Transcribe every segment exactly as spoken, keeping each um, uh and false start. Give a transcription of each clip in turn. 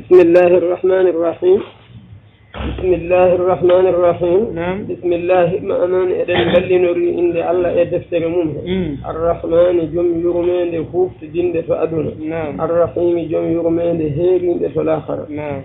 بسم الله الرحمن الرحيم بسم الله الرحمن الرحيم نعم. بسم الله ما أمان إذن بل نري إن الله يدفتر منه الرحمن جم يرمين خوف جند فأدنى نعم. الرحيم جم يرمين هيرين فالآخر نعم.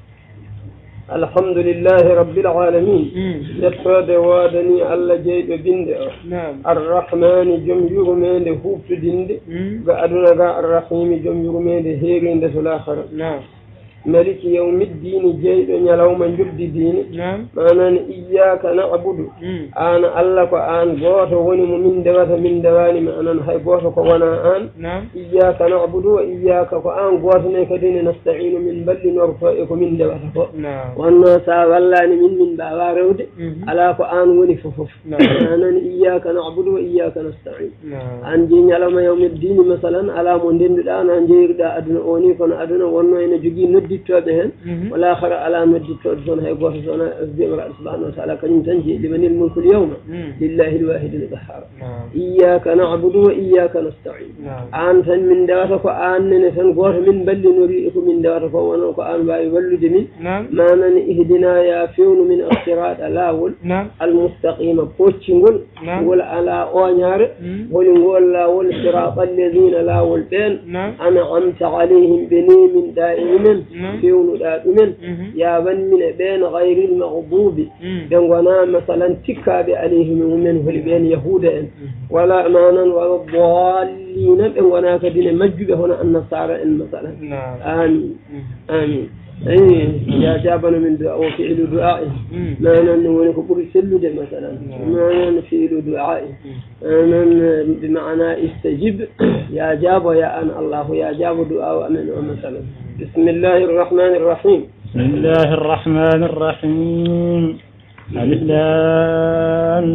الحمد لله رب العالمين يتفاد وادني الله جيد بند نعم. الرحمن جم يرمين خوف جند فأدنى الرحيم جم يرمين هيرين فالآخر نعم. ملك يوم الدين جيد يلوم جبد دين نعم. أنا إياك نعبد أنا الله كأن قوت ونم من دوات من دواني ما أنا هاي قوت كوانا أن نعم. إياك نعبد وإياك كأن قوت نكدين نستعين من بل نرفعك من دوات نعم. وأنا سأولاني من من بوارود على كأن ونففف أنا إياك نعبد وإياك نستعين نعم. أن جين يلوم يوم الدين مثلا على من دين الآن أن جير دا أدنى أوني كن أدنى وأنا إن جي ندي توبهن ولا آخر على مد توبهن هاي قوة سنة أسبيع سبحانه وتعالى كن تنجي لمن الملك اليوم لله الواحد القهار إياك نعبد وإياك نستعين أنت من دواتك أن نسن قوة من بل نريئك من دواتك ونوك أن باي ولد من ما نن إهدنا يا فيون من الصراط الأول المستقيم بوتشنقل ولا على أونيار ولنقول لا والصراط الذين لا والبين أنا أنت عليهم بني من دائما فيون دائما يا بن من بين غير المغضوب بيننا مثلا تكاب عليهم من بين يهودا ولا أمانا ولا الضالين بيننا كدين مجد هنا النصارى مثلا آمين آمين أي يا جابنا من دعاء وفعل دعائه ما نقول كبر سلود مثلا ما نفعل دعائه أنا بمعنى استجب يا جاب يا أن الله يا جاب دعاء أمن مثلا بسم الله الرحمن الرحيم بسم الله الرحمن الرحيم ألف لام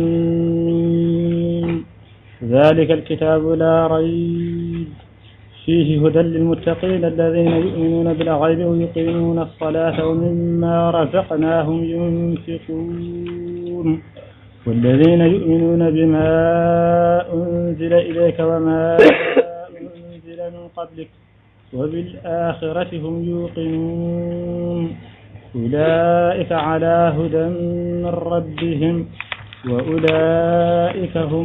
ميم ذلك الكتاب لا ريب فيه هدى للمتقين الذين يؤمنون بالغيب ويقيمون الصلاة ومما رزقناهم ينفقون والذين يؤمنون بما أنزل إليك وما أنزل من قبلك وبالآخرة هم يوقنون أولئك على هدى من ربهم وأولئك هم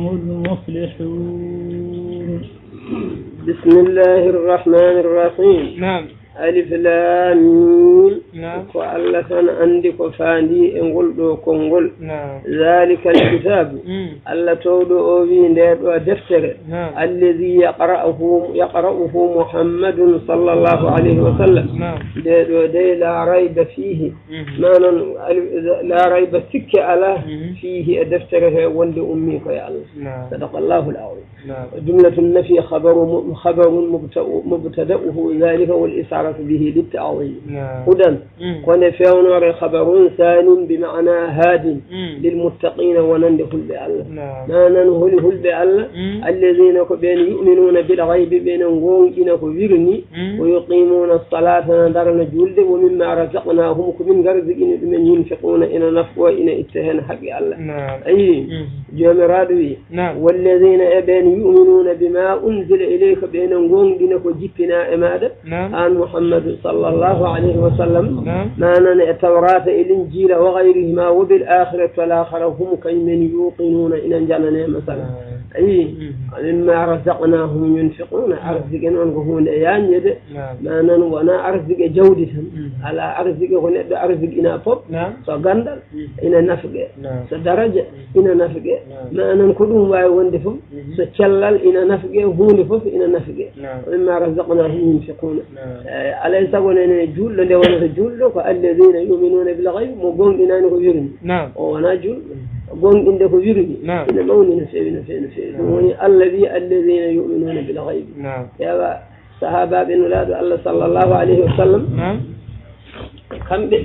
المفلحون بسم الله الرحمن الرحيم نعم ألف لام نعم وألفن عندك فاندي انقل دو كونغول نعم ذلك الكتاب الله تودو بي ندو دفتر نعم الذي يقرأه يقرأه محمد صلى الله عليه وسلم نعم دو دي لا ريب فيه ما لا ريب سك على فيه دفتره ولد أمك يا الله نعم صدق الله العظيم نعم جملة النفي خبر خبر مبتدأه ذلك والإسعار به للتعظيم هدى ونفعنا خبر ثان بمعنى هاد للمتقين ونندخل بالله ما ننهله بالله الذين بين يؤمنون بالغيب بين غونجنا كبيرني ويقيمون الصلاة ندرنا جلد ومما رزقناهم من غرزقين من ينفقون إن نفوا إن اتهن حق الله أي جمرادوي والذين بين يؤمنون بما أنزل إليك بين غونجنا كجبنا إمادة عن محمد صلى الله عليه وسلم ما نن التوراة الإنجيل وغيرهما وبالآخرة والآخرة هم كمن يوقنون إن جننا مثلا أي مما رزقناهم ينفقون أرزقنا ونقول أيان يد ما نن ونا أرزق جودة على أرزق هنا أرزقنا فوق فقندل إن نفق سدرجة إن نفق ما نن كلهم واي وندفهم سجلل إن نفق هون فوق إن نفق مما رزقناهم ينفقون أليس ونن جول لونا جول فالذين يؤمنون بالغيب مقوم إنان كبيرني نعم وانا جول قوم إنده كبيرني نعم إن موني نفسي نفسي نفسي الذي الذين يؤمنون بالغيب نعم يا صحابة بن ولاد الله صلى الله عليه وسلم نعم كم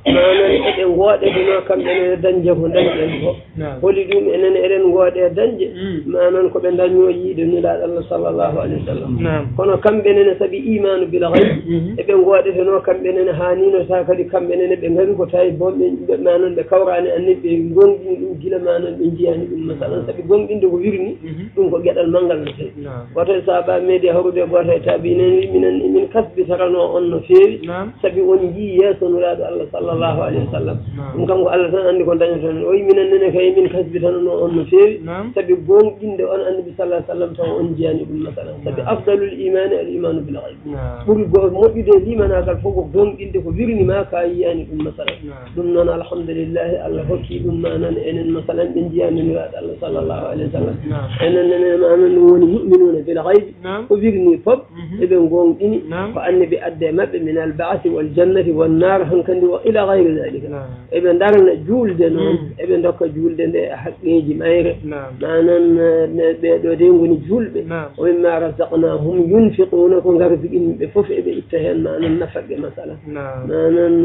manan eɗen gooɗeteno kamɓe ene dañde ko dañɗen ko holi ɗum enen eɗen gooɗe dañde manan koɓe daño yiide nulaaɗo Allah sallllahu alayhi wa sallam kono kamɓe nene sabi imanu bil gayb eɓe gooɗeteno kamɓe nene hanino sa kadi kamɓe nene ɓe ngari ko tawi bomɓe manan ɓe kawrani annabi ɓe gonɗini ɗum gila manan ɓe jiyani ɗum masalan sabi gonɗinde ko wirni ɗum ko gueɗal manggal no fewi goto e sahaba meedi hawrude goto e taabi inen minen min kasbitarano on no fewi sabi on jii yeeso nulaaɗo Allah sallllahu alayhi wa sallam ɗum kanko Allah tan andi ko dañoton o wi minen nene kay min kasbitanano on no fewi sabi gonɗinde on annabi sallah sallam taw on jiyani ɗum masalan sabi afdalul imani al imanu bil gayb ɓuri moƴƴude limanagal fof ko gonɗinde ko wirni ma ka yiyani ɗum masalan ɗum noon alhamdulillahi Allah hokki ɗum manan enen masalan ɓe jiyani nulaaɗo Allah sallllahu alayhi wa sallam enen nene manan ɗum woni yuminuna bil gayb ko wirni fof eɓe gonɗini ko annabi adde maɓɓe min al ba'thi wal jannati wan nar hankandi wa ila gayri dhalika eɓe darna juulde noon eɓe dokka juulde nde e haqqeji mayre manan ɓeɗo de goni julɓe o mimma razaqnahum yunfiquna ko gardiɗinɓe fof eɓe itta hen manan nafaqe masala manan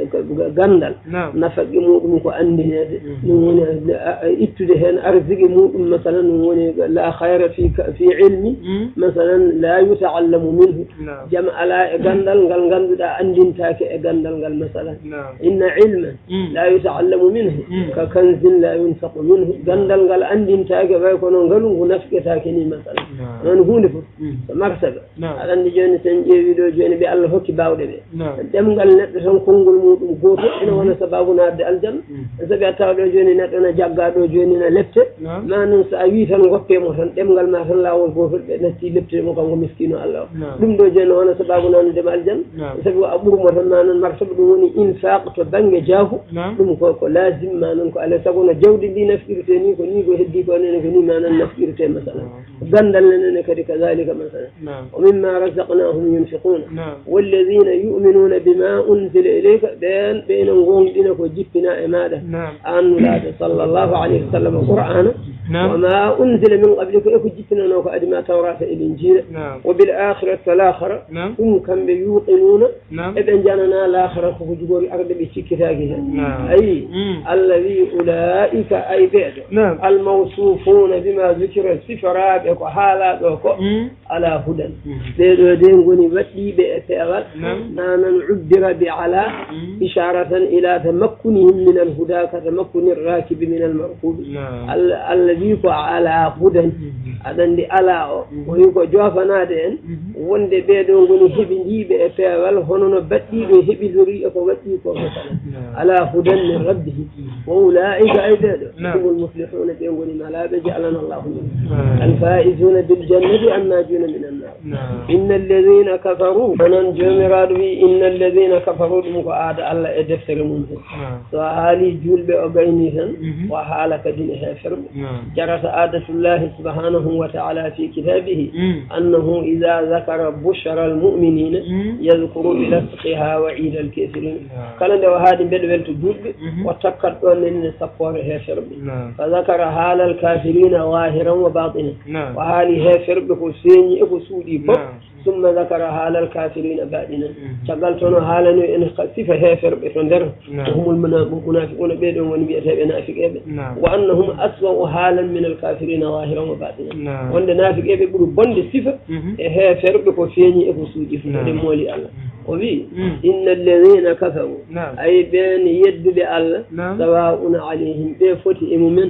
gandal nafaqe muɗum ko andinede ɗum woni ittude hen ardigue muɗum masalan ɗum woni la hayra fi fi ilmi masalan la yutaallamu minhu jam ala e gandal ngal ganduɗa andintake e gandal ngal masalan inna ilman la yutaallamu minhu ka kanzin la yunfaqu minhu gandal ngal andintake way kono ngalu ngu nafqetake ni masalan noon hunde fof so martaba aɗa andi joni sen ƴeewi ɗo joni ɓe Allah hokki bawɗe ɓe ɗemgal neɗɗo tan konngol muɗum goto ene wona sababu nadde aljanna sabi a tawa ɗo joni neɗɗo ne jagga ɗo joni ne lepte manon so a wi tan goppemo tan ɗemgal ma tan lawol gotol ɓe natti leptemo kanko miskino Allah o ɗum ɗo joni wona sababu nanudema aljanna sabi a ɓurmo tan manon martaba ɗum woni infaq to banggue jaahu ɗum ko ko lazim manon ko alay saago no jawdi ndi nafirte ni ko ni ko heddi ko nene ko ni manan nafirte masalan gandal nenene kadi kadalika masalan wa mimma razaqnahum yunfiquna walladhina yu'minuna bima unzila ilayka ɓen ɓeyno gonɗina ko jippina e maɗa annulaɗo sallllahu alayhi wa sallam qur'ana wama unzila min qablika eko jippinano ko adima tawrata e linjila wa bil akhirati wal akhira ɗum kamɓe yuqinuna eɓe janana l'akhira koko jogori arde ɓe cikkitaki hen ayi allah wi ulaika ay ɓeeɗo almawsufuna bima zukira sifaraɓe ko haalaɗo ko ala hudan ɓeɗo de goni waɗɗiɓe e peewal nanan uddira bi ala isharatan ila tamakkunihim min alhuda ka tamakkuni rakibi min almarkubi allah wi ko ala hudan aɗandi ala o o wi ko jofanade en wonde ɓeɗo goni heɓidiɓe e peewal hono no baɗɗiɓe heɓidori e ko waɗɗi ko masalan ala hudan min rabbihi wa ulaika ay ɓeɗo humul muflihuna ɓe goni malaɓe ja'alana allahu min alfaizuna biljannati annajuna min annar inna alladhina kafaru onon jomiraɗo wi inna alladhina kafaru ɗum ko aada allah e deftere mum hen so haali julɓe o gayni tan o haala kadine heferɓe jarata adatullahi subhanahu wa ta'ala fi kitabihi annahu ida zakara bushra almu'minina yadhkuru bilasqiha wa ida alkafirin kala nde o haadi mbeɗo welto julɓe o takkat ɗon nenne sappore heferɓe fa zakara haala alkafirina wahiran wa batinan o haali heferɓe ko seeñi eko suuɗi fof ثم ذكر حال الكافرين بعدنا شغل تنو حالنا إن خسف هافر بتندر وهم المنافقون بيدهم ونبيئة بنافقين وأنهم أسوأ حالا من الكافرين ظاهرا وباطنا وأن نافقين بيقولوا بند صفة هافر بكفيني أبسوجي في المولي الله وبي إن الذين كفروا أي بين يد بالله سواء عليهم بفوت إمومن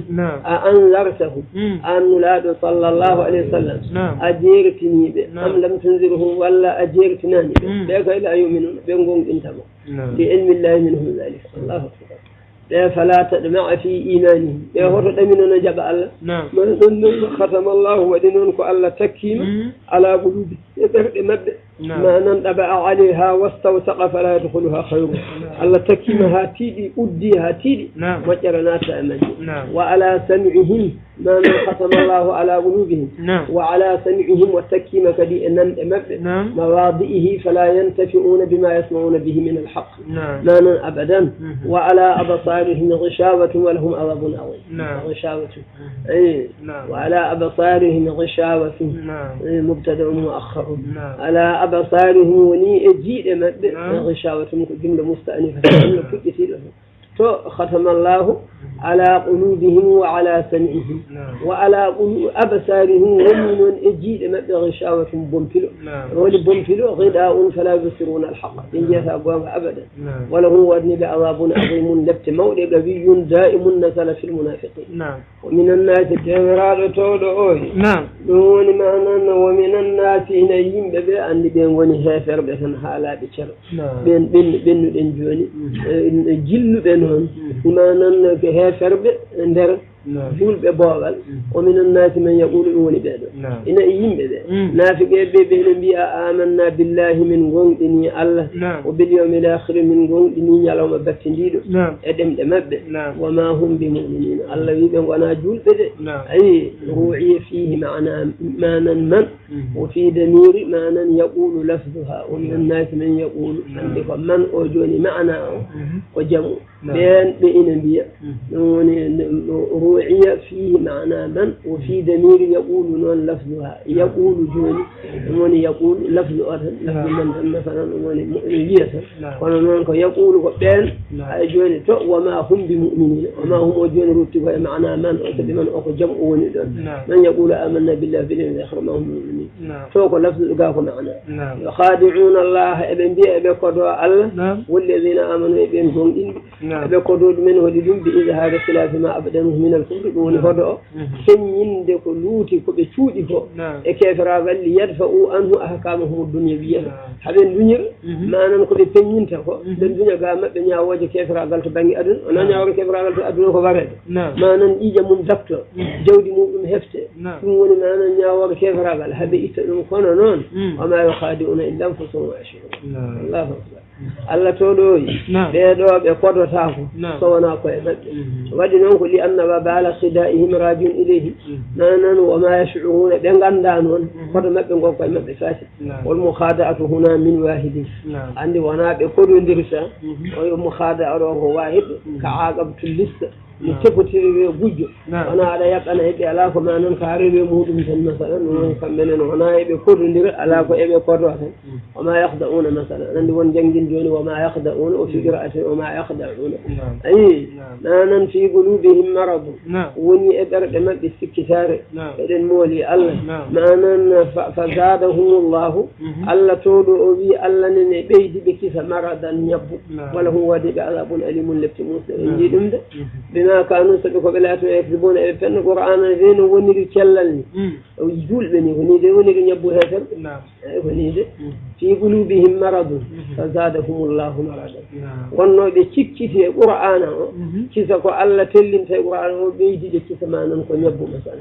أنذرتهم أن لا صلى الله عليه وسلم أجيرتني أم لم تنذرهم ولا أجيرتناني بيك إلا يؤمنون بينهم انتبه لعلم الله منهم ذلك الله أكبر فلا تدمع في إيمانهم يهرد من نجب الله ما ختم الله ودينك ألا تكيم على قلوب يترد مبدأ ما ننطبع عليها واستوثق فلا يدخلها خير الله تكيمها تيدي أديها تيدي وجرنا تأمن وعلى سمعهم ما ختم الله على قلوبهم وعلى سمعهم والتكيم كدي أن مواضئه فلا ينتفعون بما يسمعون به من الحق ما أبدا وعلى أبصارهم غشاوة ولهم عذاب عظيم غشاوة أي وعلى أبصارهم غشاوة مبتدأ مؤخر على أبصارهم وني أجيء غشاوة جملة مستأنفة جملة كثيرة ختم الله على قلوبهم وعلى سمعهم وعلى أبصارهم ومن أجيء غشاوة بمفلو ولي بمفلو غداء فلا يبصرون الحق إن جاء أبواب أبدا وله ودن بعذاب عظيم لبت مولى قوي دائم نزل في المنافقين ومن الناس تغرار تودعوه دون معنى ومن الناس نيم ببي أن بين ونهافر بسن حالا بشر بين بين بين بين جوني جل بينهم معنى كهافر بندر جول ببوغل ومن الناس من يقول إوني بيدو إن إيم بيدو نافق بيبين بيا آمنا بالله من قوندني الله وباليوم الآخر من قوندني يلوم بكتنديدو أدم دمب وما هم بمؤمنين الله يبين وانا جول بيدو أي روعي فيه معنى معنى من وفي دمير معنى يقول لفظها ومن الناس من يقول عندك من أوجوني معنى وجمع بين بين بيا روعي فيه معنى من وفي دمير يقول نون لفظها يقول جوني نون يقول لفظ أثر لفظ من مثلا نون مؤمنية ونون يقول بين جوني وما هم بمؤمنين وما هم جوني رتبة معنى من أتبع من أخو جمع وندون من يقول آمنا بالله باليوم الآخر ما هم مؤمنين فوق لفظ قاف معنى يخادعون الله ابن بي ابن قدوة الله والذين آمنوا ابن جون ابن قدوة منه لدن بإظهار خلاف ما أبدنه من الكفر دون هدو سنين دكو لوتي كو بشودي كو اكيفرا بل يدفعوا عنه أحكامهم الدنيا هذا الدنيا ما ننكو دي سنين تكو الدنيا قامت بنيا وجه كيفرا قلت بني أدن ونانيا وجه كيفرا قلت أدن كو بارد ما نن إيجا من دكتو جودي مؤمن هفته سنوني ما نانيا وجه كيفرا قلت هذا إتنون كونون وما يخادعون إلا أنفسهم ويشعرون الله أكبر Allah toɗoyi ɓeɗo ɓe kodotako sowana koye maɓɓe waɗi noon ko li annaba baala khidaihim radiun ilayhi nanan wama yashuruna ɓe ganda noon koto maɓɓe gon koye maɓɓe fati wol mukhada'atu huna min wahidin andi wona ɓe koɗodirta o mukhada'a ɗo ko wahid ka aqabtu lista mi tefotiri gujjo wona aɗa yaɓɓana eɓe ala ko ma noon ka rewe muɗum tan masalan non kamɓe nen wona eɓe kododira ala ko eɓe kodo tan wama yakhda'una masalan andi won jangguin joni wama yakhda'una o fi qira'atin wama yakhda'una ayi nanan fi qulubihim maradu woni e ɓerɗe maɓɓe sikkitare eɗen mooli allah nanan fa zadahum llahu allah toɗo o wi allah nen e ɓeydi ɓe kisa maradan ñabbu wala hum wadi ɓe azabun alimun lepti musa en jii ɗum de بما كانوا سبقوا بلا يكذبون فإن القرآن ذين ونير كللني ويقول بني ونير ونير يبو هذا ونير في قلوبهم مرض فزادهم الله مرضا وانه بيشكي في القرآن كيسا كو الله تلين في القرآن وبيجي كيسا ما ننكو يبو مثلا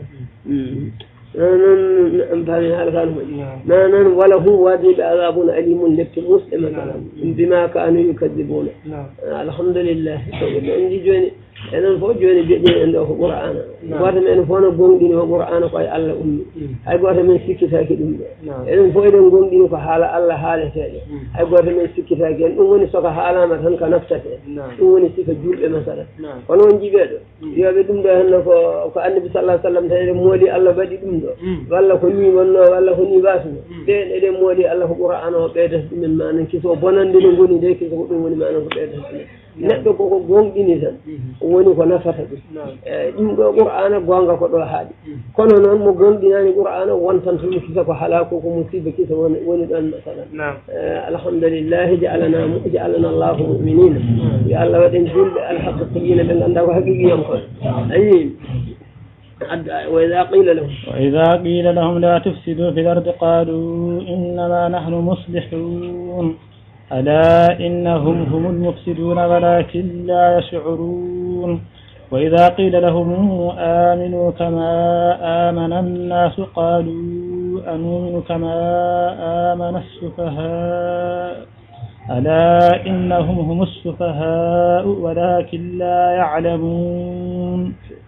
ما نن وله واجب عذاب أليم للمسلم مثلا بما كانوا يكذبون الحمد لله عندي جوني enen fof joni beƴƴi en ɗo ko qur'ana goto men fof no gonɗini ko qur'ana koye allah ummi hay goto men sikkitaki ɗum ɗo enen fof eɗen gonɗini ko haala allah haaleteɗe hay goto men sikkitaki en ɗum woni soko haalama tan ko naftate ɗum woni sika julɓe masala kono on jiɓeɗo wiyoɓe ɗum ɗo henno ko ko annabi sallah sallam tan eɗen mooli allah waɗi ɗum ɗo walla ko ni wonno walla ko ni wasno ɓen eɗen mooli allah ko qur'ana o ɓeydata ɗumen manan kiso bonande no goni de kiso ko ɗum woni manan ko ɓeydata ɗumen neɗɗo koko gonɗini tan woni ko nafata ɗum eyi ɗum ɗo qur'ana gonga ko ɗo haaɗi kono noon mo gonɗinani qur'ana wontan tomo kisa ko haala ko ko musiba kisa woni woni ɗon masalan alhamdulillahi jaalana jaalana allahu muminina yo allah waɗen julɓe alhaqiqiyina ɓe ganda ko haqiqiyam kon ayi وإذا قيل لهم وإذا قيل لهم لا تفسدوا في الأرض قالوا إنما نحن مصلحون ألا إنهم هم المفسدون ولكن لا يشعرون وإذا قيل لهم آمنوا كما آمن الناس قالوا أنؤمن كما آمن السفهاء ألا إنهم هم السفهاء ولكن لا يعلمون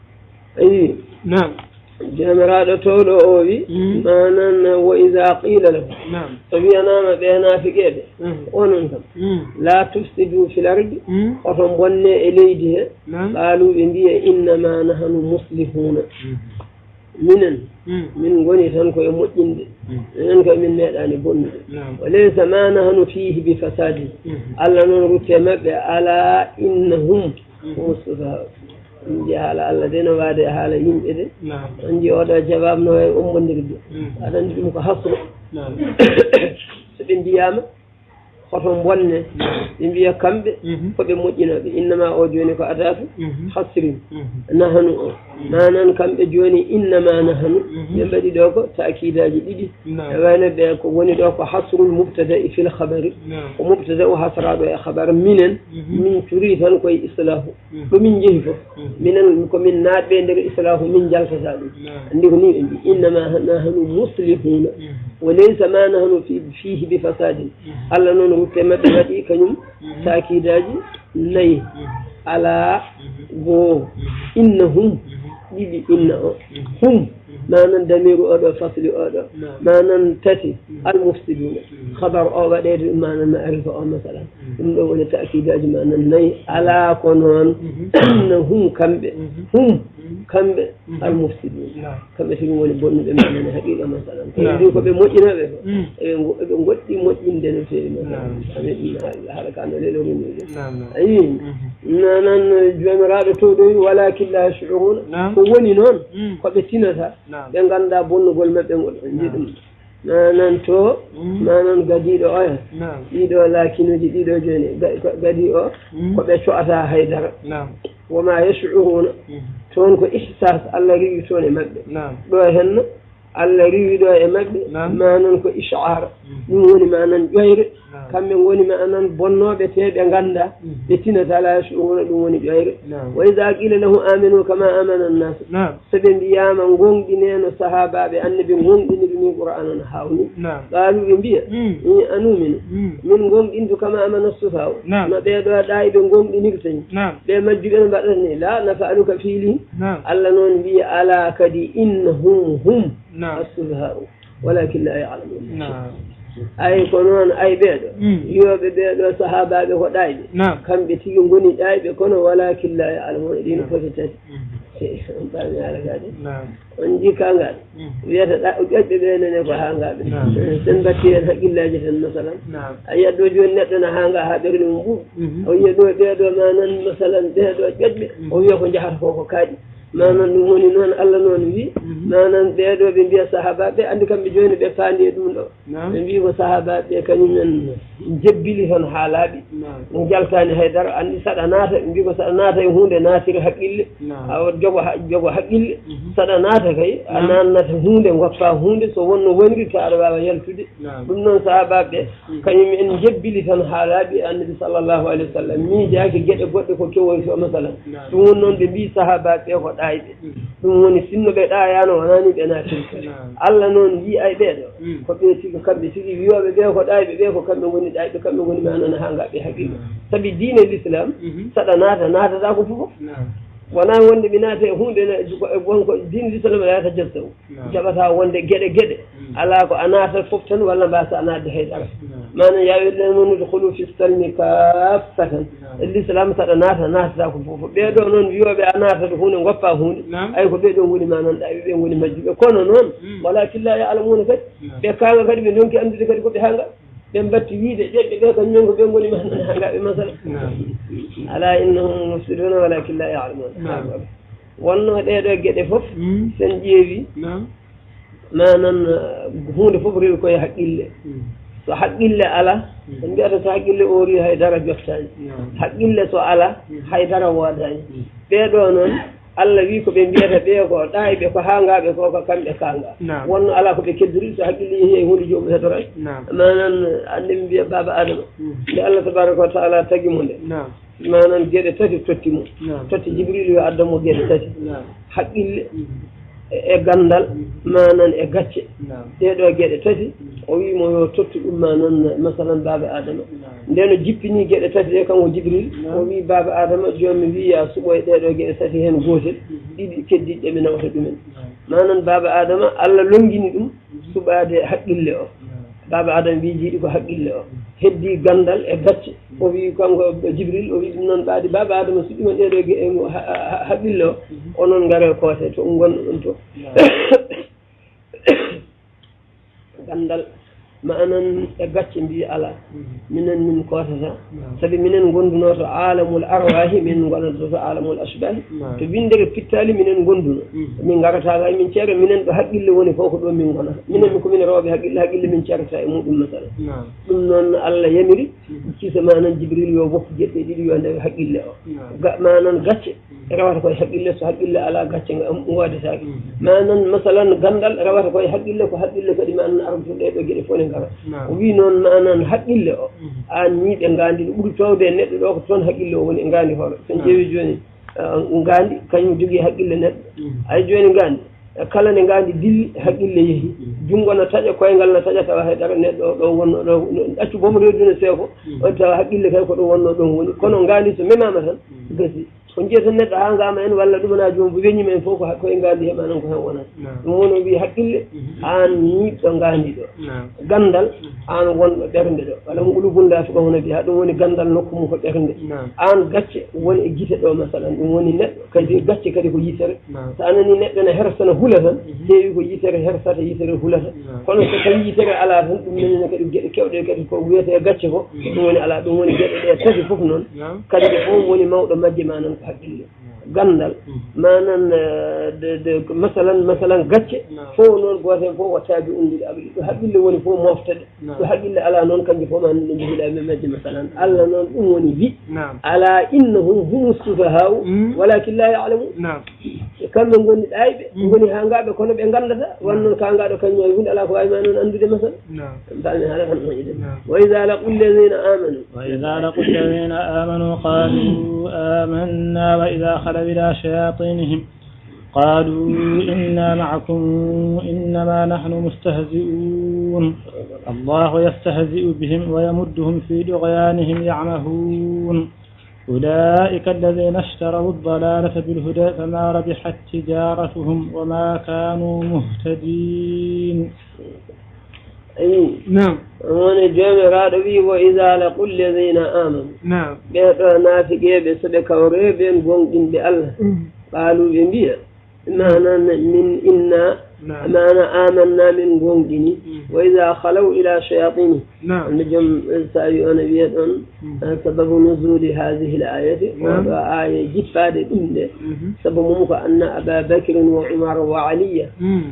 أي نعم جمرات تولو أوي مانا وإذا قيل له نعم طبي أنا ما بينا في كده وننتم لا تفسدوا في الأرض وفم بني إليه قالوا إندي إنما نحن مصلحون منن من غني تنكو يموتين ننك من ميدان بن وليس ما نحن فيه بفساد الله نرتي مبه على إنهم هم السفهاء نجي على الذين بعد حال يمئد نجي ودا جواب نوي أم بندرد هذا نجي مكحصر سبين ديام خطم بني يمبيا كامبي فبي موجينا إنما أوجوني كأداف حصرين نحن ما نان كامبي جوني إنما نحن ينبدي دوكو تأكيدا جديد وانا بيكو وني دوكو حصر المبتدأ في الخبر ومبتدأ حصر خبر منن من تريد أن كوي إصلاح ومن جهفه منن من نات بين إصلاح من جلسة ذلك عندي إنما نحن مصلحون وليس ما نحن فيه بفساد الله نون وتمتمتي كنيم تأكيداجي لي على بو إنهم يبي إنهم هم ما ندمر أدا فصل أدا ما ننتتي المفسدون خبر أو بدير ما نعرف أو مثلا إنه ولا تأكيداجي ما نني على كونون إنهم كم هم كم المفسدون كم يسمون البن بمعنى حقيقة مثلا كيف بموجنا به نقول دي موجين دين في مثلا هذا كان ليلون أي نان جمرات تودي ولكن لا يشعرون كوني نون كبتينها بنغاندا بن قول ما بنقول نان تو نان غاديدو أيه ديدو لكن ديدو جوني غاديو كبشوا أتا هيدر وما يشعرون تون كو إحساس الله ريو تون مبه دو هن الله ريو دو مبه ما نون كو إشعار نوني ما نون جوير كم نوني ما نون بونو بتي بغاندا بتينا تالا يشعرون نوني جوير وإذا قيل له آمنوا كما آمن الناس سبن دياما غون دينين صحابة بأن بغون دين قرآن هاوني قالوا بنبيا أنؤمن من غون دين كما آمن السفهاء ما بيدو داي بغون دين كتني بمجدن بدني لا نفعلك فيلي الله نون بي على كدي إنهم هم السفهاء ولكن لا يعلمون أي كونون أي بيدو يو بيدو صحابة بيكو داي كم بتيجي غني داي بيكون ولكن لا يعلمون دين فتتات بامي على كذا ونجي كانغال وياتا أجد بيننا كهانغال سنبتي الحق الله جل مثلا أي دوجو نتنا هانغا هذا المبو أو يدو بيدو ما نن مثلا بيدو أجد أو يكون جهر فوق كادي ما نن نموني نون الله نون بي ما نن بيدو بنبيا صحابة بي عندك بيجون بفاني دون بنبيا صحابة بي كانوا جبلي هن حالابي نجال ثاني هيدر عندي سدنات بنبيا سدنات يهون ناصر حقيل أو جوا جوا حقيل سدنات كي أنا نتهون وقفا هون سو ون ونجي كاربا يلفدي بنون صحابة بي كانوا من جبلي هن حالابي النبي صلى الله عليه وسلم مي جاك جد قد كوكي مثلا تون نون بنبيا صحابة بي ɗaayɓe ɗum woni sinnoɓe ɗayano wonani ɓe natirka allah noon yi ay ɓeeɗo ko ɓe sigi kamɓe sigi wiyoɓe ɓe ko ɗayɓe ɓe ko kamɓe goni ɗayɓe kamɓe goni manana ha ngaɓe haqiqa saabi diine l'islam saɗa naata naatata ko fof wona wonde mi naata e hunde wonko diine l'islam layata jasta o jaɓata wonde gueɗe gueɗe ala ko a naata fof tan walla mbasa a naatde haydara manan yawirɗen mon udkhulu fi salmi kaffatan l'islam saɗa naata naatata ko fof ɓeɗo noon wiyoɓe a naatata hunde goppa hunde ay ko ɓeɗo goni mananɗa ɓe goni majjuɓe kono noon walakin la ya'lamuna kadi ɓe kanga kadi ɓe donki andude kadi koɓe hanga ɓe mbatti wiide ƴeɓɓe ɓe kañum ko ɓe goni manana hangaɓe masala ala innahum mufsiduna walakin la ya'lamuna wonno ɗeɗo gueɗe fof sen ƴeewi manan hunde fof rewi koye haqqille so haqqille ala en mbiyata so haqqille oori haydara joftani haqqille so ala haydara wodani ɓeɗo noon Allah wi ko ɓe mbiyata ɓe ko ɗayɓe ko hangaɓe ko ko kamɓe kanga wonno ala ko ɓe keddori so haqqille yeehi e hunde jomum hedorat manan ande mi mbiya baba adama nde Allah tabaraka wa taala tagi mo nde manan gueɗe tati totti mo totti Jibril yo addamo gueɗe tati haqqille e gandal manan e gacce ɗeɗo gueɗe tati o wimo yo tottu ɗum manan masalan baba adama ndeno jippini gueɗe tati ɗe kanko Jibril o wi baba adama joni mi wi ya suɓoye ɗeɗo gueɗe tati hen gotel ɗiɗi keddiɗe mi nawta ɗumen manan baba adama Allah longini ɗum suɓade haqqille o baba adama wi jiiɗi ko haqqille o heddi gandal e gacce o wi kanko Jibril o wi ɗum noon ɓaadi baba adama so ɗumen ɗeɗo gueɗe haqqille o onon ngare koote to gonɗo ɗum to gandal manan e gacce mbi ala minen min kootata sabi minen gonduno to alamul arwahi min gonata to alamul asbahi to windere pittali minen gonduno min garata e min ceera minen ɗo haqqille woni fof ko ɗo min gonata minen mi komin rewɓe haqqille haqqille min ceerata e muɗum masala ɗum noon Allah yamiri kiisa manan Jibril yo woppu gueɗɗe ɗiɗi yo ndewe haqqille o manan gacce rewata koye haqqille so haqqille ala gacce wadetake manan masalan gandal rewata koye haqqille ko haqqille kadi manan arduɗe ɗo gueɗe fof o wi noon manan haqqille o an ñiiɓe gandi ɗo ɓuuri towde e neɗɗo ɗo ko toon haqqille o woni e gandi hoore so ƴeewi joni gandi kañum jogui haqqille neɗɗo ay joni gandi kala ne gandi dilli haqqille yeehi jungo no taƴa koyngal no taƴa tawa haydara neɗɗo ɗo wonno ɗo accu bomo rewduno seeko o tawa haqqille kay ko ɗo wonno ɗon woni kono gandi so memama tan gasi ko jeeto neɗɗo ha gama en walla ɗumana jomum bo weñima en fof ko koye gandi heɓanan ko hen wonata ɗum woni wi haqqille an ñiiɓɗo gandi ɗo gandal an wonɗo ɓernde ɗo walla mo ulugundaafi ko hono biya ɗum woni gandal nokku mum ko ɓernde an gacce woni e guite ɗo masalan ɗum woni neɗɗo kadi gacce kadi ko yitere so anani neɗɗo ne hersana hula tan heewi ko yitere hersata yitere hulata kono so tawi yitere ala tan ɗum menene kadi gueɗe kewɗe kadi ko wiyete gacce ko ɗum woni ala ɗum woni gueɗe ɗe tati fof noon kadi ɗe fof woni mawɗo majje manan ko haqqille gandal manan de masalan masalan gacce fof noon goten fof wattabi undude aɓe ɗo haqqille woni fof moftade ɗo haqqille ala noon kanƴe fof man ɗo jihiɗa majje masalan Allah noon ɗum woni wi ala innahum humu sufahau walakin la ya'lamun kamɓe gonni ɗayɓe goni ha ngaɓe kono ɓe gandata wan noon ka ngaɗo kañum e hunde ala ko wawi ma noon andude masala dami haala tan moƴƴide wa idha laqul ladina amanu wa idha laqul ladina amanu qalu amanna wa idha khala إلى شياطينهم قالوا إنا معكم إنما نحن مستهزئون الله يستهزئ بهم ويمدهم في طغيانهم يعمهون أولئك الذين اشتروا الضلالة بالهدى فما ربحت تجارتهم وما كانوا مهتدين. أي نعم. وانا جامع رادوي وإذا لقوا الذين آمنوا نعم بيتوا نافقين بسبك وريبين قومين بالله قالوا بنبيا معنا من إنا معنا آمنا من قومين وإذا خلوا إلى شياطين نعم نجم سأيو نبيا سبب نزول هذه الآية وآية جفادة إنده سبب ممكن أن أبا بكر وعمر وعلي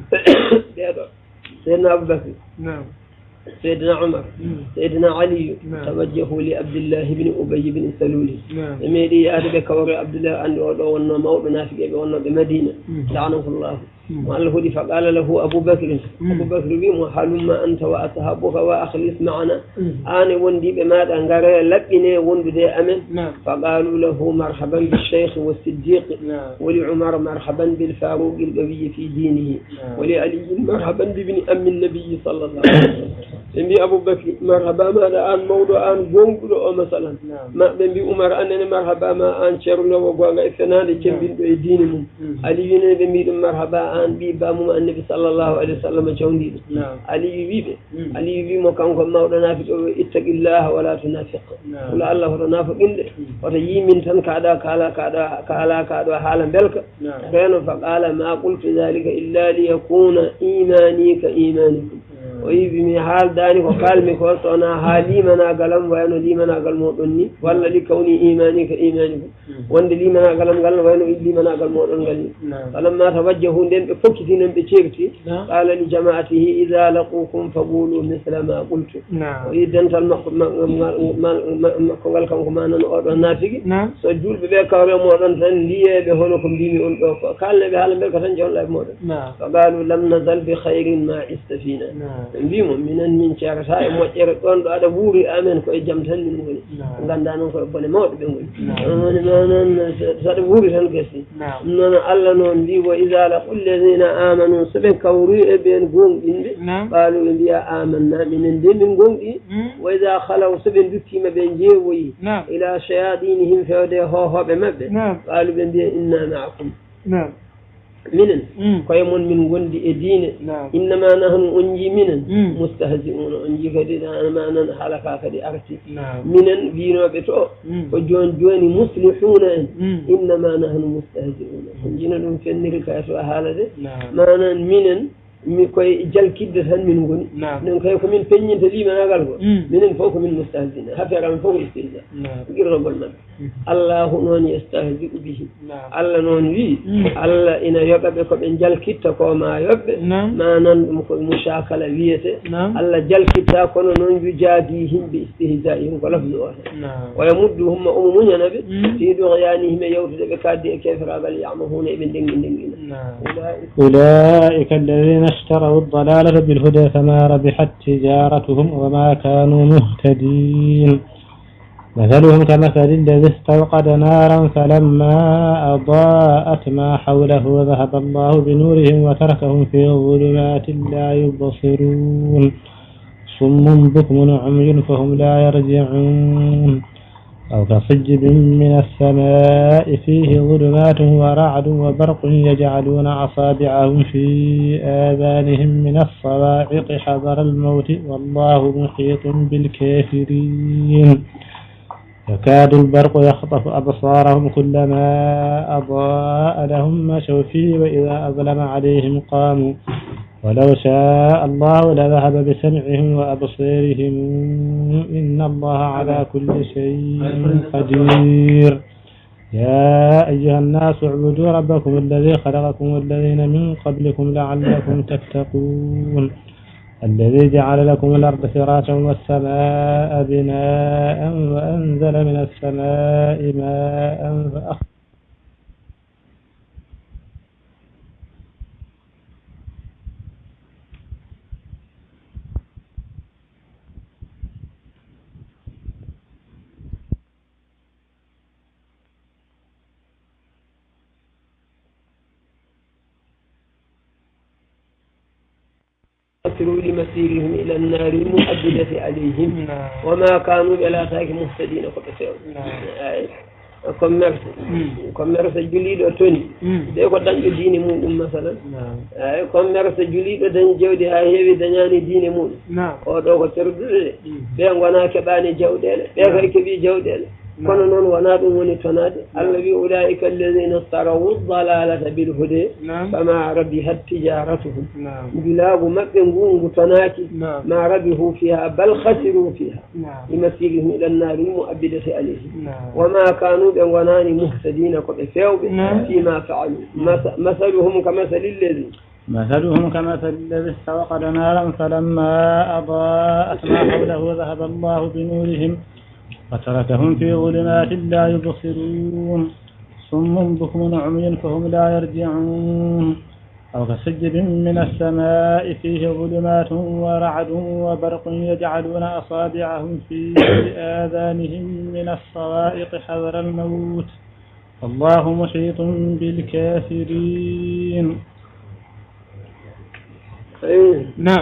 سيدنا أبو بكر نعم سيدنا عمر سيدنا علي توجهوا لعبد الله بن أبي بن سلول ميدي يا كوري عبد الله أن ودونا موضوع نافق ودونا بمدينة لعنه الله وأله فقال له أبو بكر أبو بكر بيم حلم أنت وأصحابك وأخلص معنا أنا وندي بما أنقر لبني وندي أمن فقالوا له مرحبا بالشيخ والصديق ولعمر مرحبا بالفاروق القوي في دينه ولعلي مرحبا بابن أم النبي صلى الله عليه وسلم بنبي أبو بكر مرحبا ما الآن موضوع أن قنقل أو مثلا ما بنبي عمر أنني مرحبا ما أن شرنا وقوانا إثنان كم دينهم علي بنبي مرحبا أن بيبامو النبي صلى الله عليه وسلم جوندي علي بيبي علي بي مو كان كو مawdo nafiq اتق الله ولا تنافق قل الله نافق inde wata yimin tan kaada kala kaada kala kaado haala belka kayno fa qala ma qultu dhalika illa liyakuna imani ka imanikum o yibi mi haaldani ko kalmi ko sona haalimana galam wayno limana gal modon ni walla li kawni imani ka imanikum wonde limana galam gal wayno limana gal modon gal ni falamma tawajjahu den be fokkitinen be ceerti qala li jama'atihi idha laqukum faqulu mithla ma qultu o yidantal makko makko gal kanko manan o do natigi so julbe be kawre modon tan liyebe hono ko bimi on do ko kalne be haala be ko tan jawla e modon fa qalu lam nazal bi khairin ma istafina mbimo minen min ceerata e moƴƴere ɗon ɗo aɗa wuuri amen koye jaam tan min ngoni ganda noon koye bone mawɗe ɓe ngoni woni noon saɗa wuuri tan gasi noon Allah noon mbi wa ida laqul ladina amanu soɓe kawri e ɓen gonɗinɓe ɓaalu ɓe mbiya amanna minen de min gonɗi wa ida halaw soɓe duttima ɓe jeewoyi ila shayatinihim fewde hohoɓe maɓɓe ɓaalu ɓe mbiya inna maakum minen koye mon min gondi e diine innama nahnu on jii minen mustahzi'una on jii kadi manan halaka kadi arti minen wiinoɓe to ko joni joni muslihuna en innama nahnu mustahzi'una on jina ɗum fenniri kay to a haala de manan minen mi koye jalkidde tan min goni non kay komin peññinta limanagal ko minen fof komin mustahzina haferam fof ko istihza irrogol maɓɓe allahu noon yestahzi'u bihi allah noon wi allah ina yoɓaɓe koɓe jalkitta ko ma yoɓɓe manan ɗum koye mushakala wiyete allah jalkitta kono noon yu jaadi himɓe istihza'ihim ko lafdu o tan waya muddu humma omo muñanaɓe fi ɗoyanihim e yewtude ɓe kaddi e keferagal yamahuna eɓe ndengi ndengina أولئك الذين اشتروا الضلالة بالهدى فما ربحت تجارتهم وما كانوا مهتدين مثلهم كمثل الذي استوقد نارا فلما أضاءت ما حوله ذهب الله بنورهم وتركهم في ظلمات لا يبصرون صم بكم عمي فهم لا يرجعون أو كصجب من السماء فيه ظلمات ورعد وبرق يجعلون أصابعهم في آذانهم من الصواعق حذر الموت والله محيط بالكافرين يكاد البرق يخطف أبصارهم كلما أضاء لهم مشوا فيه وإذا أظلم عليهم قاموا ولو شاء الله لذهب بسمعهم وأبصارهم إن الله على كل شيء قدير يا أيها الناس اعبدوا ربكم الذي خلقكم والذين من قبلكم لعلكم تتقون الذي جعل لكم الأرض فراشا والسماء بناء وأنزل من السماء ماء فأخرج لمسيرهم إلى النار المؤبدة عليهم وما كانوا بلا تاك مهتدين كتسيو commerce commerce juliɗo toni de ko dañƴo diine muɗum masalan ay commerce juliɗo dañ jawdi ha heewi dañani diine muɗum oɗo ko terduɗo de ɓe gona keɓani jawɗele ɓe kay keeɓi jawɗele kono noon wona ɗum woni tonade allah wi ulaika alladina starawu dalalata bilhude fama rabihat tijaratuhum julagu maɓɓe ngu ngu tonaki ma rabihu fiha bal khasiru fiha limasirihim ila nnari mu'abbidati alayhim wama kanu ɓe gonani muhtadina koɓe fewɓe fima faalu masaluhum kamasali lladi مثلهم كمثل الذي استوقد نارا فلما أضاءت ما حوله ذهب الله بنورهم وتركهم في ظلمات لا يبصرون صم بكم عمي فهم لا يرجعون أو كسجد من السماء فيه ظلمات ورعد وبرق يجعلون أصابعهم في آذانهم من الصواعق حذر الموت والله محيط بالكافرين. نعم.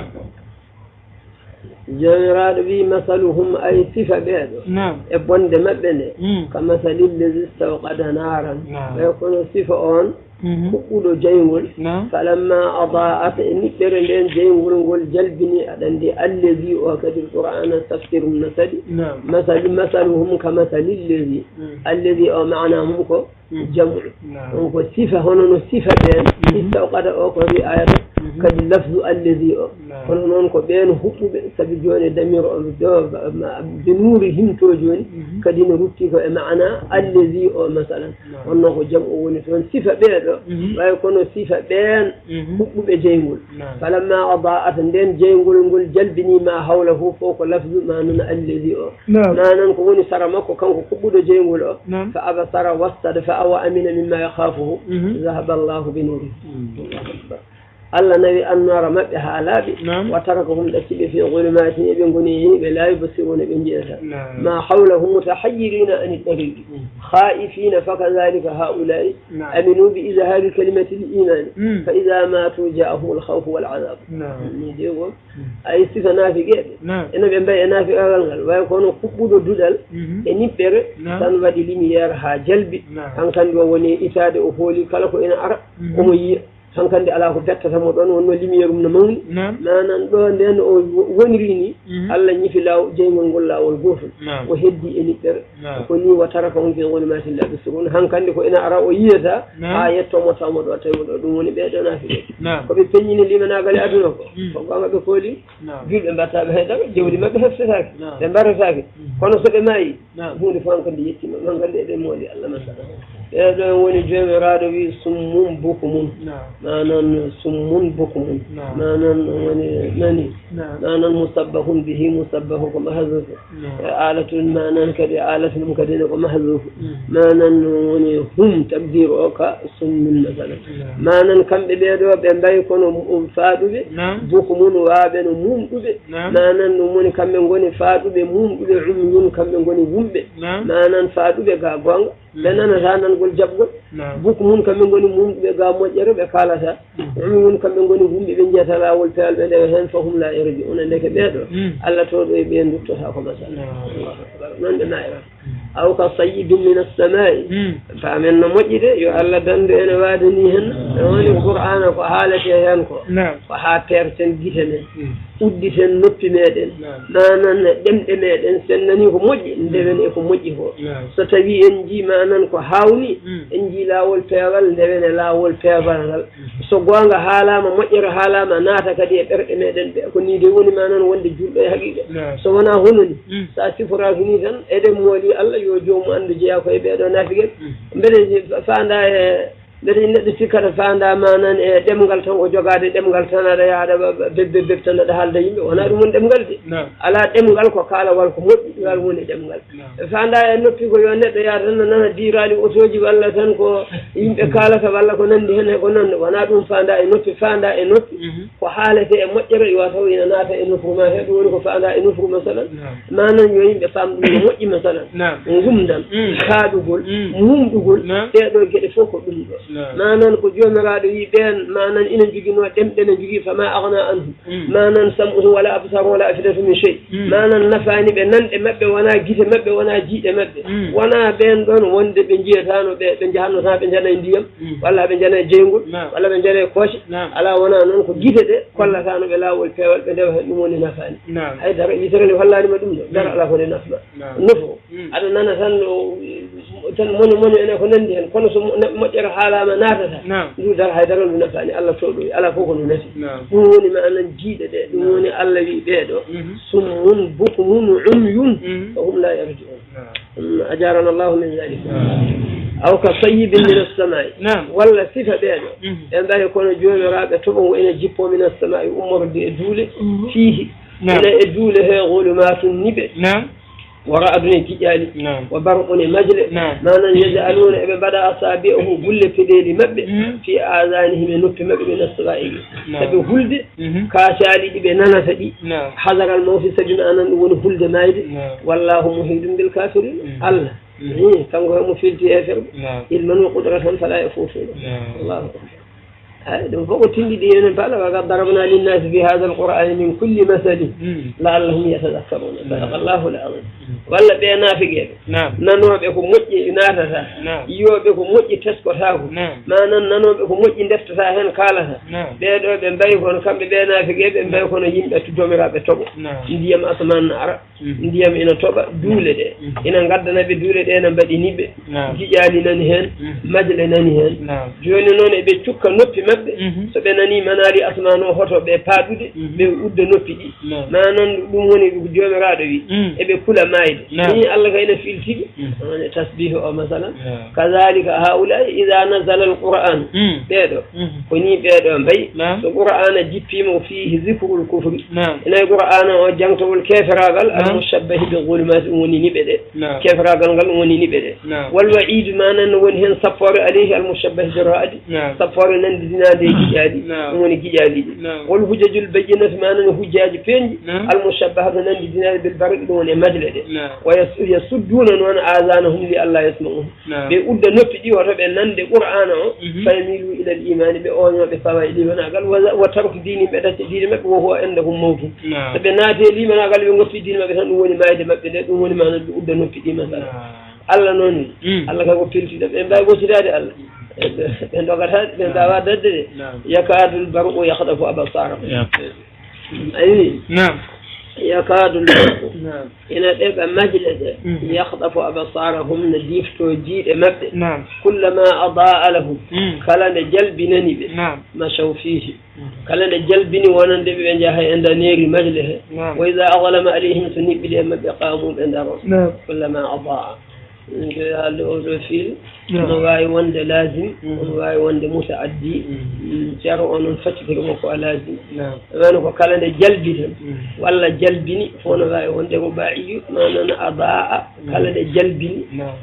جميرات بي مثلهم أي صفة بيد نعم إبن دمبني كمثل الذي استوقد نارا ويكون صفة أون كقول جيول فلما أضاءت نكتر لين جيول نقول جلبني أدندي الذي وكد القرآن تفسير النسل مثل مثلهم كمثل الذي الذي أو معناه كو جمع نعم صفة هنا صفة بين استوقد أو في آية كد لفظ الذي kono noon ko ɓeen huɓɓuɓe sabi jooni damir o de nuurihim to jooni kadi no rutti ko e maana allazi o masalan wonno ko jam o woni toon sifa ɓeeɗo way kono sifa ɓeen huɓɓuɓe jeyngol falamma adaat nden jeyngol ngol jalbini ma hawlahu fof ko lafdu ma noon allazi o nanan ko woni sara makko kanko huɓɓuɗo jeyngol o fa abasara wastada fa awa amina mimma yakhafuhu zahaba allahu bi nurihi الله نبي النار مبها لابي وتركهم لكب في ظلمات بنغنيه لا يبصرون بنجيسا ما حولهم متحيرين عن الطريق خائفين فكذلك هؤلاء أمنوا بإظهار كلمة الإيمان فإذا ماتوا جاءهم الخوف والعذاب أي صفة نافقة إن بينبغي نافقة ويكون قبض الدجال إن بير سنبدي لميارها جلبي أن كان وني إتاد أفولي كلكو إن أرى أمي hankande ala ko bettata mo don wonno limiyerum no mawni nanan do nden o wonirini alla nyifi law jeymol gol lawol gofol o heddi en itter ko ni watara ko ngi woni mati la bisun hankande ko ina ara o yiyata ha yetto mo tawmo do tawi do dum woni be do nafi ko be peñini limenagal aduna ko ko ganga be koli julbe mbatta be hedda jewdi mabbe hefsataake be mbarataake kono so be mayi hunde fankande yetti mangalde de modi alla masala e do woni jemi raado wi summum bukumun نان سمون بكم نان يعني ناني نان مصبح به مصبح كما هذا آلة ما نان كذي آلة مكدين كما هذا ما نان يعني هم تقدير أوكا سمون مثلا ما نان كم بيدو بينباي كونوا فادو بي بكمون وابن موم بي ما نان نموني كم بينغوني فادو بي موم بي عميون كم بينغوني موم بي ما نان فادو بي غاغوان لأننا نحن نقول جبل بوك مون كم نقول مون بقامو جرب كالاسا مون كم نقول مون بنجات لا والفعل بدهن فهم لا يرجعون لك بيدو الله تودي بين دكتور كما مثلا من بنايرة أو كصيد من السماء فمن مجد يو الله دند أنا وادنيهن وين القرآن وحالة يهانكو وحاتير تنجيتن uditen noppi meɗen nanan ɗemɗe meɗen sennani ko moƴƴi ndewen e ko moƴƴi ko so tawi en jiima nan ko hawni en jii laawol peewal ndewen e laawol peewal ngal so goonga haalama moƴƴere haalama naata kadi e ɓerɗe meɗen ɓe ko ni de woni ma noon wonde julɗo e haqiqa so wona hononi sa siforaki ni tan eɗen mooli Allah yo jomum andu jeeya koye ɓeeɗo naafigue mbeɗe faanda e mbeɗe neɗɗo sikkata fanda manan e ɗemgal tan ko jogade ɗemgal tan aɗa yaaɗa bebbe beb tan aɗa haalda yimɓe wona ɗum woni ɗemgal de ala ɗemgal ko kaalawal ko moƴƴi ngal woni ɗemgal fanda e noppi ko yo neɗɗo yaada tan nana diirali otoji walla tan ko yimɓe kaalata walla ko nandi hen e ko nande wona ɗum fanda e noppi fanda e noppi ko haalete e moƴƴere yo taw ina naata e nofuru ma he ɗum woni ko fanda e nofuru masalan manan yo yimɓe faam ɗum no moƴƴi masalan gumdal kaaɗugol mumɗugol ɗeɗo gueɗe fof ko ɗum ɗo manan ko jomiraɗo wi ɓen manan ina jogino ɗemɗe ne jogui fama agna anhum manan sam'uhum wala absaruhum wala afidatu min shay manan nafani ɓe nanɗe mabɓe wona guite mabɓe wona jiiɗe mabɓe wona ɓen ɗon wonde ɓe jiyatano ɓe ɓe jahannota ɓe jana e ndiyam walla ɓe jana e jeygol walla ɓe jana e kooshe ala wona noon ko guite ɗe kollatano ɓe lawol peewal ɓe ndewa hen ɗum woni nafani haydara yitere nde hollanima ɗum ɗo dara ala ko nde nafma nofo aɗa nana tan tan moni moni ene ko nandi hen kono so moƴƴere haalama natata ndu dara haydara ndu nafani Allah toɗoyi ala fof ko ndu nafi ɗum woni ma anan jiiɗe ɗe ɗum woni Allah wi ɓeeɗo summun bukmun umyun fa hum la yarji'un ajarana Allahu min dhalik aw ka sayyibin min as-sama'i walla sifa ɓeeɗo ɓe mbayi kono jomiraɓe toɓo ene jippo min as-sama'i ummorde e duule fiihi ene e duule he gulumatun niɓe wara aduna kiƴƴaali wa barqune majle manan yaj'aluna eɓe mbaɗa asabi'ahu gulle peɗeeli maɓɓe fi azanihim e noppi maɓɓe ɓe nasra'iɓe sabi hulde kaasali ɗi ɓe nanata ɗi hadaral mawti sabi no anan ɗum woni hulde mayde wallahu muhidum bil kafirin Allah kanko hemo filti heferɓe ilman wa qudratan fala yafutuno allahu akbar ɗum fof ko tinɗiɗi enen bala waga darabna linnasi fi hada alqur'ani min kulli masalin laallahum yatadakkaruna sadaqa allahu l-azim walla ɓe naafigeɓe nanoɓe ko moƴƴi natata yiyoɓe ko moƴƴi teskotako manan nanoɓe ko moƴƴi deftata hen kalata ɓeɗo ɓe mbayi kono kamɓe ɓe naafigeɓe ɓe mbayi kono yimɓe jomiraɓe toɓo ndiyam asaman ara ndiyam ina toɓa duule ɗe ina gaddanaɓe duule ɗe ene mbaɗiniɓe jiƴali nani hen majle nani hen joni noon eɓe cukka noppi maɓɓe so ɓe nani manali asman o hoto ɓe paaɗude ɓe udda noppi ɗi manan ɗum woni jomiraɗo wi eɓe kula mayde ni Allah kayna filtiɓe one tasbihu o masalan kadhalika haulai ida nazala alquran ɓeeɗo koni ɓeeɗo mbayi so qur'ana jippima fihi zikrul kufri inayi qur'ana o jangtowol keferagal almushabbahi bi zulumati ɗum woni niɓe ɗe keferagal ngal ɗum woni niɓe ɗe wal wa'idu manan woni hen sappore alayhi almushabbahi bi ra'di sappore nandidina بنادي جيادي من جيادي والحجج البينة معنى حجاج فين المشبهة نندي دينا بالبرق دون مجلد ويسدون وان آذانهم لله يسمعون بيقول نفي دي وربع نندي قرآن فيميلوا إلى الإيمان بأون بفوائد ونقل وترك ديني بدأت ديني مك وهو عندهم موت بنادي لي من قال يوم في دين ما بيسان وني ما يد ما بيد وني ما بيقول نفي دي مثلا الله نوني الله كاكو فيلتي ده بين باغو سيدادي الله بين دوغات بين داوا دد يكاد البرق يخطف أبصارهم أي نعم يكاد البرق نعم إن دبا مجلد يخطف أبصارهم نديف توجيد مبدأ نعم كلما أضاء لهم كلا جلب ننب نعم مشوا فيه كلا جلب ونندب بين جاهي عند نير مجله وإذا أظلم عليهم سنب لهم بقاموا عند رسول كلما أضاء هذا فيل نواي وند لازم نواي وند متعدي جرو أن فتكر مكو لازم أنا كلا جلبهم ولا جلبني فنواي وند رباعي ما أنا أضاء كلا جلبني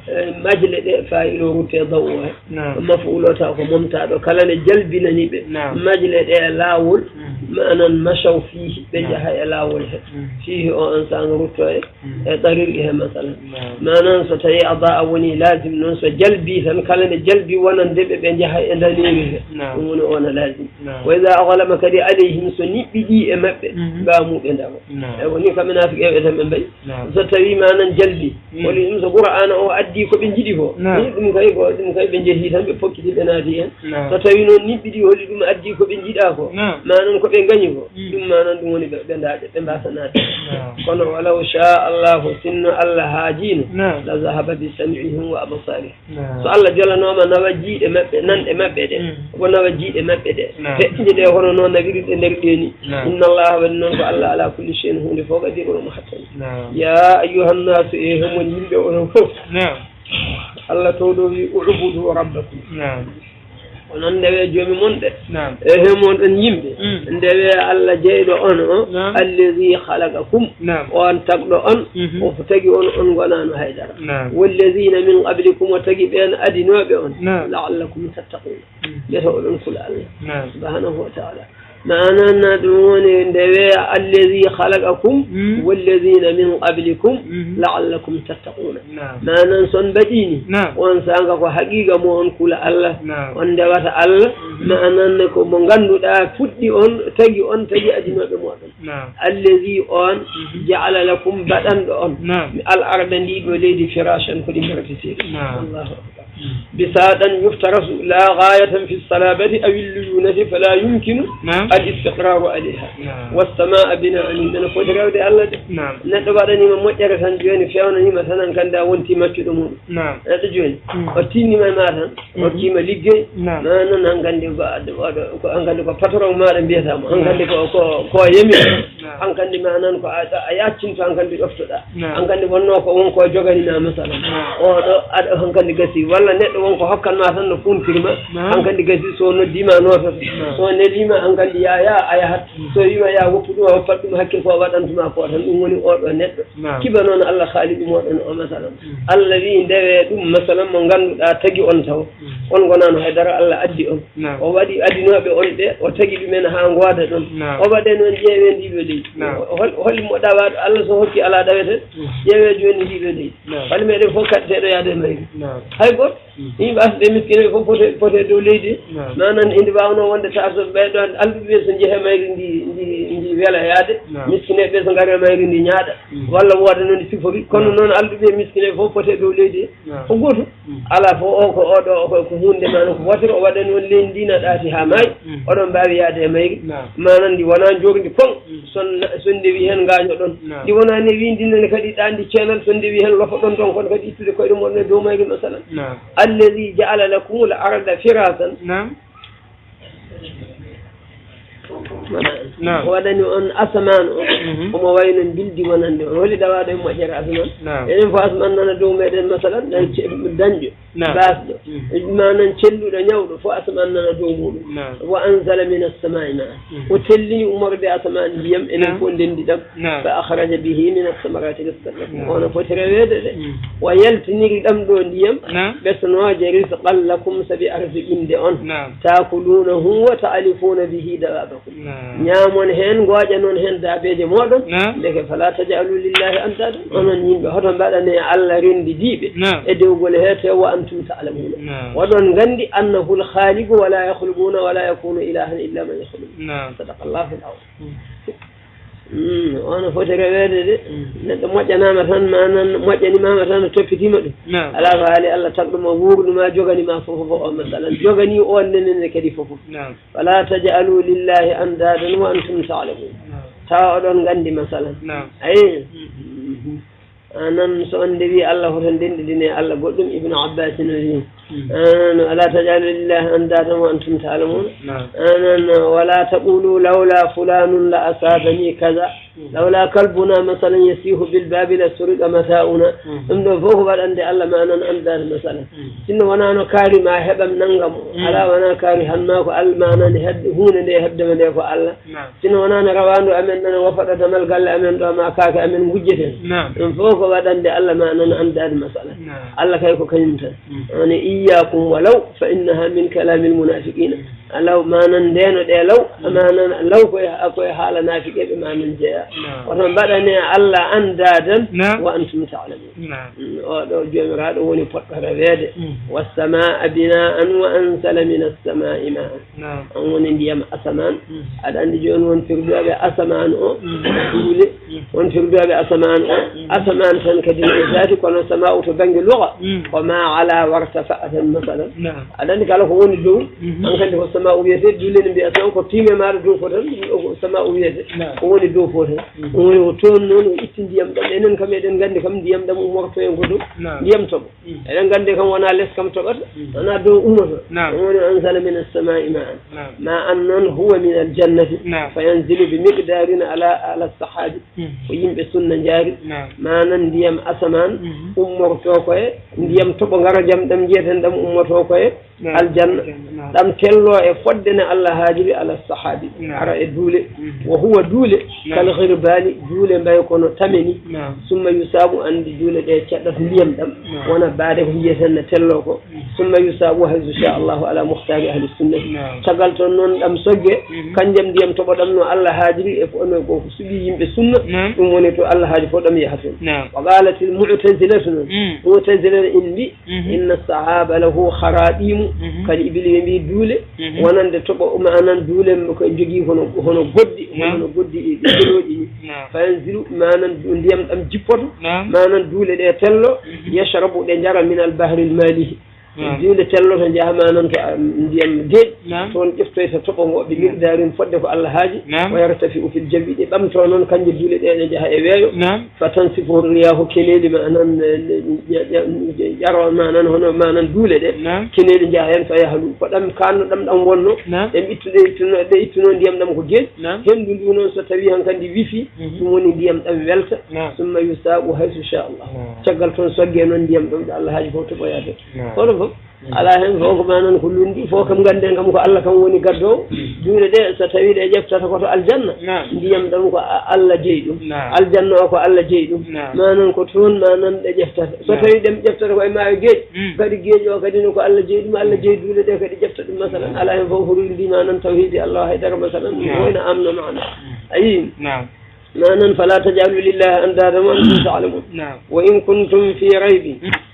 مجلد فاعل روتي ضوء مفعولته ممتاز كلا جلبني مجلد لاول ما أنا مشوا فيه بجاه لاول فيه إنسان روتي طريقه مثلا ما أنا ستي أضاء وني لازم ننسى جلبي ثم كلنا جلبي ونندب بين جهة إندانيه ون ون لازم وإذا أغلم كذي عليهم سني بدي أمب بامو إندامو وني كمنا في كيف من بي ستوي ما أنا جلبي ولي نمسى قرآن أو أدي كبن جديه نيم كاي كو نيم كاي بن جهة ثم بفك دي بناديه ستوي نون ني بدي ولي دم أدي كبن جداه ما أنا كبن غنيه دم ما أنا دموني بنداد بنداسنا كنا ولو شاء الله سن الله هاجين لذهب بسمعهم وأبصارهم الله جل نوما نواجي مبه نان مبه ده ونواجي مبه ده تجي ده هو نون نغير نغيرني إن الله ونون الله على كل شيء هو فوق دي ومحتم يا أيها الناس إيهم يمبه ونفوف نعم الله تولوا اعبدوا ربكم نعم onon ndewe joomi mon ɗe e hemon ɗon yimɓe ndewe Allah jeyɗo on o allazi halakakum on tagɗo on o tagi on on gonano haydara wallazina min qablikum o tagi ɓen adinoɓe on la'allakum tattaquna ɓeto oɗon kula Allah subhanahu wa ta'ala معنى دون دواء الذي خلقكم والذين من قبلكم لعلكم تتقون معنى صن بديني وانسانك حقيقة مون كل الله وان دوات الله معنى انكم من غندو دا فدي اون تجي اون تجي ادنا بمودن الذي اون جعل لكم بدن اون الارض دي بليدي فراشا كل مرتسي الله اكبر بسادا يفترس لا غاية في الصلابة أو الليونة فلا يمكن الاستقرار عليها والسماء بناء من فجر ودي الله نتبادني من مجرى سنجوين فيونني مثلا كان دا وانتي مكتدمون نتجوين وتيني ما ماتا وكيما لجي نانا نانغاندي أنغاندي فترة مالا بيثام أنغاندي كو يمي أنغاندي ما نان كو أياتين فأنغاندي أفتدا أنغاندي ونوكو ونكو جوغاني مثلا أنغاندي قسي ولا neɗɗo wonko hokkanma tan no funtirma hankandi gasi so noddima notata so nelima hankandi ya ya a yahat so wima ya woppu ɗum a woppat ɗum hakkil ko waɗantuma ko tan ɗum woni oɗo neɗɗo kiba noon Allah haali ɗum oɗon o masalan Allah wi ndewe ɗum masalan mo ganduɗa tagi on taw on gonano haydara Allah addi on o waɗi addinoɓe on ɗe o tagi ɗumen ha goda ɗon o waɗe noon ƴeewe ndiɓe leydi holli mo ɗawa Allah so hokki ala ɗawete ƴeewe joni ndiɓe leydi holi meɗen fof kaddeɗo yaade mayri hay goto yimɓe asɓe miskine fof pote pote dow leydi manan indi wawno wonde taso ɓeɗon alɓeɓe so jeehe mayri ndi ndi ndi weela yaade miskineɓe so gaare mayri ndi ñaaɗa walla wooda noon sifori kono noon alɓeɓe miskine fof pote dow leydi ko goto ala fof o ko oɗo ko hunde manan ko wotoro o waɗa noon leydi ndina ɗaati ha maayi oɗon mbawi yaade e mayri manan ndi wona jordi kon son son ndewi hen gaño ɗon ndi wona ne windinene kadi ɗandi ceenal son ndewi hen lofa ɗon ɗon kono kadi ittude koyɗe moɗon e dow mayri masalan الذي جعل لكم الأرض فراشا نعم نعم ودني أن أسمان وما وين بلدي ونندي ولي دوا دم وجر أسمان يعني فأسمان أنا دوم مدن مثلا دنج باس ما ننشلو دنيو فأسمان أنا دوم وأنزل من السماء ماء وتلي أمر بأسمان ديم إن يكون دندي دم فأخرج به من الثمرات رزقا وأنا فتر ويلتني دم دون ديم بس نواجه رزقا لكم سبي أرزقين دون تأكلونه وتألفون به دوابكم نعمون هن غواجنون هن دابيج مودon deke fala tajalu lillahi andada onon yimbe hoton badane alla rendi dibe e dewgol hete wa antum ta'lamuna wadon gandi annahu al-khaliq wa la yakhluquna wa la yakunu ilahan illa man yakhluq sadaqallahu al-azim ona fotere wede de neddo mojjanama tan manan mojjani mama tan toppitima dum ala faali alla tagduma wurduma jogani ma fofo o masalan jogani on nenen kadi fofo fala tajalu lillahi andadan wa antum ta'lamun ta odon gandi masalan ay anan so ande wi Allah hoton dendi dine Allah goddum ibnu abbas ni أنا لا تجعل لله أندادا وأنتم تعلمون أنا ولا تقولوا لولا فلان لأصابني كذا لولا كلبنا مثلا يسيه بالباب لسرق متاعنا أمد فوق بعد أن الله ما أنا أنداد مثلا إنه وانا نكاري ما هبم ننغم على وانا كاري هناك المانا نهد هون اللي هد من يفعل الله إنه وانا نروان أمن أنا وفد دمل قال أمن ما كاك أمن وجده من فوق بعد أن الله ما أنا أنداد مثلا الله كيف كنت أنا إياكم ولو فإنها من كلام المنافقين لو ما نندين لو ما نن لو كوي أكوي حال نافق بما من جاء وثم بدأني الله أندادا وأنتم تعلمون ولو جمر هذا هو نفكر هذا والسماء بناء وأنزل من السماء ماء أمون ديام أسمان هذا عندي جون ونفردوا بأسمان أو دولة ونفردوا بأسمان أسمان سنكدين ذاتي كون السماء تبنج اللغة وما على وارتفعت مثلا هذا عندي قالوا هو ندو أنك السماء ويزيد دولة بأسمان كتيمة ما ردو فوتن السماء ويزيد هو ندو فوتن هو تون نون إتن ديام دم إنن كم يدن غندي كم ديام دم وقت ينقدو ديام تب إنن غندي كم وانا لس كم تبر أنا دو أمه هو أنزل من السماء ماء ما أنن هو من الجنة فينزل بمقدار على على السحاب ويم بسنة جاري ما نن ديام أسمان أمور توكوي ديام تب غرجم دم جيتن دم أمور توكوي الجنة دم تلو يفدنا الله هاجري على الصحابي على الدولة وهو دولة كالغرباني دولة ما يكون تمني ثم يساب عند دولة يتشدد ليم دم وانا بعده هي سنة تلوكو ثم يساب حيث شاء الله على مختار أهل السنة تقلت نون دم سجى كان جم ديم تبدأ الله هاجري إفقنا يقول سبيهم بالسنة ثم الله هاجري فدم يحسن وقالت المعتزلة معتزلة إن إن الصحابة له خرائم كالإبل يمي دولة وانا تبقى معنا دولة مكجي هنا هنا قدي هنا قدي دلودي فينزلوا معنا ديام أم جيبور معنا دولة يتلو يشربوا دنجارا من البحر المالي دولة تلو تنجاه معنا ديام ديد تون كفتو يتطبقوا بمقدار فده الله هاجي ويرتفع في الجبل بام تونون كان دولة ينجاه إيوه فتنسفه الرياح كليل معنا يرى معنا هنا معنا دولة كليل جاهين فيهلو فدم كان دم دم ونو دم إتنو إتنو ديام دم كجيل هم دولون ستوي هن كان دي ويفي ثم ديام دم ولت ثم يساب حيث شاء الله شغل تون سجينون ديام دم الله هاجي فوتو بياده فلو على هم فوق ما نن كلون دي فوق كم غندن كم كو الله كم وني غدو دولة ده ستوي ده جفتا كو الجنة ديام دم كو الله جيدو الجنة كو الله جيدو ما نن كو تون ما نن ده جفتا ستوي دم جفتا كو ما جيد كدي جيد او كدي كو الله جيدو ما الله جيد دولة ده كدي جفتا مثلا على هم فوق دي ما نن توحيد الله هيدا مثلا وين امن معنا اي نعم ما نن فلا تجعلوا لله اندادا وانتم تعلمون وان كنتم في ريب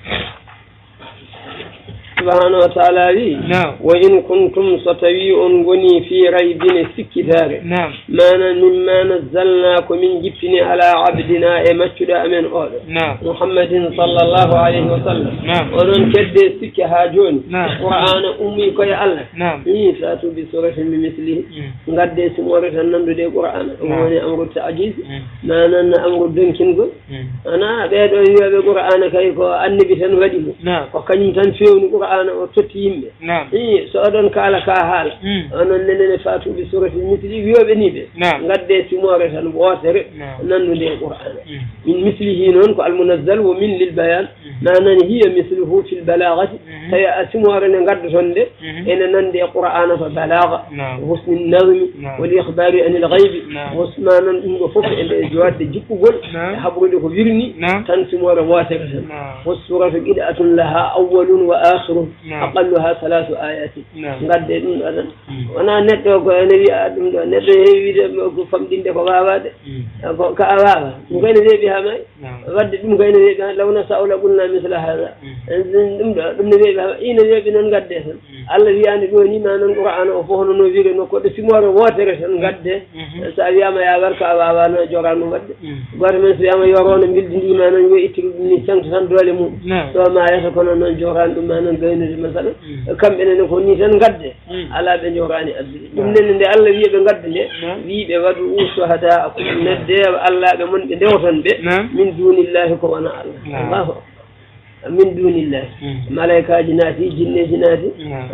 سبحانه وتعالى لي نعم وإن كنتم ستويئون غني في ريب سكتار نعم ما مما نزلناكم من جبتني على عبدنا مشهد أمن أول نعم محمد صلى الله عليه وسلم نعم ونن كد سك هاجون نعم قرآن أمي كي الله نعم فاتوا بسورة من مثله قد سمورة النمر دي قرآن وأنا أمر التعجيز ما نن أمر الدنكين أنا بيدو هي بقرآن كيف النبي تنوديه نعم وكان تنفيون قرآن qur'ana o totti yimɓe i so oɗon kaala ka haala onon nenene fatuɓe surati misli wiyoɓe ni ɓe gadde simore tan wootere nannude e qur'ana min mislihi noon ko almunazzal wo min lil bayan nanani hiya misluhu fi lbalagati tawi a simore nde gaddoton nde ene nande e qur'ana to balaga husni nazmi wal ihbari anil ghaybi husma nan ɗum ɗo fof e nde jodde jippugol e haɓrude ko wirni tan simore wootere tan wassuratu qid'atun laha awwalun wa akhirun aqalluha thalathu ayatin gadde ɗum ɗo tan wona neɗɗo ko ene wiya ɗum ɗo neɗɗo heewi wiide ko famɗinde ko wawade ko ka a wawa ɗum kayne weeɓi ha may wadde ɗum kayne weeɓi ha lawna sawla qulna misla hada ɗum ɗo ɗum ne weeɓi ha ina weeɓi noon gadde tan Allah wiyani ɗo ni ma noon qur'ana o fof nono wiire no koɗo simore wootere tan gadde so a wiyama ya war ko a wawano jogan ɗum wadde goto men so wiyama yorono bildindima noon yo ittiru ɗum ni sankto tan doole mum so ma yata kono noon jorani ɗum ma noon gaynude masala kamɓe nene ko ni tan gadde ala ɓe jorani addude ɗum nenne nde Allah wiye ɓe gadde nde wiɓe waɗu u sohada akum nedde Allah ɓe mon ɓe ndewton ɓe min dunillahi ko wona Allah allahu min dunillahi malaikaji naati jinneji naati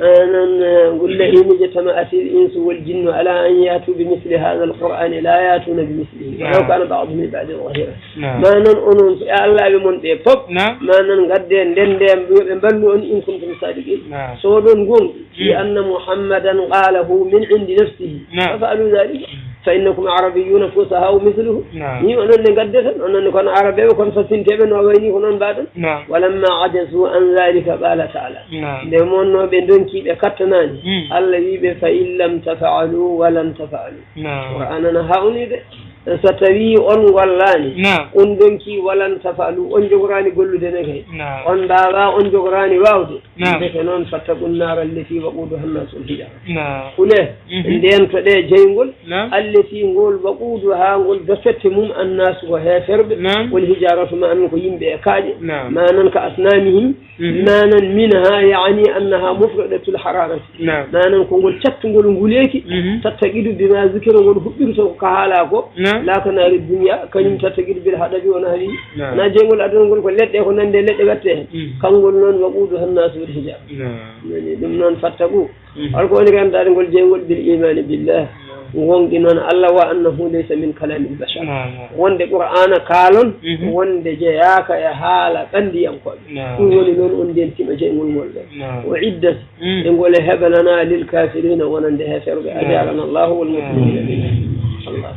non gulle inije tama atir insu wal jinnu ala an yatu bi misli hadha alqur'ani la yatuna bi mislihi walaw kana ba'dhum min ba'di dhahira ma non onon so Allah ɓe mon ɓe pop ma non gadde ndende ɓe ballu on in kuntum sadiqin so ɗon gonɗi fi anna muhammadan qalahu min indi nafsihi fafa'alu dhalika fa innakum arabiyyuna fusahaa mithluhu ni onon ne gadde tan onon kono arabeɓe kono fasinteɓe no wayni ko noon mbaɗon walamma ajazu an dhalika qala ta'ala nde monno ɓe donkiɓe kattanani Allah wiɓe fa in lam tafa'alu wa lam tafa'alu qur'anana hawnide so tawi on gollani on donki walan tafalu on jogorani gollude ne kay on mbawa on jogorani wawde deke noon fattaqun nar allati waquduha nnasu wal hijara kule nden to ɗe jeygol allati ngol waquduha ngol dofette mum annasu ko heferɓe wal hijaratu ma an ko yimɓe e kaaƴe manan ka asnamihim manan minha yani annaha mufradatul hararati manan ko ngol cattugol nguleki tattaqidu bima zikira ngol huɓɓirto ko haala ko la ko naari duniya kañum tattaguiɗo mbiɗa haɗaɓi wona haali na jeygol aduna ngol ko leɗɗe ko nande leɗɗe watte hen kangol noon waqudu hannasu wal hijab nani ɗum noon fattagu holko woni gandade ngol jeygol bil imani billah gonɗi noon Allah wa annahu laysa min kalamil bashar wonde qur'ana kaalon wonde jeyaka e haala ɓandiyankoɓe ɗum woni noon on nden tima jeygol ngol ɗo o iddat e ngol heɓanana lil kafirina wonande heferɓe ajarana allahu wal muslimina allah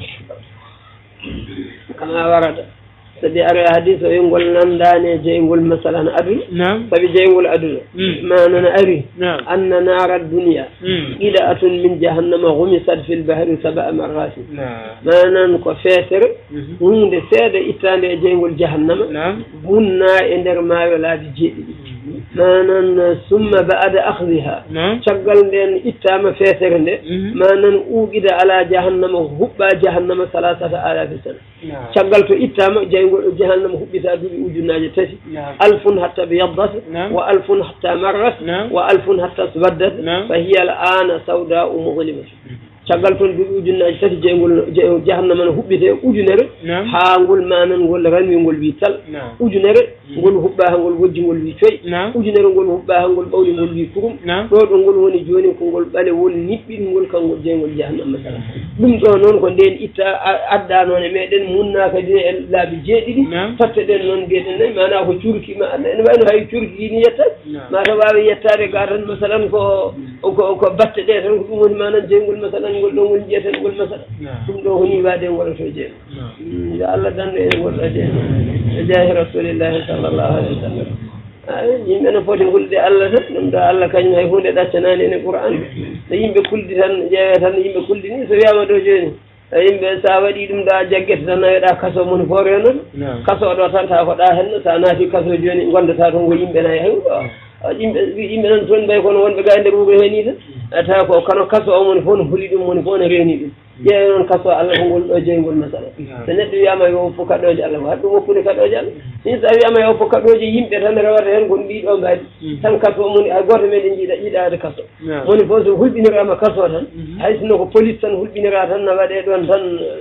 kama warada sabi ara hadis o yengol nandane jeygol masalan aduna sabi jeygol aduna manan ari anna nara dunya qida'atun min jahannama ghumisat fil bahri sab'a marrat manan ko fetere hunde seeda ittande e jeygol jahannama bunna e nder maayo laabi jeeɗiɗi manan summa ba'da akhdhiha caggal nden ittama fetere nde manan uqida ala jahannama hubba jahannama salasata alafi sana caggal to ittama jeygol jahannama hubbita duuɓi ujunnaje tati alfun hatta biyaddat wa alfun hatta marrat wa alfun hatta swaddat fa hiya al ana sawda'u mudhlimat caggal toon duuɓi ujunnaje tati jeygol jahannama no huɓɓite ujunere ha ngol manan ngol ranwi ngol wi tal ujunere ngol huɓɓa ha ngol wojji ngol wi coyi ujunere ngol huɓɓa ha ngol ɓawli ngol wi kurum ɗo ɗo ngol woni joni ko ngol ɓale wol niɓɓiɗ ngol kangol jeygol jahannama masala ɗum ɗo noon ko nden itta adda noon e meɗen munna kadi e laabi jeeɗiɗi totte ɗen noon mbiyeɗen nayi mana ko curki ma ene wayno hay curki ni yettade mata wawi yettade ga tan masalan ko ko ko batte ɗe tan ko ɗum woni manan jeygol masalan ngol ɗo ngol jiyeten ngol masala ɗum ɗo honi waade ngol to jeeygo yo Allah danɗo en ngol ɗo jeeygo e jaahi rasulillahi sallllahu alayhi wa sallam yimɓe no foti hulde Allah tan ɗum ɗo Allah kañum hay hunde ɗaccanani ene Qur'an so yimɓe kuldi tan ƴeewe tan yimɓe kuldi ni so wiyama ɗo joni yimɓe sa waɗi ɗum ɗo a jaggete tan naweɗa kaso moni fof renoto kaso ɗo tan ta ko ɗa henno sa naati kaso joni gondata toon ko yimɓe nayi hay ɗo yimɓe yimɓe nan toon mbay kono wonɓe ga nder wuuro heni tan tawa ko kano kaso o moni fof no huli ɗum moni fof no reeni ɗum ƴeewe noon kaso Allah ko ngol ɗo jeygol masala so neɗɗo wiyama yo woppu kaɗoje Allah ko haɗum woppude kaɗoje Allah sin sa wiyama yo woppu kaɗoje yimɓe tan rewata hen kono mbiɗo mbaɗi tan kaso moni a goto meɗen jiiɗa yiɗade kaso moni fof so hulɓinirama kaso tan hay sinno ko police tan hulɓinira tan no waɗe ɗon tan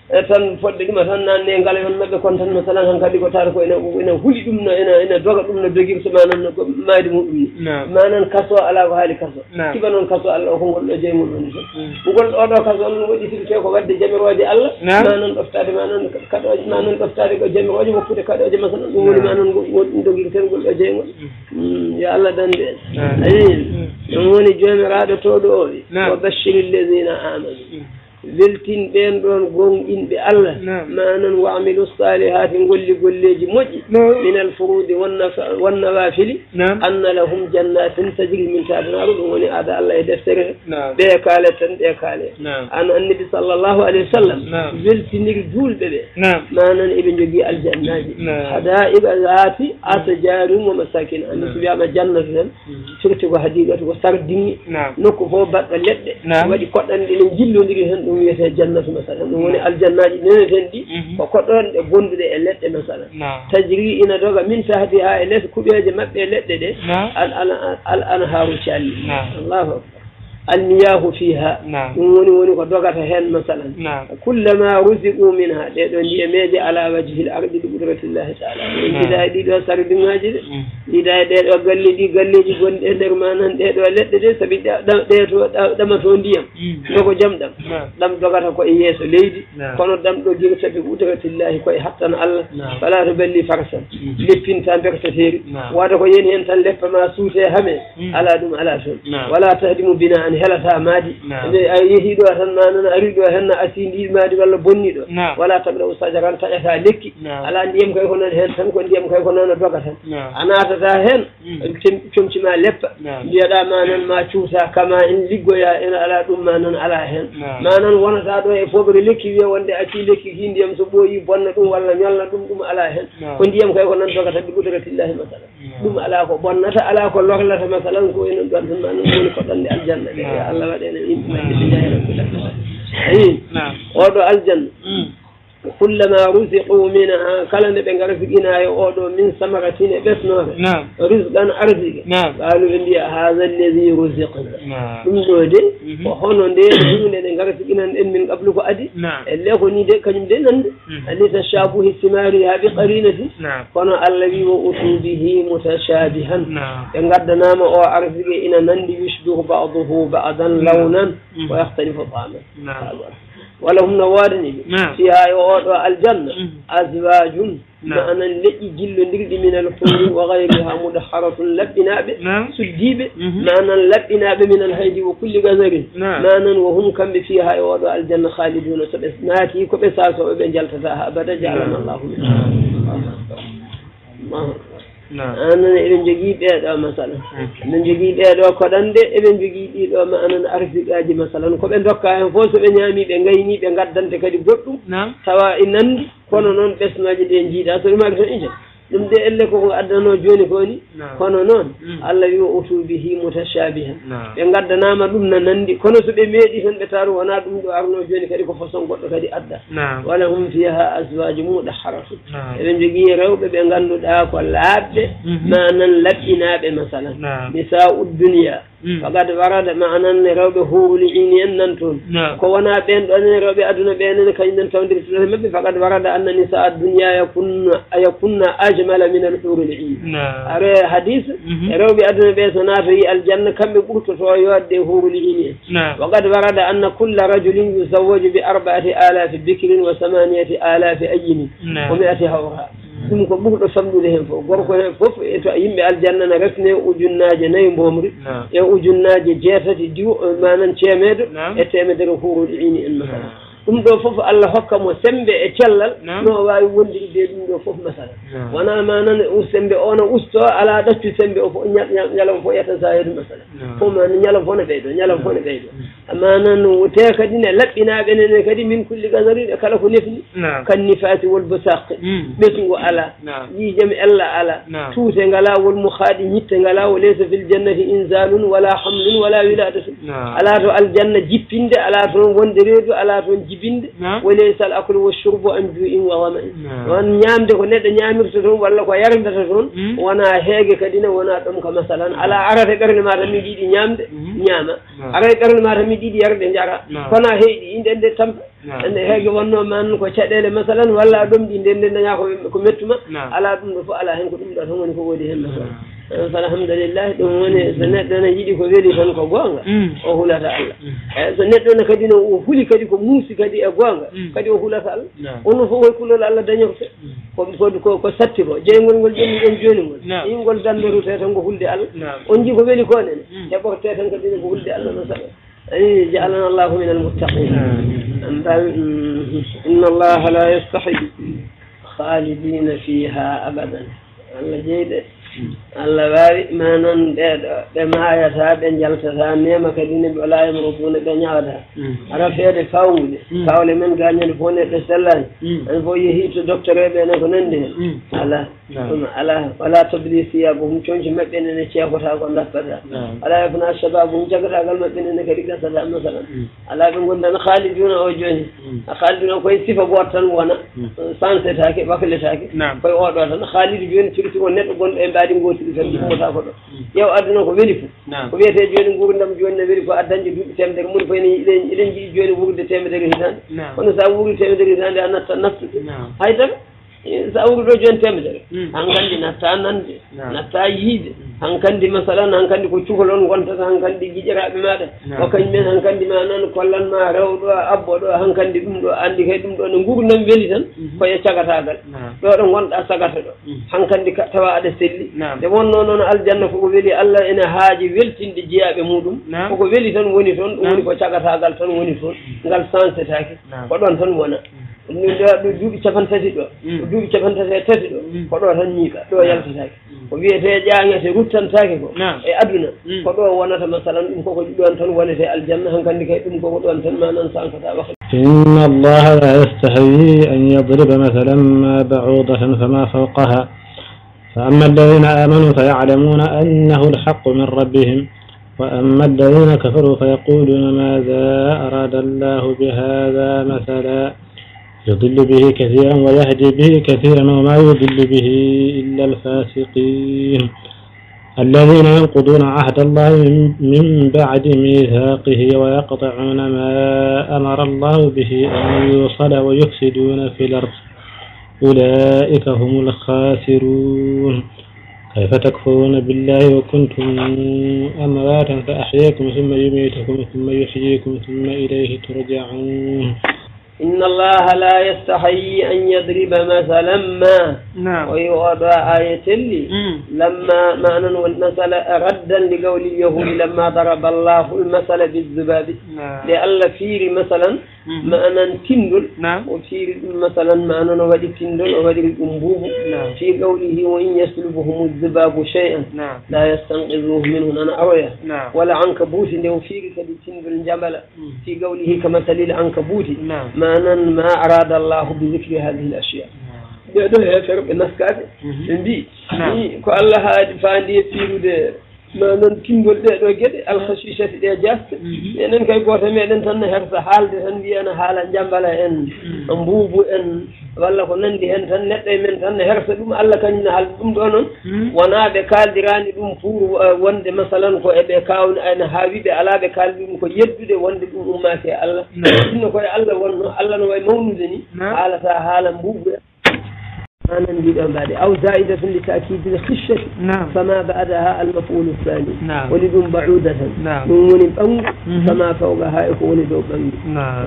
tan fodde ɗuma tan nanne ngala yon maɓɓe kon tan masalan han kadi ko tata ko ene ene huuli ɗum no ene ene doga ɗum no dogirso manan ko maadi muɗum ni manan kaso ala ko haali kaso kiba noon kaso Allah o ko ngol ɗo jeymum woni toon ngol ɗo ɗo kaso on waɗi firte ko wadde jamiroje Allah manan ɗoftade manan kaɗoje manan ɗoftade ko jamiroje woppude kaɗoje masalan ɗum woni manan ɗum dogirten ngol ɗo jeygol yo Allah dande en ayi ɗum woni jomiraɗo towɗo o wi wa bashiri lladina amanu weltin ɓen ɗon gonɗinɓe Allah manan wa amilu salihati golli golleji moƴƴi min alfurude wannawafili anna lahum jannatin tajri min tahtiha al-anhar ɗum woni aada Allah e deftere ɓe kaale tan ɓe kaale an annabi sallllahu alayhi wa sallam weltiniri julɓe ɓe manan eɓe jogui aljannaji hada'iqa zati asjarum wa masakin andi so wiyama jannatu tan firti ko hadiqatu ko sardingi nokku fof baɗɗo leɗɗe waɗi koɗɗanɗe ɗe jillodiri hen ɗum wiyete jannatu masalan ɗum woni aljannaji neneten ɗi ko koɗɗon ɗe gonduɗe e leɗɗe masalan tajri ina doga min tahti ha e less kuɓeje mabɓe e leɗɗe ɗe al anharu calli allahu akbar almiyahu fiha ɗum woni woni ko dogata hen masalan kullama rusiqu minha ɗeɗo ndiyameje ala wajhi l ardi li qudratillahi taala en jiida e ɗiɗo sardingaji ɗe jiida e ɗeɗo galle ɗi galleji gonɗi e nder manan ɗeɗo leɗɗe ɗe saabi ɗeto ɗamato ndiyam dogo jam ɗam ɗam dogata koye yeeso leydi kono ɗam ɗo girta bi qudratillahi koye hattan Allah fala to balli farsan leppinta berteteri wata ko yeni hen tan leppama suute hame ala ɗum ala toon wala tahdimu bina an helata maadi a yeehiɗo tan manan ari ɗo henna asindi maadi walla bonniɗo wala taɓɗa o sajaran taƴata lekki ala ndiyam kay ko nan hen tan ko ndiyam kay ko noon doga tan a natata hen comcima leppa mbiyaɗa manan ma cuuta kama en liggoya ene ala ɗum manan ala hen manan wonata ɗo e foɓre lekki wiya wonde acci lekki ki ndiyam so ɓooyi bonna ɗum walla ñolna ɗum ɗum ala hen ko ndiyam kay ko nan dogata bi qudratillahi masalan ɗum ala ko bonnata ala ko lorlata masalan ko enen ɗon tan manan woni ko ɗonde aljanna ɗe Allah waɗene yimɓe maɓɓe ɓe jahira ayi oɗo aljanna kullama rusiqu minha kala nde ɓe garfiqina e oɗo min samaratin e ɓesnore risqan arsigue qaalu ɓe mbiya hatha alladi rusiqna ɗum ɗo de ko hono nde hunde nde garfiqinan en min qablu ko adi elle ko ni de kañum de nande ani tashabuhi simariha bi qarinati kono Allah wi wo utubihi mutashabihan ɓe gaddanama o arsigue ina nandi yushbihu ba'duhu ba'dan lawnan wa yahtalifu ta'aman wala hum no woodani ɓe fiha e oɗo aljanna aswajun manan leƴƴi jillodirɗi min alhuri wa gayriha mudahharatun laɓɓinaɓe suddiɓe manan laɓɓinaɓe min alhaydi wa kulli gazarin manan wa hum kamɓe fiha e oɗo aljanna khaliduna so ɓe naati ko ɓe sasoɓe ɓe jaltata ha abada jalana llahu min anan eɓen jogui ɓeeɗo masalan eɓen jogui ɓeeɗo koɗande eɓen jogui ɗiɗo ma anan arsiqaji masalan koɓe dokka hen fo soɓe ñaami ɓe gayni ɓe gaddante kadi goɗɗum tawa e nandi kono noon ɓesnoji ɗe jiiɗa so ɗumaki tan ija ɗum de elle koko addano joni ko ni kono noon Allah wi o utubihi mutashabihan ɓe gaddanama ɗum na nandi kono so ɓe meeɗi tan ɓe taru wona ɗum ɗo arno joni kadi ko façon goɗɗo kadi adda wala hum fiha azwaju mudahharatu eɓen jogui rewɓe ɓe ganduɗa ko laaɓɓe manan laɓɓinaɓe masalan nisa'u dunya faqad warada manan rewɓe huuli ini en nan toon ko wona ɓen ɗon rewɓe aduna ɓenen kañumen tawdirtoɗe mabɓe faqad warada anna nisa'a dunya yakunna yakunna ajmala min al-hur al-'ain are hadith rewɓe aduna ɓe so naatoyi aljanna kamɓe ɓurtoto yodde hurul ini en waqad warada anna kulla rajulin yuzawwaju bi arba'ati alafi bikrin wa samaniyati alafi ayyin wa mi'ati hawra ɗum ko ɓurɗo famɗude hen fof gorko hen fof e to yimɓe aljanna ne resne ujunnaje nayyi mbomri e ujunnaje jeetati diw manan ceemeɗo e temedere huruɗe ini en masala ɗum ɗo fof Allah hokka mo sembe e cellal no wawi wondirde ɗum ɗo fof masala wona manan sembe ono usto ala ɗaccu sembe o fof ñalam fof yetta sayedu masala fof man ñalam fof ne ɓeyɗo ñalam fof ne ɓeyɗo manan te kadi ne laɓɓinaɓe nene kadi min kulli gasariɗe kala ko nefni kan nifati wol bosaqe ɓetugo ala yiijam ella ala tuute ngala wol muhaɗi ñitte ngala wo laysa fil jannati inzalun wala hamlun wala wiladatu ala to aljanna jippinde ala toon wonde reedu ala toon jibinde wa laysa al aklu washurbu an ju'in wa wama'in won ñamde ko neɗɗo ñamirta toon walla ko yarndata toon wona heege kadi ne wona ɗum ko masalan ala arata ɓernde ma tan mi yiɗi ñamde ñaama arata ɓernde ma tan mi ɗiɗi yarde jara kono heyɗi inde nde tampa ande heege wonno man ko caɗele masalan walla ɗum ɗi nden nden daña ko mettuma ala ɗum ɗo fof ala hen ko ɗum ɗo tan woni ko woodi hen masalan falhamdulillah ɗum woni so neɗɗo ne yiɗi ko weeli tan ko goonga o hulata Allah eyi so neɗɗo ne kadi no o huli kadi ko muusi kadi e goonga kadi o hulata Allah onno fof koye kulol Allah dañoto ko ko satti ko jeygol ngol ƴenni ɗon joni ngol ingol dandorute tan ko hulde Allah on jii ko weeli ko nene heɓorte tan kadi ko hulde Allah no saɗa أي جعلنا الله من المتقين إن الله لا يستحي خالدين فيها أبدا الله جيد الله باري ما نن بما يتا بنجلتا نيما كدين بلا يمرضون بنيادا ara feede fawde fawle men gañen fo neɗɗo sellani an fo yehi to docteur eɓe ne ko nandi hen ala ɗum ala wala tablisiya bo hum coñci maɓɓe nene ceekota ko daftata ala yafna sababu hum jagatagal maɓɓe nene kadi gasata masalan ala ɓe gondan haaliduna o joni haaliduna koye sifa goto tan wona sansetake ɓakletake koye oɗo tan haalidu joni surtout ko neɗɗo gonɗo e mbaadi gotiɗi tan ummota ko ɗo ƴeew aduna ko weeli fof ko wiyete joni gurdam joni ne weeli ko addañde duuɓi temedere moni koyne iɗen iɗen jiiɗi joni wurde temedere hitande kono sa wuuri temedere hitande a natta naftude haydara sa wuuri ɗo joni temedere hankandi natta nande natta yiide hankandi masalan hankandi ko cukalol on gontata hankandi giƴiraɓe maɗa o kañumen hankandi ma noon kollanma rewɗo abbo ɗo hankandi ɗum ɗo andi kay ɗum ɗo no gurdam weeli tan koye cagatagal ɗo ɗo gonɗa sagata ɗo hankandi tawa aɗa selli nde wonno noon aljanna koko weeli Allah ene haaji weltinde jeeyaɓe muɗum koko weeli tan woni toon ɗum woni ko cagatagal tan woni toon ngal sansetake ko ɗon tan wona ɗum ɗo duuɓi capan tati ɗo duuɓi capan tati e tati ɗo ko ɗo tan ñiiɓa ɗo yaltatake ko wiyete ƴaŋete ruttantake ko e aduna ko ɗo wonata masalan ɗum koko ɗon tan wonete aljanna hankandi kay ɗum koko ɗon tan ma nan sankata waktu إن الله لا يستحيي أن يضرب مثلا ما بعوضة فما فوقها فأما الذين آمنوا فيعلمون أنه الحق من ربهم وأما الذين كفروا فيقولون ماذا أراد الله بهذا مثلا يضل به كثيرا ويهدي به كثيرا وما يضل به إلا الفاسقين الذين ينقضون عهد الله من بعد ميثاقه ويقطعون ما أمر الله به أن يوصل ويفسدون في الأرض أولئك هم الخاسرون كيف تكفرون بالله وكنتم أمواتا فأحياكم ثم يميتكم ثم يحييكم ثم إليه ترجعون إن الله لا يستحيي أن يضرب مثلا ما نعم ويوضع آية لي لما معنى والمثل ردا لقول اليهود لما ضرب الله المثل بالذباب نعم لألا فير مثلا معنى تندل نعم وفير مثلا معنى ودي تندل ودي الأنبوب نعم في قوله وإن يسلبهم الذباب شيئا نعم لا يستنقذوه منه أنا أويه نعم ولا عنكبوت وفير كدي تندل جبل في قوله كمثل العنكبوت نعم أن ما أراد الله بذكر هذه الأشياء بيدو يفرق النسكات عندي كو الله هاد فاندي فيرو دي ما نون كيمبول دي دو جدي الخشيشة دي جاست enen kay goto meɗen tan hersa haalde tan mbiyana haala jambala en mbuubu en walla ko nandi hen tan neɗɗo e men tan hersa ɗum Allah kañum ne haalde ɗum ɗo noon wona ɓe kaldirani ɗum pour wonde masalan ko eɓe kawni ene haawiɓe ala ɓe kaldi ɗum ko yeddude wonde ɗum ummake Allah ɗumno koye Allah wonno Allah no way mawnude ni haalata haala mbuubu أنا نريد أن بعد أو زائدة لتأكيد الخشة نعم. فما بعدها المفعول الثاني نعم. ولد بعودة نعم. من بأنج فما فوقها يكون ذو بأنج نعم.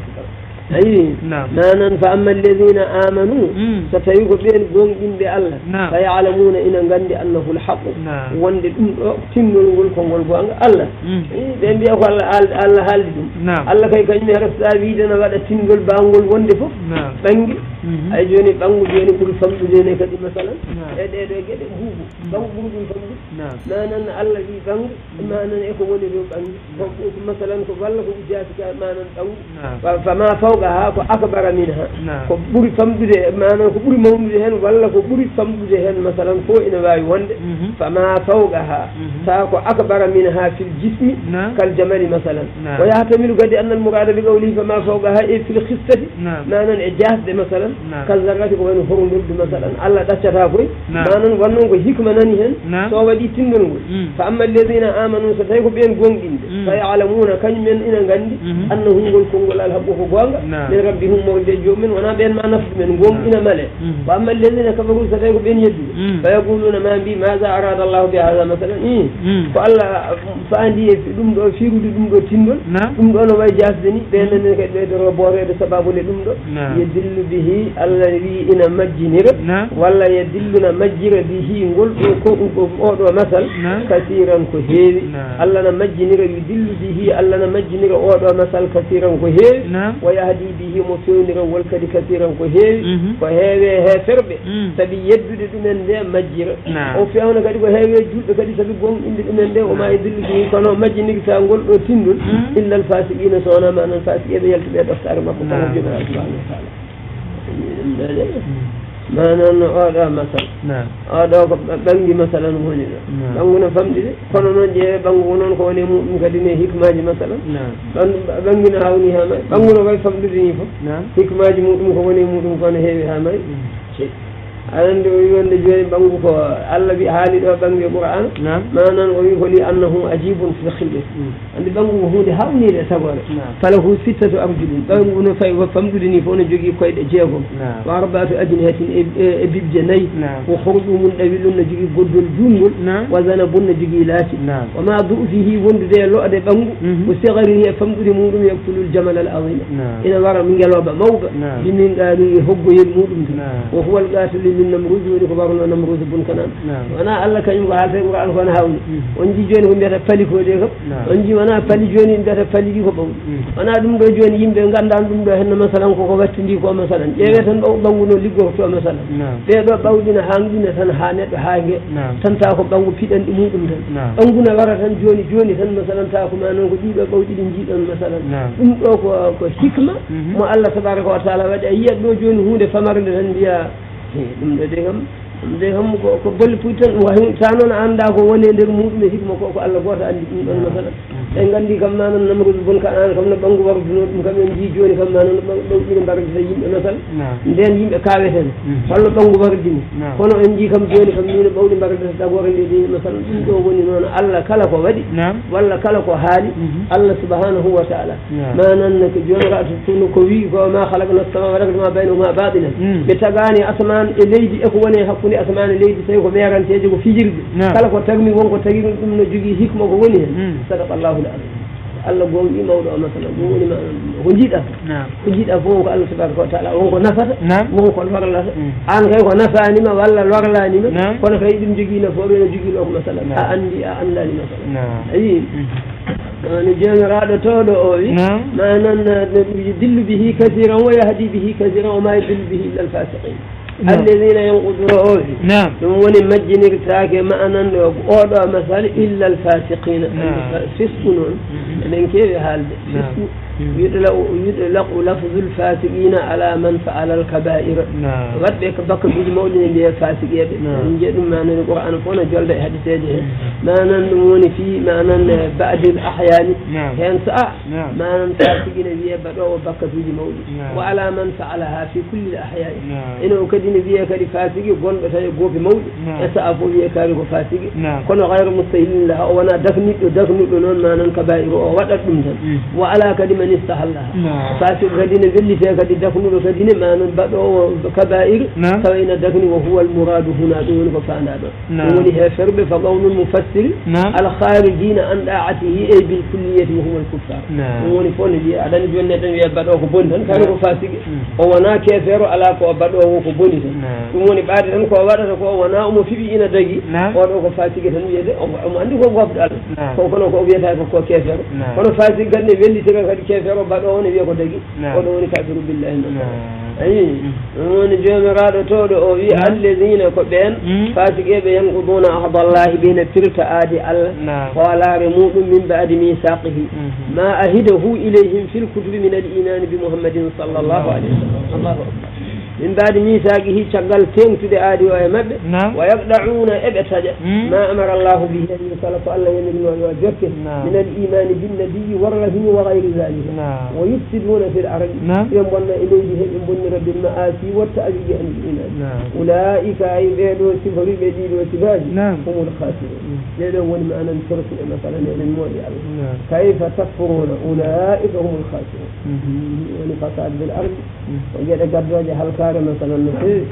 أي نعم نانا فأما الذين آمنوا ستيقبين بونجين بالله نعم. فيعلمون إن غند أنه الحق نعم. وند تنو نقول كونغول بوانغ الله دين بيا قال الله هالدم نعم. الله كي كان يرس أبيدنا بعد تنقول بانغول وند فوق نعم. بانغ أي جوني بانغ جوني كل فم جوني كذي مثلا هذا هذا كذا هو بانغ بانغ فم نعم نانا الله في بانغ ما نانا يكون وند بانغ مثلا كفلا كوجاتك ما نانا بانغ فما فوق ko akbara minha ko ɓuri famɗude manan ko ɓuri mawnude hen walla ko ɓuri famɗude hen masalan fo ina wawi wonde fama fawqaha ta ko akbara minha fil jismi kal jamali masalan wa yahtamilu kadi anna al murada bi qawlihi fama fawqaha e fil khissati manan e jasde masalan كالذرة كوين هرم برد مثلا الله تشرها كوي مانن ونن كو حكمة ناني هن سو ودي تندن فأما الذين آمنوا ستيكو بين غونغين فيعلمون كن من إن غندي أنه يقول كونغول الحب كو غونغ من ربهم مولد جومن ونا بين ما نفس من غونغ إن ملئ وأما الذين كفروا ستيكو بين يدي فيقولون ما بي ماذا أراد الله بهذا مثلا إيه فالله فأندي دum do firude dum do tindol dum do no way jasdeni be nan ke be do borede sababule dum do yadillu bihi alladhi ina majjinira walla yadilluna majjira bihi ngol do ko o do masal kasiran ko heewi alla na majjinira yudillu bihi alla na majjinira o do masal kasiran ko heewi wa yahdi bihi mutawnira wal kadi kasiran ko heewi ko heewe he ferbe sabi yeddude dum en de majjira o fiawna kadi ko heewe julbe kadi sabi gon inde dum en de o ma yadillu bihi kono majjinira sa ngol do tindul illa al fasiqina sona ma nan fasiqe yalti be daftar makko ko jibra subhanahu wa ta'ala ما نقول مثلا نعم هذا بنجي مثلا هوني بنقول فهمت كنا نجي بنقول كوني مو كدينه حكمة مثلا نعم بنجي نهاوني هم بنقول ما فهمت دينه نعم حكمة مو كوني مو كوني هي هم شيء أنا يقول نجوي بنقول الله بحالي ده بنجي القرآن ما نقول لي أنه عجيب في خلقه عند بنقول هو ده هوني ده سبحان فله ستة أرجل بنقول في وفهمت دينه فون جوجي كويد جيهم وأربعة أجنحة بجني وخرج من أبيل نجي قد الجمل وذنب نجي لاتي وما ضوء فيه وند ده لو ده بنقول وصغره فهمت دي مودم يقتل الجمل العظيم إذا ورا من جلوب موضع من قالوا يحب يمودم وهو القاتل من نمرود ولكبرنا نمرود بن كنان وانا الله كان يقول هذا القرآن كان هاوني ونجي جوني هم بيتا فالي كو ديكم ونجي وانا فالي جوني بيتا فالي كو بو وانا دum do joni yimbe gandan dum do henno masalan ko ko wattindi ko masalan jeewe tan do banguno liggo to masalan be do bawdina hangina tan ha neddo haange tan ta ko bangu fidan di mudum tan banguna wara tan joni joni tan masalan ta ko manon ko dido bawdi din jidon masalan dum do ko ko hikma mo Allah tabaaraka wa taala wadi yiya do joni hunde famarde tan biya ɗum ɗo de kam ɗum de kam ko ko bolle puy tan sa noon annda ko woni e nder muɗum e hikma ko ko Allah goto andi ɗum ɗon masala ɓe nganndi kam manon namrude bon ka an kam no ɓanngu warduno ɗum kam en jii jooni kam manon ɗowɗine mbardita yimɓe masal nden yimɓe kaaweten holno ɓanngu wardini kono en jii kam jooni kam mino ɓawɗi mbardita tagore nde ɗini masala ɗum ɗo woni noon Allah kala ko waɗi walla kala ko haali Allah subhanahu wa taala manan ko jooni rato tunu ko wi ko ma halaqna as-samaa wal arda ma baynahuma batilan ɓe tagaani asman e leydi e ko woni hakkunde asman e leydi tawi ko meeranteje ko fijirde kala ko tagmi wonko tagi ɗum no jogii hikma ko woni hen sadaqa Allahu Allah gonɗi mawɗo o masala ɗum woni ma ko jiiɗa ko jiiɗa fof ko Allah tabaraka wa taala wonko nafata wonko lorlata an kay ko nafanima walla lorlanima kono kay ɗum jogii nafoore no jogii ɗo ko masala a andi a andani masala ayi ni jomiraɗo towɗo o wi manan dillu bihi kasiran wa yahdi bihi kasiran wa ma yudillu bihi illa al-fasiqin الذين ينقضون نعم ثم مجنك تاك ما أن أوضع مثال إلا الفاسقين فسقون من كيف هذا فسق يطلق يطلق لفظ الفاسقين على من فعل الكبائر وقد بك بك بجمولين اللي فاسقين نجد ما أن القرآن فونا جلد حديثه ما ننمون في ما أن بعد الأحيان كان ساعة ما أن فاسقين بيه بدأوا بك بجمولين وعلى من فعلها في كل الأحيان إنه كدين بيه كاري فاسقي قول بتاعي قو في مولد يسأفوا بيه كاري فاسقي كن غير مستهين لها وانا دفنت ودفنت لنون ما أن كبائر ووضعت منهم وعلى كلمة من استحلها فاسق كدين ذلي فيها كدين دفن وكدين ما نبدأ كبائر فإن الدفن وهو المراد هنا دون فانا ولها شرب فقول المفسر الخارجين عن طاعته أي بالكلية وهو الكفار ونفون لي على نجونا تنوي بدأ كبندا كانوا فاسق وانا كافر على كبدأ وكبندا وني بعد أن كبدأ وانا أم في بينا دقي وانا كفاسق تنوي أم عندي كوب قبل كوكنا كوبيتها كوب كافر وانا فاسق قد نبلي ترى كافر وبعدون يبيعوا دقي ودون كافر بالله أي من جمرات تود أو في الذين كبين فاسقين بينقضون عهد الله بين تلك آدي الله ولا رموز من بعد ميثاقه ما أهده إليهم في الكتب من الإيمان بمحمد صلى الله عليه وسلم الله أكبر من بعد ميثاقه شغل تنتد آدي ويمد ويقدعون إبتجا ما أمر الله به أن يصل فالله يمد ويوجبه من الإيمان بالنبي والرسول وغير ذلك ويفسدون في الأرض ينبون إليه ينبون رب المآسي والتأذي عن الإيمان أولئك أي بيدو سفر بديل وسباج هم الخاسرون لأنهم ولما أنا نفرس مثلا للمولي كيف تكفرون أولئك هم الخاسرون ولفساد بالأرض وجد قد وجه الكار مثلا نحيل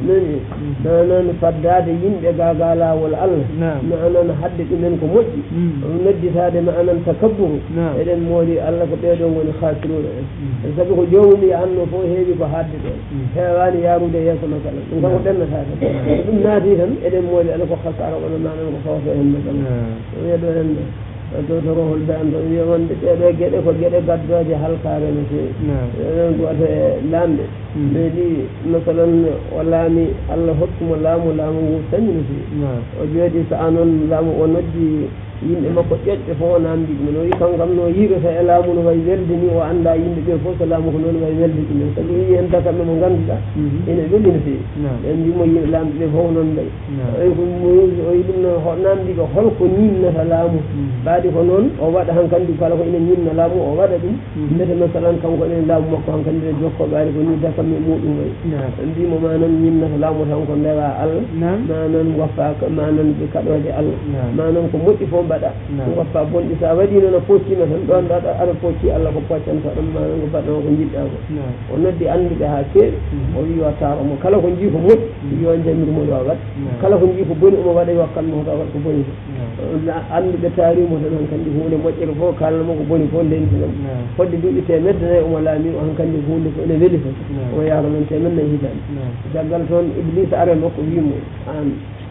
نانا نفداد ينبقى قالا والألل نانا نحدث منكم وجه وندس هذا معنا تكبر إلى المولي الله كبيرهم ونخاسرون سبق جومي عنه فوهي بفحدث هيواني يارو ديس مثلا نقول لنا هذا ناديهم إلى المولي الله خسارة ولا معنى وخوفهم مثلا ويدوهم تروح البان يوم تجد فجد قد وجه الكارن في نقول لام بدي مثلا ولامي الله حكم لام لام وسنين في وجدي سأنون لام ونجي yimɓe makko ƴeƴƴe fof namdi ɗumen o wi kankam no yiirata e laamu no wayi weldini o annda yimɓe ɓe fof so laamu ko noon wayi welde ɗumen sabi o wi en takamɓe mo ngannduɗaa ene weli no feewi en mbimo yimɓe laamɓe ɓe fof noon mbayi oy ko o wi ɗum no namdi ɓe holko ñinnata laamu mbaadi ko noon o waɗa hankandi kala ko ene ñinna laamu o waɗa ɗum mbete masalan kanko ene laamu makko hankandi ne jokko ɓaari ko ni dakamɓe muɗum wayi mbimo manan ñinnata laamu tan ko ndewa Allah manan waffaaka manan ɓe kaɗoode Allah manan ko moƴƴi fof mbaɗa waffa bonɗi sa waɗi noon a poccima tan ɗon ɗaɗa aɗa pocci Allah ko poccanta ɗum manan ko mbaɗɗon ko jiɗɗa ko o noddi annduɓe haa keeɗi o wi yo taaramo kala ko jii ko moƴƴi yo jamirmo yo waɗ kala ko jii ko boni omo waɗa yo kalmo ko waɗ ko boni ko annduɓe taarimo tan hankandi hunde moƴƴere fof kalnamo ko boni fof ndentinon fodde duuɓi temedde nayi omo laami o hankandi hunde ko ene weli fof o yaaro noon temedde nayi hitande caggal toon Iblisa are makko wimo an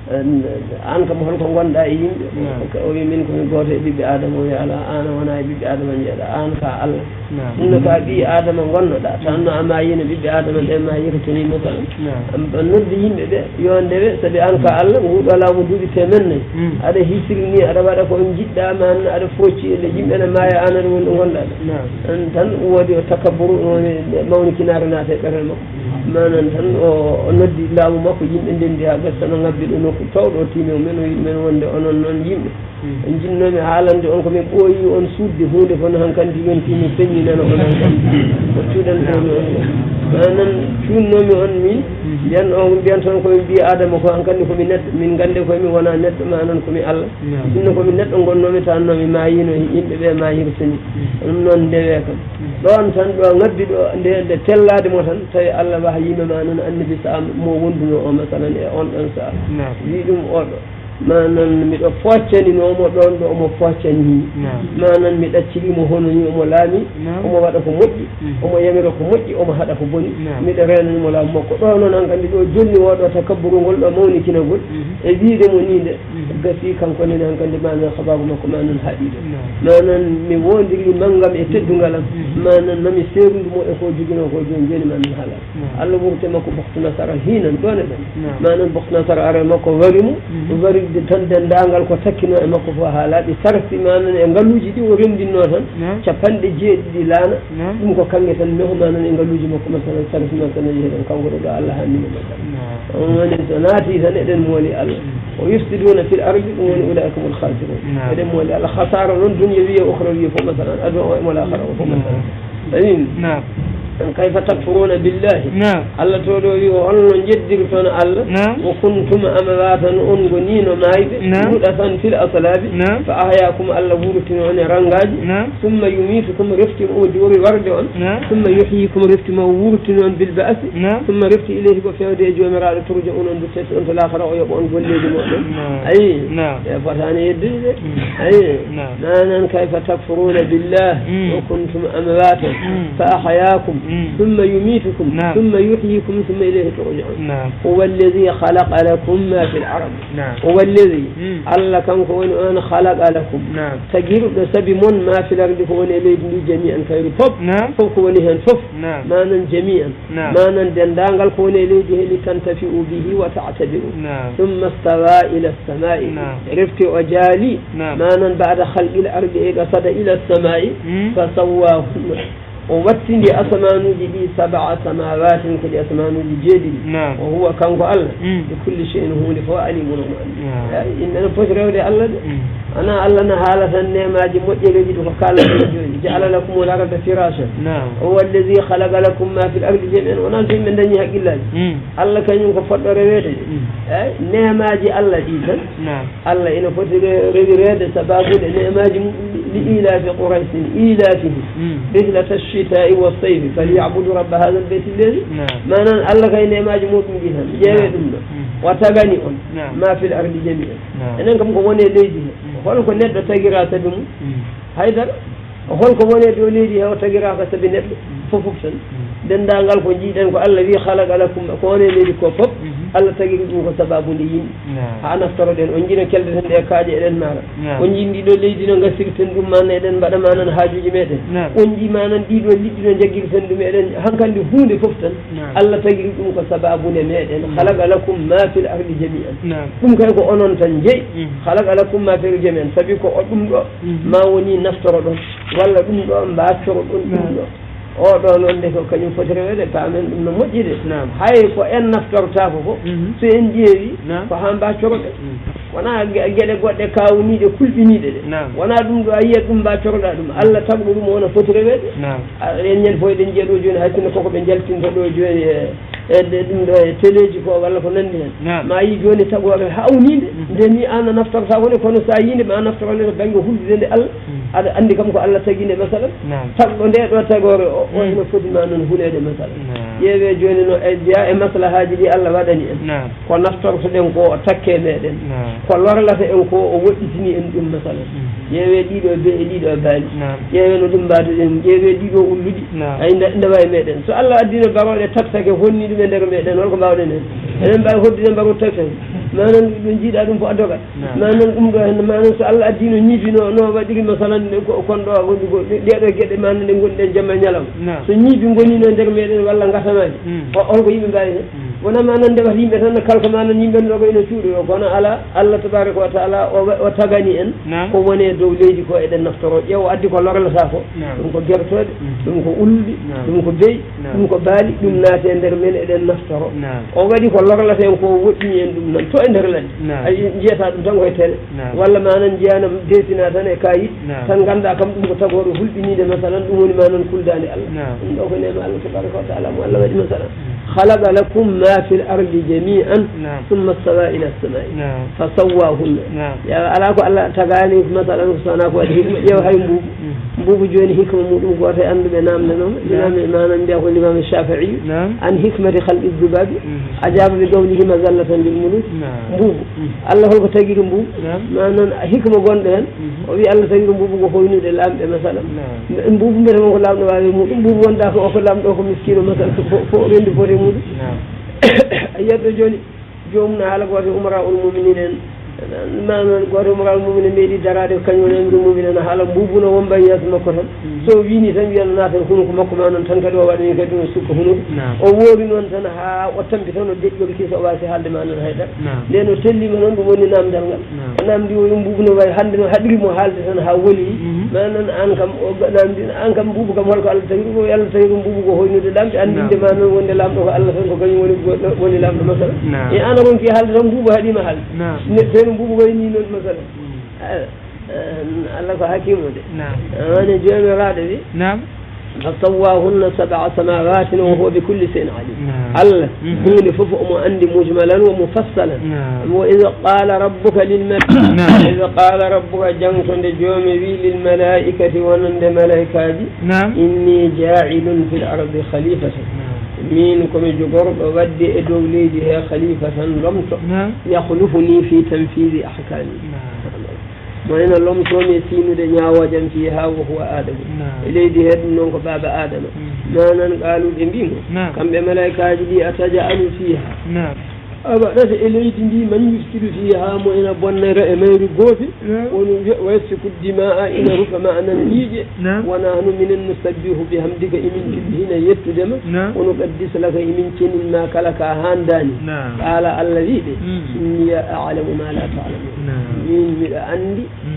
an kam holko gonɗa e yimɓe o wi min komi gooto e ɓiɓɓe adama o wi ala an wona e ɓiɓɓe adama jeeɗa an ka Allah ɗumno ka ɓi adama gonnoɗa tanno ama yino ɓiɓɓe adama ɗe ma yirtoni masalan noddi yimɓe ɓe yo ndewe sabi an ka Allah nguɗo laamu duuɓi temen nayyi aɗa hisiri ni aɗa waɗa ko jiɗɗa man aɗa focci ele yimɓe ne maya an aɗa woni ɗo gonɗa ɗo tan woodi o takabburu woni mawnikinare naata e ɓerel makko manan tan o noddi laamu makko yimɓe ndendi ha gasa no ngabbi ɗo nokku tawɗo o tiimi o men o yiɗi men wonde onon noon yimɓe en jinnomi haalande on komin ɓooyi on suudde hunde kono hankkandi yontimi peññinano on hankkandi o cuuɗantomi on manan cuunnomi on min mbiyan o mbiyan toon komin mbiya adama ko hankkandi komi neɗɗo min gande koyemi wona neɗɗo manan komi Allah sinno komi neɗɗo gonnomi tannomi mayino yimɓe ɓe ma hirsani ɗum noon ndewe kam ɗon tan ɗo ngabbi ɗo nde nde tellade mo tan tawi Allah waha yimɓe ma noon annabi sa mo wonduno o masalan e on ɗon saa wi ɗum oɗo manan miɗo foccaninomo ɗon ɗo omo foccani manan mi ɗaccirimo hono ni omo laami omo waɗa ko moƴƴi omo yamira ko moƴƴi omo haɗa ko boni miɗo renanimo laamu makko ɗo noon hankkandi ɗo jonni oɗo takabburu ngol ɗo mawnikinagol e wiide mo ni nde gasi kanko nene hankkandi manan sababu makko manan haaɗiɗo manan mi wondiri manggam e teddungal am manan mami serdumo e ko jogino ko joni joni manan haala Allah wurte makko boktu nasara hinan ɗone ɗon manan boktu nasara are makko warimo wari tan dendagal ko takkino e makko fof ha laaɓi sarfi manan e ngaluuji ɗi o rendinno tan capanɗe jeeɗiɗi laana ɗum ko kanŋe tan meho manan e ngaluuji makko masalan sarfi masalan jeeɗen kanko ɗo ɗo Allah hannimo maɗa on woni so naati tan eɗen mooli Allah o yufsiduna fil ardi ɗum woni ulaika humul khasirun eɗen mooli Allah khasara noon dunya wiye ukhra wiye fof masalan adu o e molakara o fof masalan ayin كيف تكفرون بالله نعم الله تولي وأن يدركون الله نعم وكنتم أمواتا أنغنين مايد نعم مدفن في الأصلاب نعم فأحياكم الله ورتم عن رنجاج نعم ثم يميتكم رفتم أودور ورد نعم ثم يحييكم رفتم ورتم بالبأس نعم ثم رفت إليه وفيود جمرا ترجعون أن بتس أنت الآخر ويبون كل يوم أي نعم يا فتاني يدري أي نعم كيف تكفرون بالله وكنتم أمواتا فأحياكم ثم يميتكم نعم. ثم يحييكم ثم إليه ترجعون نعم. هو الذي خلق لكم ما في الأرض نعم. هو الذي الله كان كون أنا خلق لكم نعم. تجير سبي من ما في الأرض كون إليه جميعا خير فوق نعم. فوق كونه فوق نعم. ما نن جميعا نعم. ما نن دندانغال كون إليه لتنتفئوا به وتعتبروا نعم. ثم استوى إلى السماء نعم. رفت وجالي نعم. ما نن بعد خلق الأرض قصد إلى السماء فسواهن ووتندي أسمانو دي سبع سماوات كدي أسمانو دي جدي وهو كان الله بكل شيء هو لفوا عليم إن أنا فكر ودي الله أنا الله نهالة النعمة جمود يجي فقال جعل لكم الأرض فراشا هو الذي خلق لكم ما في الأرض جميعا ونازل من دنيا حق الله الله كان ينقفض ربيته نعمة جي الله جيدا الله إنه فتر ربيته سبابه نعمة جي لإيلاف قريش إيلافه رحلة الشتاء والصيف فليعبدوا رب هذا البيت الذي ما نان الله كان نعمة جي موت جيدا جاوه وتغني ما في الأرض جميعا أنكم كموني ليدي هل كن ندو تغيرا تبمو هيدر هل كن وني دو ليدي هو تغيرا تبي ند فوفسن den dangal ko jiiden ko Allah wi khalaqa lakum ko woni leydi ko fop Allah tagi dum ko sababu ndi yim ha naftoro den on jina kelde tan de kaaje eden mara on jindi do leydi no gasirten dum man eden bada manan haajuji meden on ji manan di do liddi no jaggirten dum eden hankandi hunde fof tan Allah tagi dum ko sababu ne meden khalaqa lakum ma fil ardi jami'an dum kay ko onon tan jeyi khalaqa lakum ma fil jami'an sabi ko dum do ma woni naftoro don walla dum do mbaatoro don dum do o ɗo noon de ko kañum foti rewede paamen ɗum no moƴƴide hay ko en naftortako ko so en ƴeewi ko ha mba coroɗe wona gueɗe goɗɗe kawniɗe kulɓiniɗe ɗe wona ɗum ɗo a yiyat ɗum mba coroɗa ɗum Allah tagɗo ɗum wona foti rewede en ñande fo eɗen jiiya ɗo joni hakkille koko ɓe jaltinta ɗo joni e ɗum ɗo e téléji ko walla ko nandi hen ma yi joni tagore hawnide nde ni an a naftorta woni kono sa yinde ma naftorone to banggue hulde nde Allah aɗa andi kam ko Allah tagui nde masalan tagɗo nde ɗo tagore o o eno foti ma noon hulede masalan ƴeewe joni no e jeeya e maslahaji ɗi Allah waɗani en ko naftortoɗen ko o takke meɗen ko lorlata en ko o woɗɗitini en ɗum masalan ƴeewe ɗiɗo be e ɗiɗo baali ƴeewe no ɗum mbaduɗen ƴeewe ɗiɗo ulluɗi ay ndewa e meɗen so Allah addino baroɗe tattake honni ɗum e nder meɗen holko mbawɗen hen eɗen mbawi hoddude mbaro tattake manan ɗo jiiɗa ɗum fo a dogat manan ɗum ɗo hen manan so Allah addino ñiibino no waɗiri masalan kon ɗo ɗeɗo gueɗe manan ɗe gonɗen jamma ñalam so ñiibi gonino nder meɗen walla gatamani holko yimɓe mbawi hen wona manan ndewata yimɓe tan kalko manan yimɓen ɗo ko ene cuuɗo yo kono ala Allah tabaraka wa taala o tagani en ko woni dow leydi ko eɗen naftoro ƴeew addi ko lorlata ko ɗum ko gertoɗe ɗum ko ulluɗi ɗum ko beyi ɗum ko baali ɗum naate e nder men eɗen naftoro o waɗi ko lorlata en ko woɗɗini en ɗum nan to e nder ladde a jiyata ɗum tan koye télé walla manan jiyana desina tan e kayit tan ganda kam ɗum ko tagore hulɓinide masalan ɗum woni manan kuldani Allah ɗum ɗo ko nema Allah tabaraka wa taala mo Allah waɗi masalan خلق لكم ما في الأرض جميعا ثم استوى إلى السماء فسواهن يا ألاكو الله تغاني مثلا سناكو يا هاي مبوب مبوب جوني حكمة مودو غوتي أند بنام لنوم الإمام الإمام بيقول الإمام الشافعي عن حكمة خلق الذباب أجاب بقوله مزلة للملوك مبوب الله هو تغير مبوب ما نن حكمة غوندين وبي الله تغير مبوب غوينو دي لام مثلا مبوب مير مو لام دو مبوب وندا ko lam do ko miskino masal fo rendi fo mudu ayyato joni jomum na hala goto umara ul mu'minin ma non goto umara ul mu'minin meedi darade kañum en dum mu'minin hala bubuno womba yasu makko tan so wini tan wiyan nata hunu ko makko ma non tan kadi o wadani kadi no sukko hunu o wori non tan ha o tambi tan o dejjo ki so wasi halde ma non hayda leno tellima non dum woni namdal ngal namdi o bubuno way hande no hadiri mo halde tan ha woli manan an kam o namdi an kam bubu kam holko Allah tagi ko yalla tagi ko bubu ko hoynude lamde andinde ma non wonde lamdo ko Allah tan ko kañum woni woni lamdo masala e ana ron ki halde tan bubu hadima halde ne ten bubu way ni non masala الله حكيم نعم أنا جامع رادبي نعم فسواهن سبع سماوات وهو بكل شيء عليم الله هو لففؤ عندي مجملا ومفصلا وإذا قال ربك للملائكة إذا قال ربك جنك جومي للملائكة ونند ملائكة إني جاعل في الأرض خليفة منكم جبر ودي دوليدي هي خليفة لمت يخلفني في تنفيذ أحكامي وإن اللهم تومي سينو دي نياوجن فيها وهو آدم إليدي هدن نونك باب آدم ما ننقالوا دمبيمو كم بملائكة دي أتجعل فيها أبدا إليدي دي من يفسد فيها وإن بنا رأمير غوفي ويسفك الدماء إن رفما أن نيجي ونحن من نسبه بحمدك إمن هنا يتدم ونقدس لك إمن كن ما كلك هانداني قال الذي إني أعلم ما لا تعلمون من عندي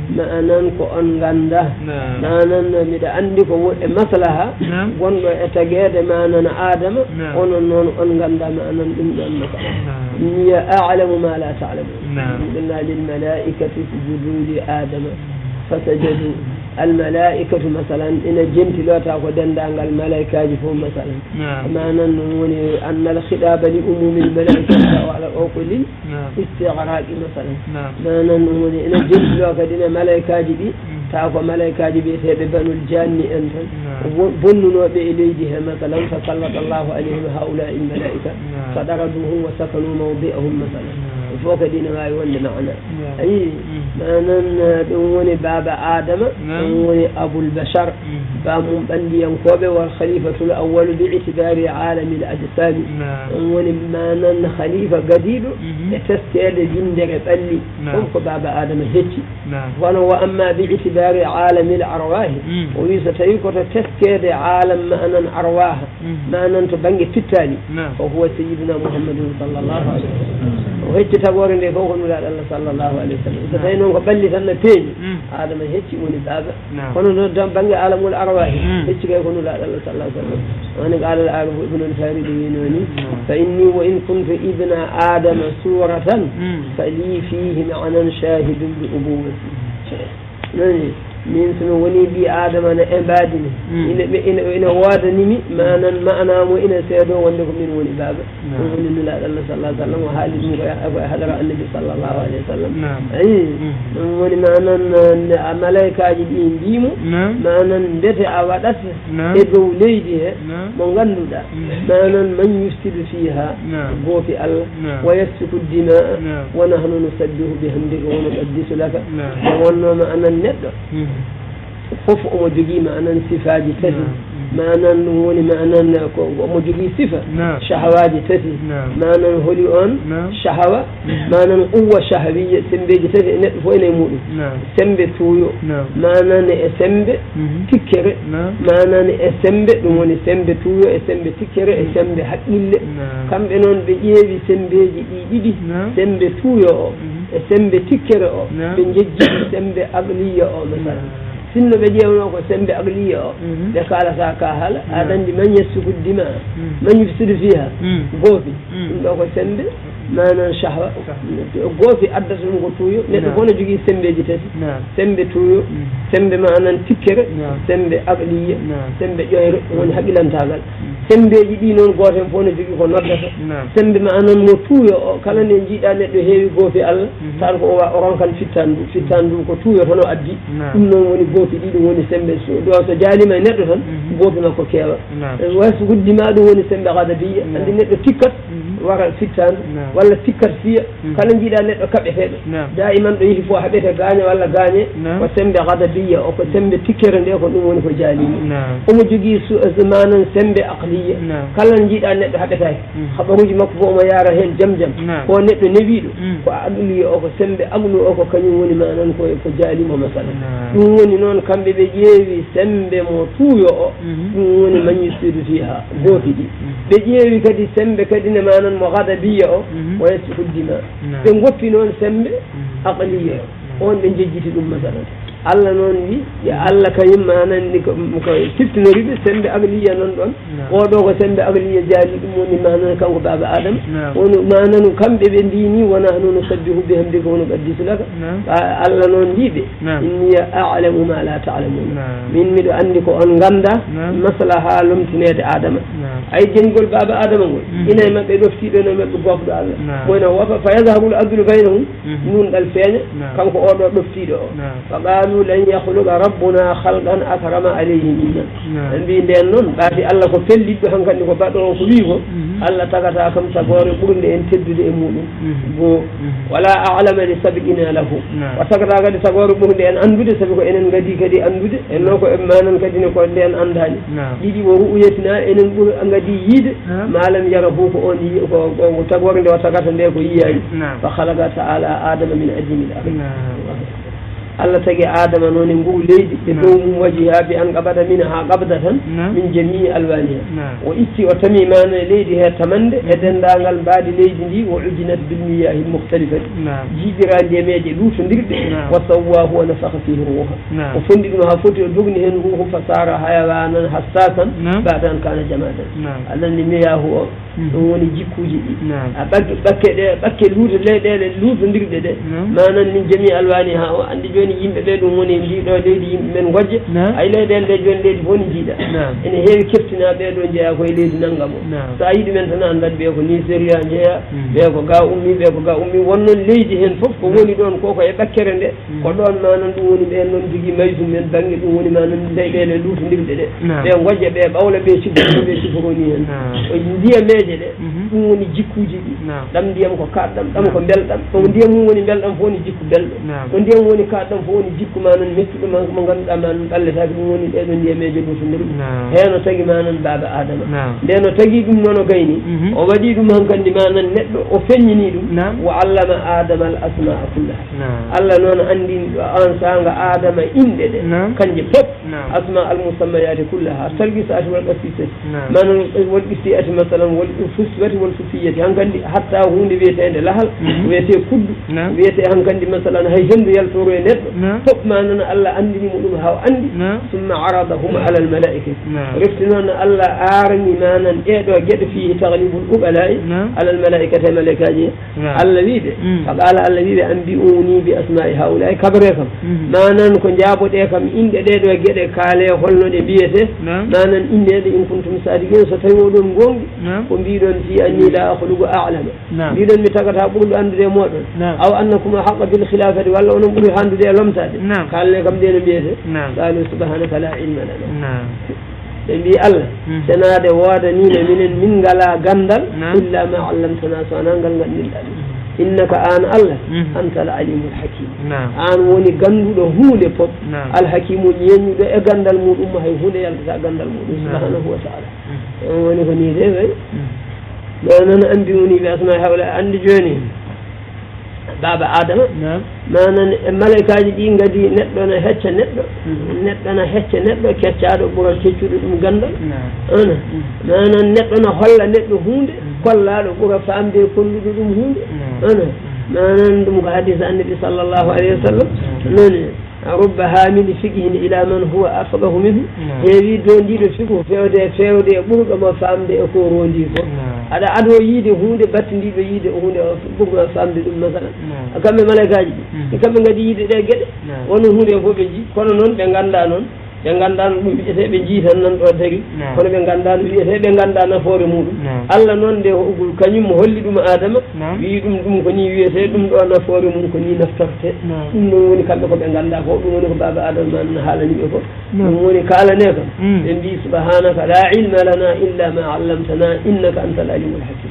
ma anan ko on ganda ma anan miɗa andi ko woɗɗe maslaha gonɗo e tagede ma anan adama onon noon on ganda ma anan ɗum ɗon noko inni a'lamu ma la ta'lamun qulna lil malaikati isjudu li adama fasajadu الملائكة مثلا إن الجنت لا تأخذ دندان الملائكة جفهم مثلا معنى أن الخطاب لأموم الملائكة وعلى أقل استغراق مثلا معنى أن الجنت لا تأخذ الملائكة جدي تأخذ ملائكة جدي ببنو الجان أنت بنوا بإليجها مثلا فسلط الله عليهم هؤلاء الملائكة فضربوهم وسكنوا موضعهم مثلا فوق دين ما يولي معنا أي معنى دوني باب آدم دوني أبو البشر بامون بندي ينكوبة والخليفة الأول باعتبار عالم الأجسام دوني معنى خليفة قديد يتسكيل جندر بلي فوق باب آدم هيتي وأما باعتبار عالم الأرواح ويستيقظ تسكيل عالم معنى أرواح معنى تبني في التالي وهو سيدنا محمد صلى الله عليه وسلم وهيك تقول إن فوق نولاد الله صلى الله عليه وسلم ستينون قبل ثنا تين آدم هيك من بابا كانوا ندم بنج عالم الأرواح هيك يكون نولاد الله صلى الله عليه وسلم وأنا قال العارف ابن الفارابي فإني وإن كنت ابن آدم سورة فلي فيه معنى شاهد بأبوتي من سنوني بي آدم أنا إبادني إن إن إن وادني ما أنا ما أنا مو إن سيدو وندكم من وني بابا ونقول لا الله صلى الله عليه وسلم وحال أبو حضر النبي صلى الله عليه وسلم أي وني ما أنا ملائكة جدين ديمو ما أنا ندت أودس إدو ليدي من غنودا ما أنا من يفسد فيها هو في الله ويسفك الدماء ونحن نسبح بحمدك ونقدس لك وأنا ما أنا ند خوف أمجدي معنا صفات تفي معنا نوني معنا أمجدي صفة شهوات تفي معنا هوليون شهوة معنا قوة شهوية سنبي تفي نفوين يموت سنبي تويو معنا سنبي تكر معنا سنبي نوني سنبي تويو سنبي تكر سنبي حقيل كم بينون بيجي سنبي جديد سنبي تويو سنبي تكر بنجي سنبي أغلية مثلا سن بجيونك سنب أغلية لقال ساكاهل هذا من يسفك الدماء من يفسد فيها قوفي لو سنب ما نشهوة قوفي أدرس المقطويو نتكون جيجي سنب جتسي سنب تويو سنب ما أنا تكر سنب أغلية سنب جير ونحق لنتاغل سنب جدينون قوفي فون جيجي خنودة سنب ما أنا موتويو كلا نجي أن يهيو قوفي الله تعرف أوران كان فتاندو فتاندو قطويو هنو أدي إنه gofi ɗiɗi woni sembe ɗo so jaalima e neɗɗo tan gofi makko keewa wayso guddima ɗum woni sembe gadabiya andi neɗɗo tikkat wara fittande walla tikkat fiya kala jiiɗa neɗɗo kaɓeteɗo da iman ɗo yehi fof haɓete gaañe walla gaañe ko sembe gadabiya o ko sembe tikkere nde ko ɗum woni ko jaalima omo jogui manan sembe aqliya kala jiiɗa neɗɗo haɓetake haɓaruji makko fof omo yaara hen jam jam ko neɗɗo newiɗo ko aqliya o ko sembe aqlu o ko kañum woni manan ko ko jaalima masala ɗum woni noon kamɓe ɓe ƴeewi sembe mo tuuyo o ɗum woni mañistidu fiha gooti ɗi ɓe ƴeewi kadi sembe kadi ne manan mo gada biya o o yetti huddima ɓe goppi noon sembe aqliya on ɓe jejjiti ɗum masalan Allah noon wi ya Allah kañum manan ni ko siftinoriɓe sembe aqliya noon ɗon oɗo ko sembe aqliya jaali ɗum woni manan kanko baba adama wono manan kamɓe ɓe mbini wona noon sabbihu bihamdi ko wono qaddisu laka Allah noon wiɓe inni a'lamu ma la ta'lamun min miɗo andi ko on ganda maslaha lomtinede adama ay jengol baba adama ngol ina e mabɓe ɗoftiɗo no mabɓe gofɗo Allah moyno wofa fa yadhabu al-adlu baynahum nun dal feeña kanko oɗo ɗoftiɗo o fa qalu لن يخلق ربنا خلقا أكرم عليه منا أنبي لأنون بعد الله كفل بهم كان يقبضوا وكليه الله تقطع كم سبور يقولون إن تبدو إمونه ولا أعلم لسبقنا له وتقطع كذا سبور يقولون إن أنبد سبق إن غدي كذي أنبد إنه كإمانا كذي نقول إن أنداني يدي ورؤيتنا إن نقول أن غدي يد ما لم يربوه أني وتقول إن وتقطع ذلك يجي فخلق تعالى آدم من أجل الأرض الله تجي آدم نون نقول ليد بدون وجهها بأن قبض منها قبضة من جميع ألوانها وإستي وتمي ما ليد هي تمند إذن دانغال بعد ليد دي وعجنت بالمياه المختلفة جيبران جميع لوس ندرد وسواه ونفخ فيه روحه وفندق ما فوت دغني هن روحه فصار حيوانا حساسا بعد أن كان جمادا الله نمياه هو woni jikkuji ɗi a ɓakke ɓakke ɗe ɓakke luude leyɗele luude ndirde ɗe manan min jami alwani ha o andi joni yimɓe ɓe ɗum woni ndiɗo leydi yimɓe men gojje ay leyɗele ɗe joni leydi fof ni jiiɗa ene heewi keftina ɓeɗo jeeya koye leydi naggam o so a yiɗi men tan andat ɓe ko nigéria jeeya ɓe ko ga ummi ɓe ko ga ummi wonnoon leydi hen foof ko woni ɗon ko koye ɓakkere nde ko ɗon manan ɗum woni ɓen noon jogui maysum men banggue ɗum woni manan leyɗele luude ndirde ɗe ɓe gojje ɓe ɓawla ɓe sifo ɓe siforoni hen ndiyameje ɗe ɗum woni jikkuji ɗi ɗam ndiyam ko kaɗɗam ɗam ko belɗam o ndiyam mum woni belɗam fof woni jikku belɗo o ndiyam woni kaɗɗam fof woni jikku manan mettuɗo ma mo ganduɗa manan ɓalletake ɗum woni ɗeɗo ndiyameje ɗutondir heno tagui manan baba adama nden o tagui ɗum noon o gayni o waɗi ɗum hankkandi manan neɗɗo o feññini ɗum wa allama adama al asmaa kullaha allah noon andi an sanga adama inɗe ɗe kanje fof asma al musammayati kullaha talqisati wal qasisati manan wal qisiyati masalan wal fuswati wal fusiyati hankandi hatta hunde wiyetede lahal wiyete kuddu wiyete hankandi masalan hay hendu yaltoro e neɗɗo fof manan allah andinimo ɗum haw andi summa aradahum ala al malaikati refti noon allah arani manan ɗeɗo gueɗe fihi taglibul uɓala'i ala al malaikati e malaikaji allah wiide fa qala allah wiide anbi'uni bi asma'i haulai kabre kam manan ko jaaboɗe kam inde ɗeɗo gueɗe kaale holno ɗe mbiyete manan indeɗe in kuntum sadiqin so tawi oɗon gonɗi ko mbiɗon fi anni la akhluqu a'lama mbiɗon mi tagata ɓurɗo andude e moɗon aw annakuma haqqa bil khilafati walla onon ɓuuri handude e lomtade kalne kam ndeno mbiyete qalu subhanaka la ilma lana ɓe mbi allah senade woodanino minen min ngala gandal illa ma allamtana so ana ngal ngandilɗa ɗum innaka an allah anta al alimul hakim an woni ganduɗo hunde fof alhakimu ñeñuɗo e gandal muɗum hay hunde yaltata gandal muɗum subhanahu wa taala on woni ko ni de way manan anbiuni bi asma hawla andi joni baba adama manan malaikaji ɗi gadi neɗɗo na hecca neɗɗo neɗɗo na hecca neɗɗo keccaɗo ɓuura keccuɗo ɗum gandal ana manan neɗɗo na holla neɗɗo hunde kollaɗo ɓuura famde kolluɗo ɗum hunde ana manan ɗum ko hadise annabi sallllahu alayhi wa sallam noni rubba hamili fiqhin ila man huwa afqahu minhu heewi dondiɗo fiqhu fewde fewde e ɓurɗomo famde e ko rondi ko aɗa ado yiide hunde battidiɗo yiide hunde ɓurɗo famde ɗum masalan kamɓe malaikaji ɗi kamɓe gadi yiide ɗe gueɗe wono hunde fof ɓe jii kono noon ɓe ganda noon ɓe ganda ɗum wiyete ɓe jii tan nan ɗo tagui kono ɓe ganda ɗum wiyete ɓe ganda nafoore muɗum allah noon nde kañum holli ɗum adama wi ɗum ɗum ko ni wiyete ɗum ɗo nafoore mum ko ni naftorte ɗum noon woni kamɓe ko ɓe ganda ko ɗum woni ko baba adama man haalaniɓe ko ɗum woni kalane kam ɓe mbi subhanaka la ilma lana illa ma allamtana innaka anta al alimul hakim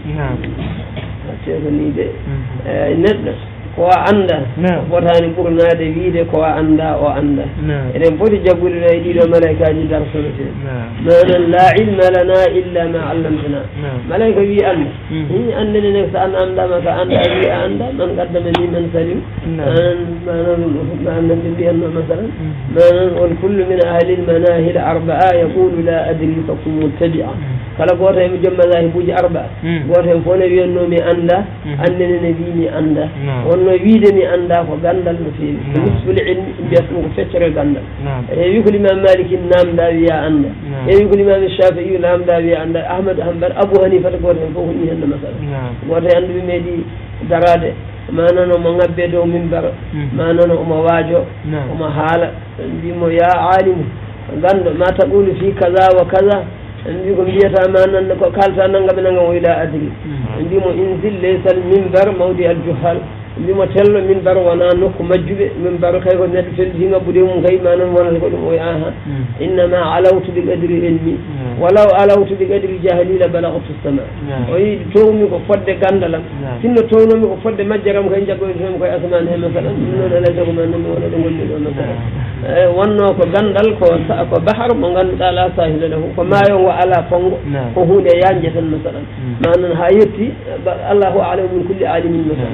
te ko ni de neɗɗo ko anda fotani ɓurnade wiide ko anda o anda eɗen foti jaggude ɗo e ɗiɗo malaikaji darsonote manan la ilma lana illa ma allamtana malaika wi anda andene nek so an andama ka anda wi a anda man qaddama ni man salim manan manan manan ɓe mbiyanno masalan manan on kullu min ahli lmanahi l arbaa yaqulu la adri fakum muttabi'a kala goto hen joom mazahibuji arbaa goto hen fof ne wiyanno mi anda andene ne wi mi anda wonno wiide mi anda ko gandal no feewi ko nisful ilmi mbiyata ɗum ko feccere gandal heewi ko l'imam maliki namda wiya anda heewi ko l'imam shafii namda wiya anda ahmadou hanbal abou hanifata goto hen fof ko ni hende masala goto hen anduɓe meeɗi darade manan omo ngabbe dow minbar manan omo waajo omo haala mbimo ya alimu gando ma taqulu fi kaza wa kaza mbi ko mbiyata manan ko kalta naggam naggam o ila adri mbimo inzil laysa al minbar mawdi al juhal mbimo tello minbar wona nokku majjuɓe minbar kay ko neɗɗo felti ngabbude mum kay manan wonata ko ɗum o aha innama alawtu bi qadri ilmi walaw alawtu bi qadri jahli la balagtu sama o yiɗi towmi ko fodde gandalam sinno townomi ko fodde majjaram kay jaggoytomi koye asmane he masalan ɗum noon alay sago ma nomi wona ɗo gonɗi ɗo masalan eyi wonno ko gandal ko ko bahar mo ganduɗa la sahila lahu ko maayo ngo ala fango ko hunde yanje tan masalan manan ha yetti allahu alamu min kulli alimin masalan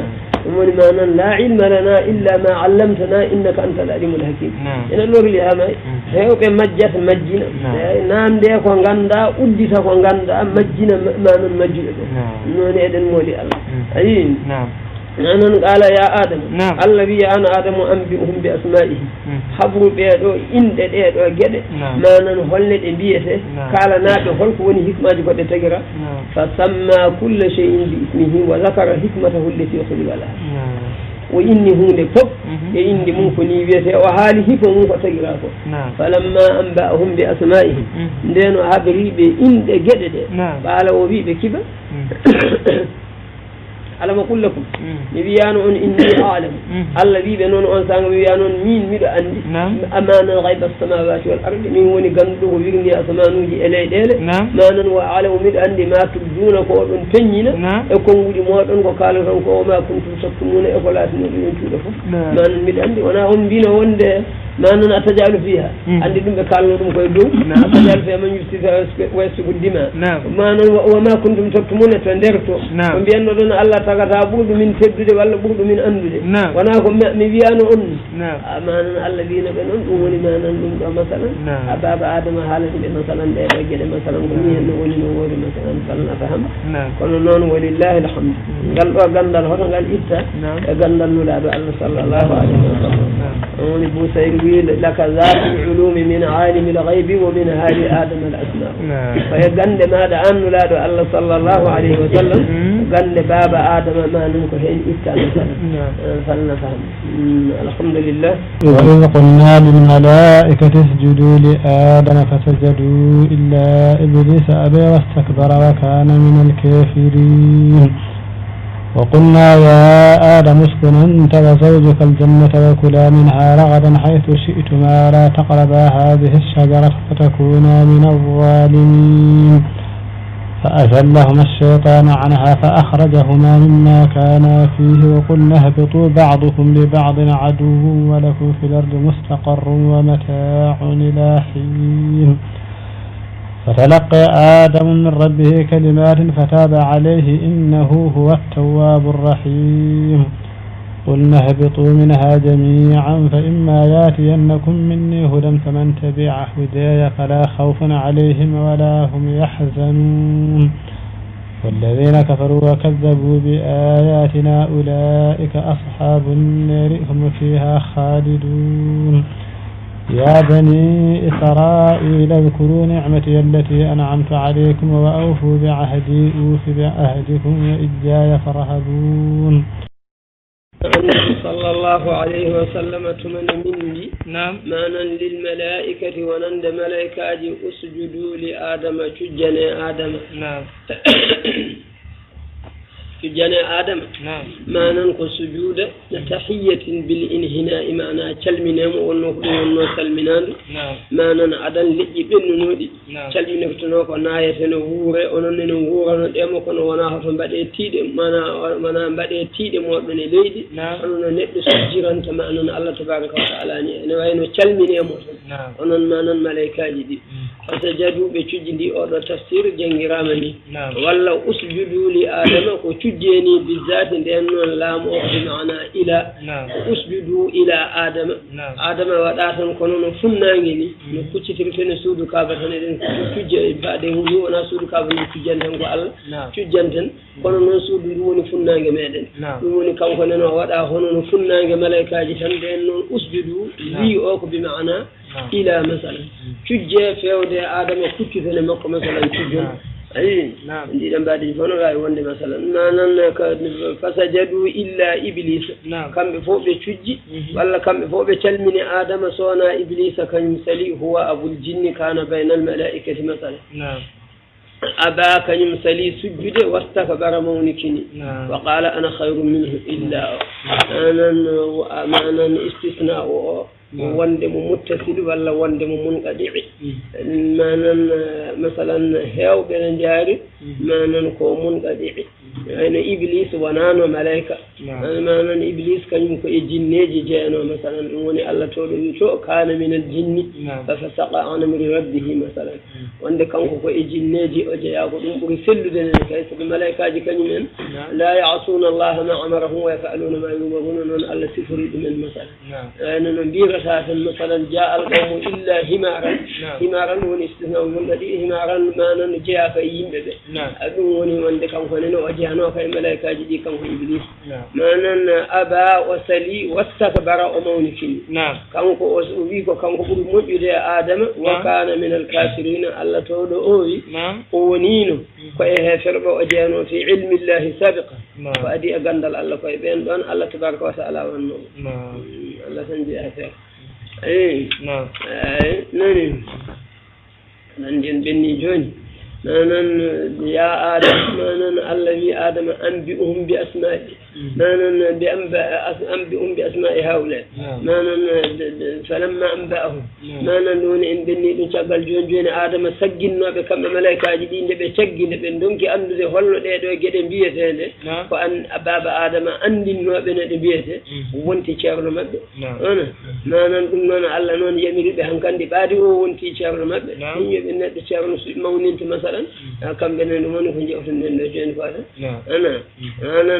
ومن ما لا علم لنا إلا ما علمتنا إنك أنت العليم الحكيم إن الله لي هما هيو بمجة مجينا نام ده كون غندا ودي تا كون غندا مجينا ما من مجينا نون يدن مولي الله أين نحن قال يا آدم الذي أنا آدم أنبئهم بأسمائهم خبروا بيدو إن ديدو جد ما ننهل بيته قال نابي خلق وني حكمة قد تجرى فسمى كل شيء باسمه وذكر حكمته التي خلق لها وإني هو لفق إني ممكني بيته وهذه فمو فتجرى فلما أنبأهم بأسمائهم دينو هبري بإن جد قال وبي بكبا ألم أقول لكم نبيان إني أعلم الذي بنون أنسان نبيان مين مد عندي أمانة غيب السماوات والأرض من وني جنده ويرني أسمانه إلى إلى ما نن وعلم مد عندي ما تبدون فوق تنينا يكون ودي موت أنك قالوا أنك وما كنتم تكتمون أفلا تنبئون تلفون ما نن مد عندي وأنا هم بينا وند ما نن أتجعل فيها عندي دم بكالون دم كيدو أتجعل فيها من يفسد ويسفك الدماء ما نن وما كنتم تكتمون تندرتو وبيان لنا الله tagata burdu min teddude walla burdu min andude wana ko mi wiyano on amanan alladina be non dum woni manan dum do masalan ababa adama halati be masalan de do gede masalan ko mi no woni no wori masalan salna faham kono non walillahi alhamd gal do gandal hoto gal itta e gandal nula do Allah sallallahu alaihi wasallam woni bu sayr wi laka zatu ulumi min alim al-ghaib wa min hali adam al-asma fa ya gande ma da annula do Allah sallallahu alaihi wasallam gande baba آدم ما ننكو هين إستعمل فلنفهم الحمد لله. وإذ قلنا للملائكة اسجدوا لآدم فسجدوا إلا إبليس أبى واستكبر وكان من الكافرين وقلنا يا آدم اسكن أنت وزوجك الجنة وكلا منها رغدا حيث شئتما لا تقربا هذه الشجرة فتكونا من الظالمين فأزلهما الشيطان عنها فأخرجهما مما كانا فيه وقلنا اهبطوا بعضكم لبعض عدو ولكم في الأرض مستقر ومتاع إلى حين فتلقى آدم من ربه كلمات فتاب عليه إنه هو التواب الرحيم قلنا اهبطوا منها جميعا فإما ياتينكم مني هدى فمن تبع هداي فلا خوف عليهم ولا هم يحزنون والذين كفروا وكذبوا بآياتنا أولئك أصحاب النار هم فيها خالدون يا بني إسرائيل اذكروا نعمتي التي أنعمت عليكم وأوفوا بعهدي أوف بعهدكم وإياي فارهبون صلى الله عليه وسلم تمن مني نعم مانا للملائكة ونند ملائكة أسجدوا لآدم تجني آدم نعم تجني آدم نعم مانا سجود تحية بالإنهناء معنا كلمنا ونقول ونسلمنا نعم مانا عدن لجبن نودي كلمنا فتنوك وناية نغورة ونن نغورة ندمك وناها بدأ تيد مانا مانا بدأ تيد مودن ليدي نعم ونن نبدأ سجيران تمانا الله تبارك وتعالى نوين كلمنا مودن نعم ونن مانا ملائكة جدي فسجدوا بتجدي أو تفسير جنجرامني نعم ولا أسجدوا لآدم وتجني بالذات لأنه لام بمعنى إلى نعم أسجدوا إلى آدم نعم آدم وداتن كونون فنانجني نكتشف في نسود كابر هندين تجي بعدين هو نسود كابر تجنن قال تجنن كونون نسود دون فنانج مدن دون كم كونون ودا هونون فنانج ملائكة جتن لأنه أسجدوا لي أوك بمعنى إلى مثلا تجي في آدم كتشف لمك مثلا تجن أي نعم دي لم بعد يفعلوا لا يوند مثلا نحن فسجدوا إلا إبليس نعم كم بفوق بتشجي ولا كم بفوق بتلمن آدم صنع إبليس كان يمسلي هو أبو الجن كان بين الملائكة مثلا نعم أبا كان يمسلي سجد واستكبر مونكني نعم وقال أنا خير منه إلا أنا أنا استثناء وندم متصل ولا وندم منقطع ما نن مثلا هاو بين جاري ما نن كو منقطع أنا إبليس ونانو ملائكة أنا أنا إبليس كان يمكن الجنيجي جاءنا مثلا وني الله تقول شو كان من الجن ففسق عن أمر ربه مثلا وعند كان هو الجنيجي أجا يقولون برسل دين كيس الملائكة كان من لا يعصون الله ما أمره ويفعلون ما يؤمرون الله سفر من مثلا أنا نبي رسالة مثلا جاء القوم إلا همارا همارا ونستثناء من الذي همارا ما نجا فيهم به أدوني وعند كان هو وجهنا في الملائكة جدي كان هو إبليس ما نن أبا وسلي واستكبر أمونكين كان هو أسوبي وكان هو موجود آدم وكان من الكافرين الله تقول أوي ونينو فإيه فرب وجهنا في علم الله سابقا فأدي أجندل الله كيبين دون الله تبارك وتعالى ونو الله سنجي أثر أي نعم أي نعم ننجن بني جوني نانن يا آدم نانن الذي آدم أنبئهم بأسمائه نانن أنبئهم بأسماء هؤلاء نانن فلما أنبأهم نانن نون إن بني نشغل جون جون آدم سجن بكم ملائكة جدين بسجن بندونك أن ذي هلو ده ده جدين بيته فأن أباب آدم أندين نوبنا بيته وانتي شارل مبه أنا نانن نون الله نون يميل بهنكان دي بادي وانتي شارل مبه هي بنا شارل مونين مثلا كم بين نمون كنجي أفن النجين فاتا أنا أنا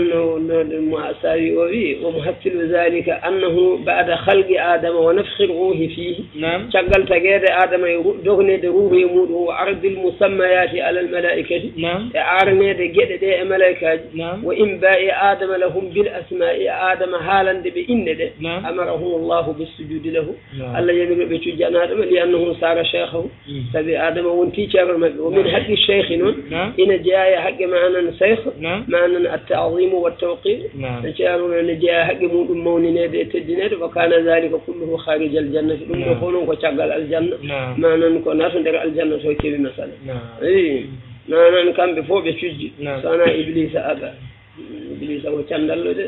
المؤسسي وبي ومحصل ذلك أنه بعد خلق آدم ونفخ الروح فيه شغل تجد آدم دغني دروه يمود وعرض المسميات على الملائكة أعرني دجد ده الملائكة وإنباء آدم لهم بالأسماء آدم حالا بإن ده أمره الله بالسجود له الله يمر بتجان آدم لأنه صار شيخه تبي آدم وانتي شر ومن حق الشيخ نون إن جاء حق معنا الشيخ معنا التعظيم والتوقير نشارون إن جاء حق مؤمن نادي تدينه وكان ذلك كله خارج الجنة ثم يقولون كشغل الجنة معنا نكون ناس ندر الجنة سوى كذي مثلا إيه معنا كان بفوق بشجي سأنا إبليس أبا إبليس أو شندل ده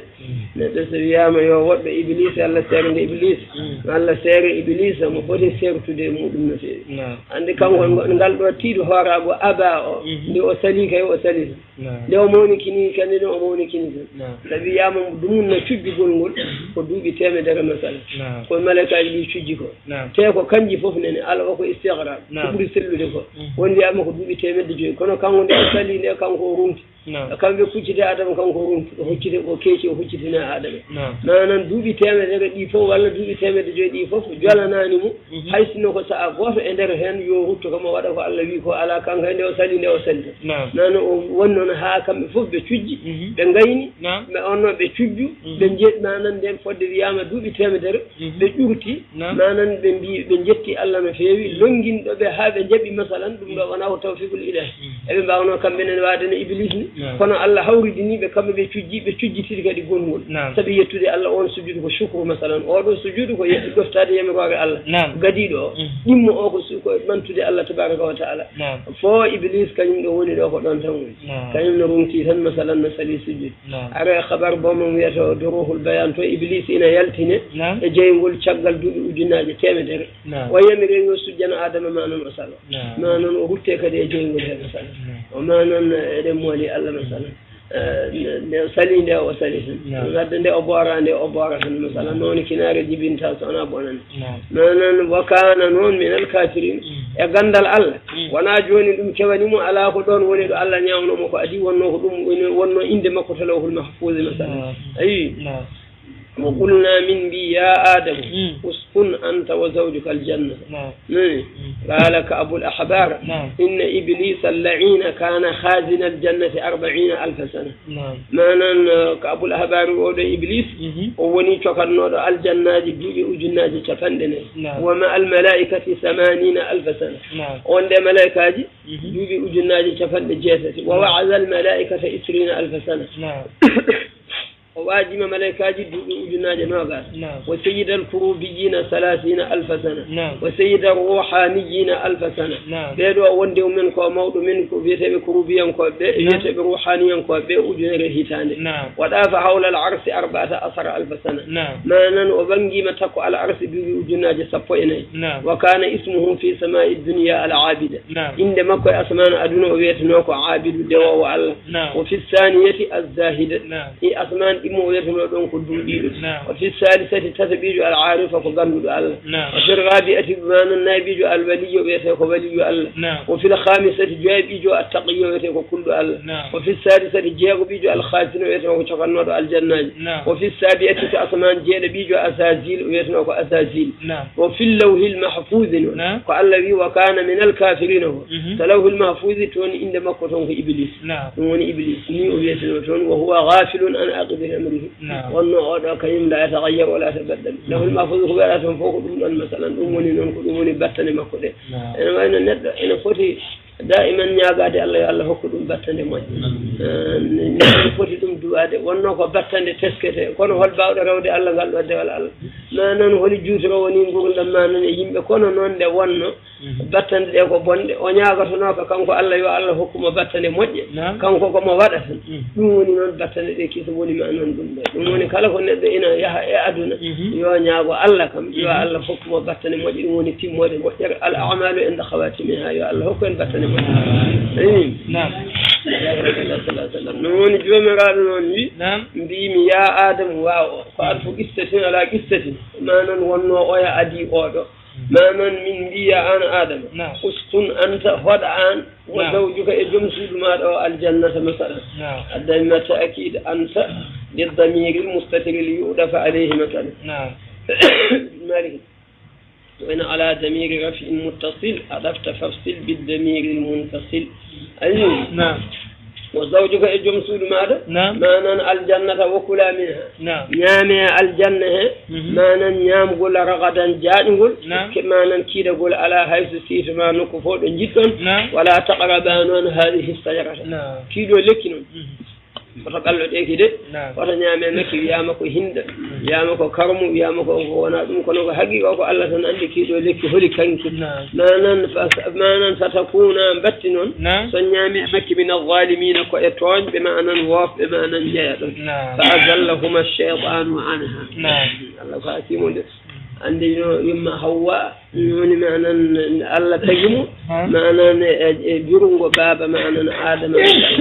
نتسوي ما يوود بإبليس الله سير إبليس الله سير إبليس مفروض سير تدي مودم نسي عند كم نقال بتير هارا أبو أبا دي أسالي كي أسالي دي أموني كني كان دي أموني كني تبي يا من دمون نشوف بقول ودو بتيم ده مثلا كل ملك اللي يشجعك تيكو كنجي فوفني على وقت استغراب تقول سلوا ده وندي أما كدو بتيم ده جو كنا كانوا دي أسالي ده كانوا هورون كان بيفوتي ده آدم كان هورون هوتي وكيشي وهوتي دنا آدم نانا دوبي تيمة ده ديفو ولا دوبي تيمة ده جو ديفو جالا نانيمو هاي سنو كسا أقوى إندر هن يوهوتو كما ودا فعل بيكو على كان هني وسالي نه وسالي نانا ونن ها كم بيفوت بتوجي بنغيني ما أنا بتوجو بنجت نانا دم فود دياما دوبي تيمة ده بجوتي نانا بنبي بنجتي الله مفيوي لونجين ده هذا جبي مثلا دم وانا توفيق الإله أبي باونا كم من الوادن إبليس كنا الله هوري دني بكم بتوجي بتوجي تلك دي قنول سبي يتودي الله أون سجود وشكر مثلا أو سجود ويقفتار يمرق الله قديدو نمو أو سكو من تودي الله تبارك وتعالى فو إبليس كان يقول له قدام تقول كان ينرون تيثن مثلا نسلي سجود أرى خبر بوم يتو دروه البيان تو إبليس إنا يلتني جاي يقول شغل دو جناج تيمدر ويمرين سجن آدم ما نن مثلا ما نن أقولتك دي جاي يقول مثلا وما نن دمولي الله مثلا سالي ده وسالي غدا ده أبوارا ده أبوارا مثلا نون كنار جبين تاسونا بونن نون وكان نون من الكافرين يغندل الله وانا جوني دم كباني مو على خدون ولي الله نيامنو مكو ادي wonno ko dum wonno inde makko talawhul mahfuz مثلا اي وقلنا من بي يا آدم اسكن أنت وزوجك الجنة قال كأبو الأحبار إن إبليس اللعين كان خازن الجنة أربعين ألف سنة ما نن كأبو الأحبار وود إبليس وني تكنود الجنة جبي وجنة تفندنا ومع الملائكة ثمانين ألف سنة وند ملائكة جبي وجنة تفند جيسة ووعد الملائكة عشرين ألف سنة وواجم ملائكة جدنا جنوغا وسيد الكروبيين ثلاثين ألف سنة وسيد الروحانيين ألف سنة بيدو وندي منكو موضو منكو بيتبي كروبيان كو بيتبي روحانيان كو بيوجن رهيتان ودافع حول العرس أربعة عشر ألف سنة ما نن وبنجي متكو على العرس بيوجنا جسفو إني وكان اسمه في سماء الدنيا العابد عندما كو أسمان أدنو ويتنوكو عابد دوا وعلا وفي الثانية الزاهد في أسمان إمو ويتنو دونكو دوديد وفي الثالثة تتبيج العارف وقندو الله وفي الرابعة بمان النبيج الولي ويتنوكو ولي الله وفي الخامسة جابيج التقي ويتنوكو كل الله وفي السادسة جابيج الخاسن ويتنوكو شقنود الجنة وفي السابعة أسمان جابيج أسازيل ويتنوكو أسازيل وفي اللوح المحفوظ والذي وكان من الكافرين هو فلوح المحفوظ تون عندما كتون إبليس تون إبليس نيو يتنوكو وهو غافل عن عاقبة أمره والنوع كريم لا يتغير ولا يتبدل له المحفوظ هو لا تنفوق مثلا أموني ننقل أموني بطني ما كده أنا أنا ند أنا فوتي دائما نياغادي الله الله هكذا بطني ما فوتي دم دوادي والنوع بطني تسكته كون هول باود رودي الله قال ودي ولا الله ما نن هولي جوت روني نقول لما نن يم كون نون ده ونو بطني ده كو بند ونياغا نوكا كانكو الله يو الله حكم بطني موجي كانكو كو ما ودا دوني نون بطني ده كيس ولي ما نون دون دوني kala ko neddo ina yaha e aduna yo nyaago Allah kam yo Allah hokkumo battane moƴƴi ɗum woni timmode moƴƴere al a'malu inda khawatimiha yo Allah hokku en battane moƴƴi nam non woni jomiraɗo noon wi mbimi ya adam wawo ko alfu qissatin ala qissatin manan wonno oya adi oɗo manan min mbiya an adama uskun anta hoɗa an wa zawjuka e joom suudu maɗa o aljannata masalan addami ta'kid anta للضمير المستتر ليؤدف عليه مثلا نعم مالك وإن على ضمير رفع متصل أضفت فافصل بالضمير المنفصل أيوه نعم وزوجك الجم سود ماذا نعم ما نن الجنة وكلا منها نعم نعم الجنة ما نن نعم قول رغدا جاد نقول نعم كما نن كيد قول على حيث سيف ما نكفور جدا نعم ولا تقربان هذه الشجرة نعم كيدو لكن wata kallo de kide wata nyame meki wiyama ko hinda wiyama ko karmu wiyama ko wona dum kono ko haqiqa ko Allah tan andi kido lekki holi kanki manan manan satakuna batti non so nyame meki min al-zalimin ko e tooñ be manan waf be manan jeedo fa azallahuma ash-shaytanu anha Allah ko akimu andi no yimma hawa woni manan Allah tagimu manan e jurungo baba manan adama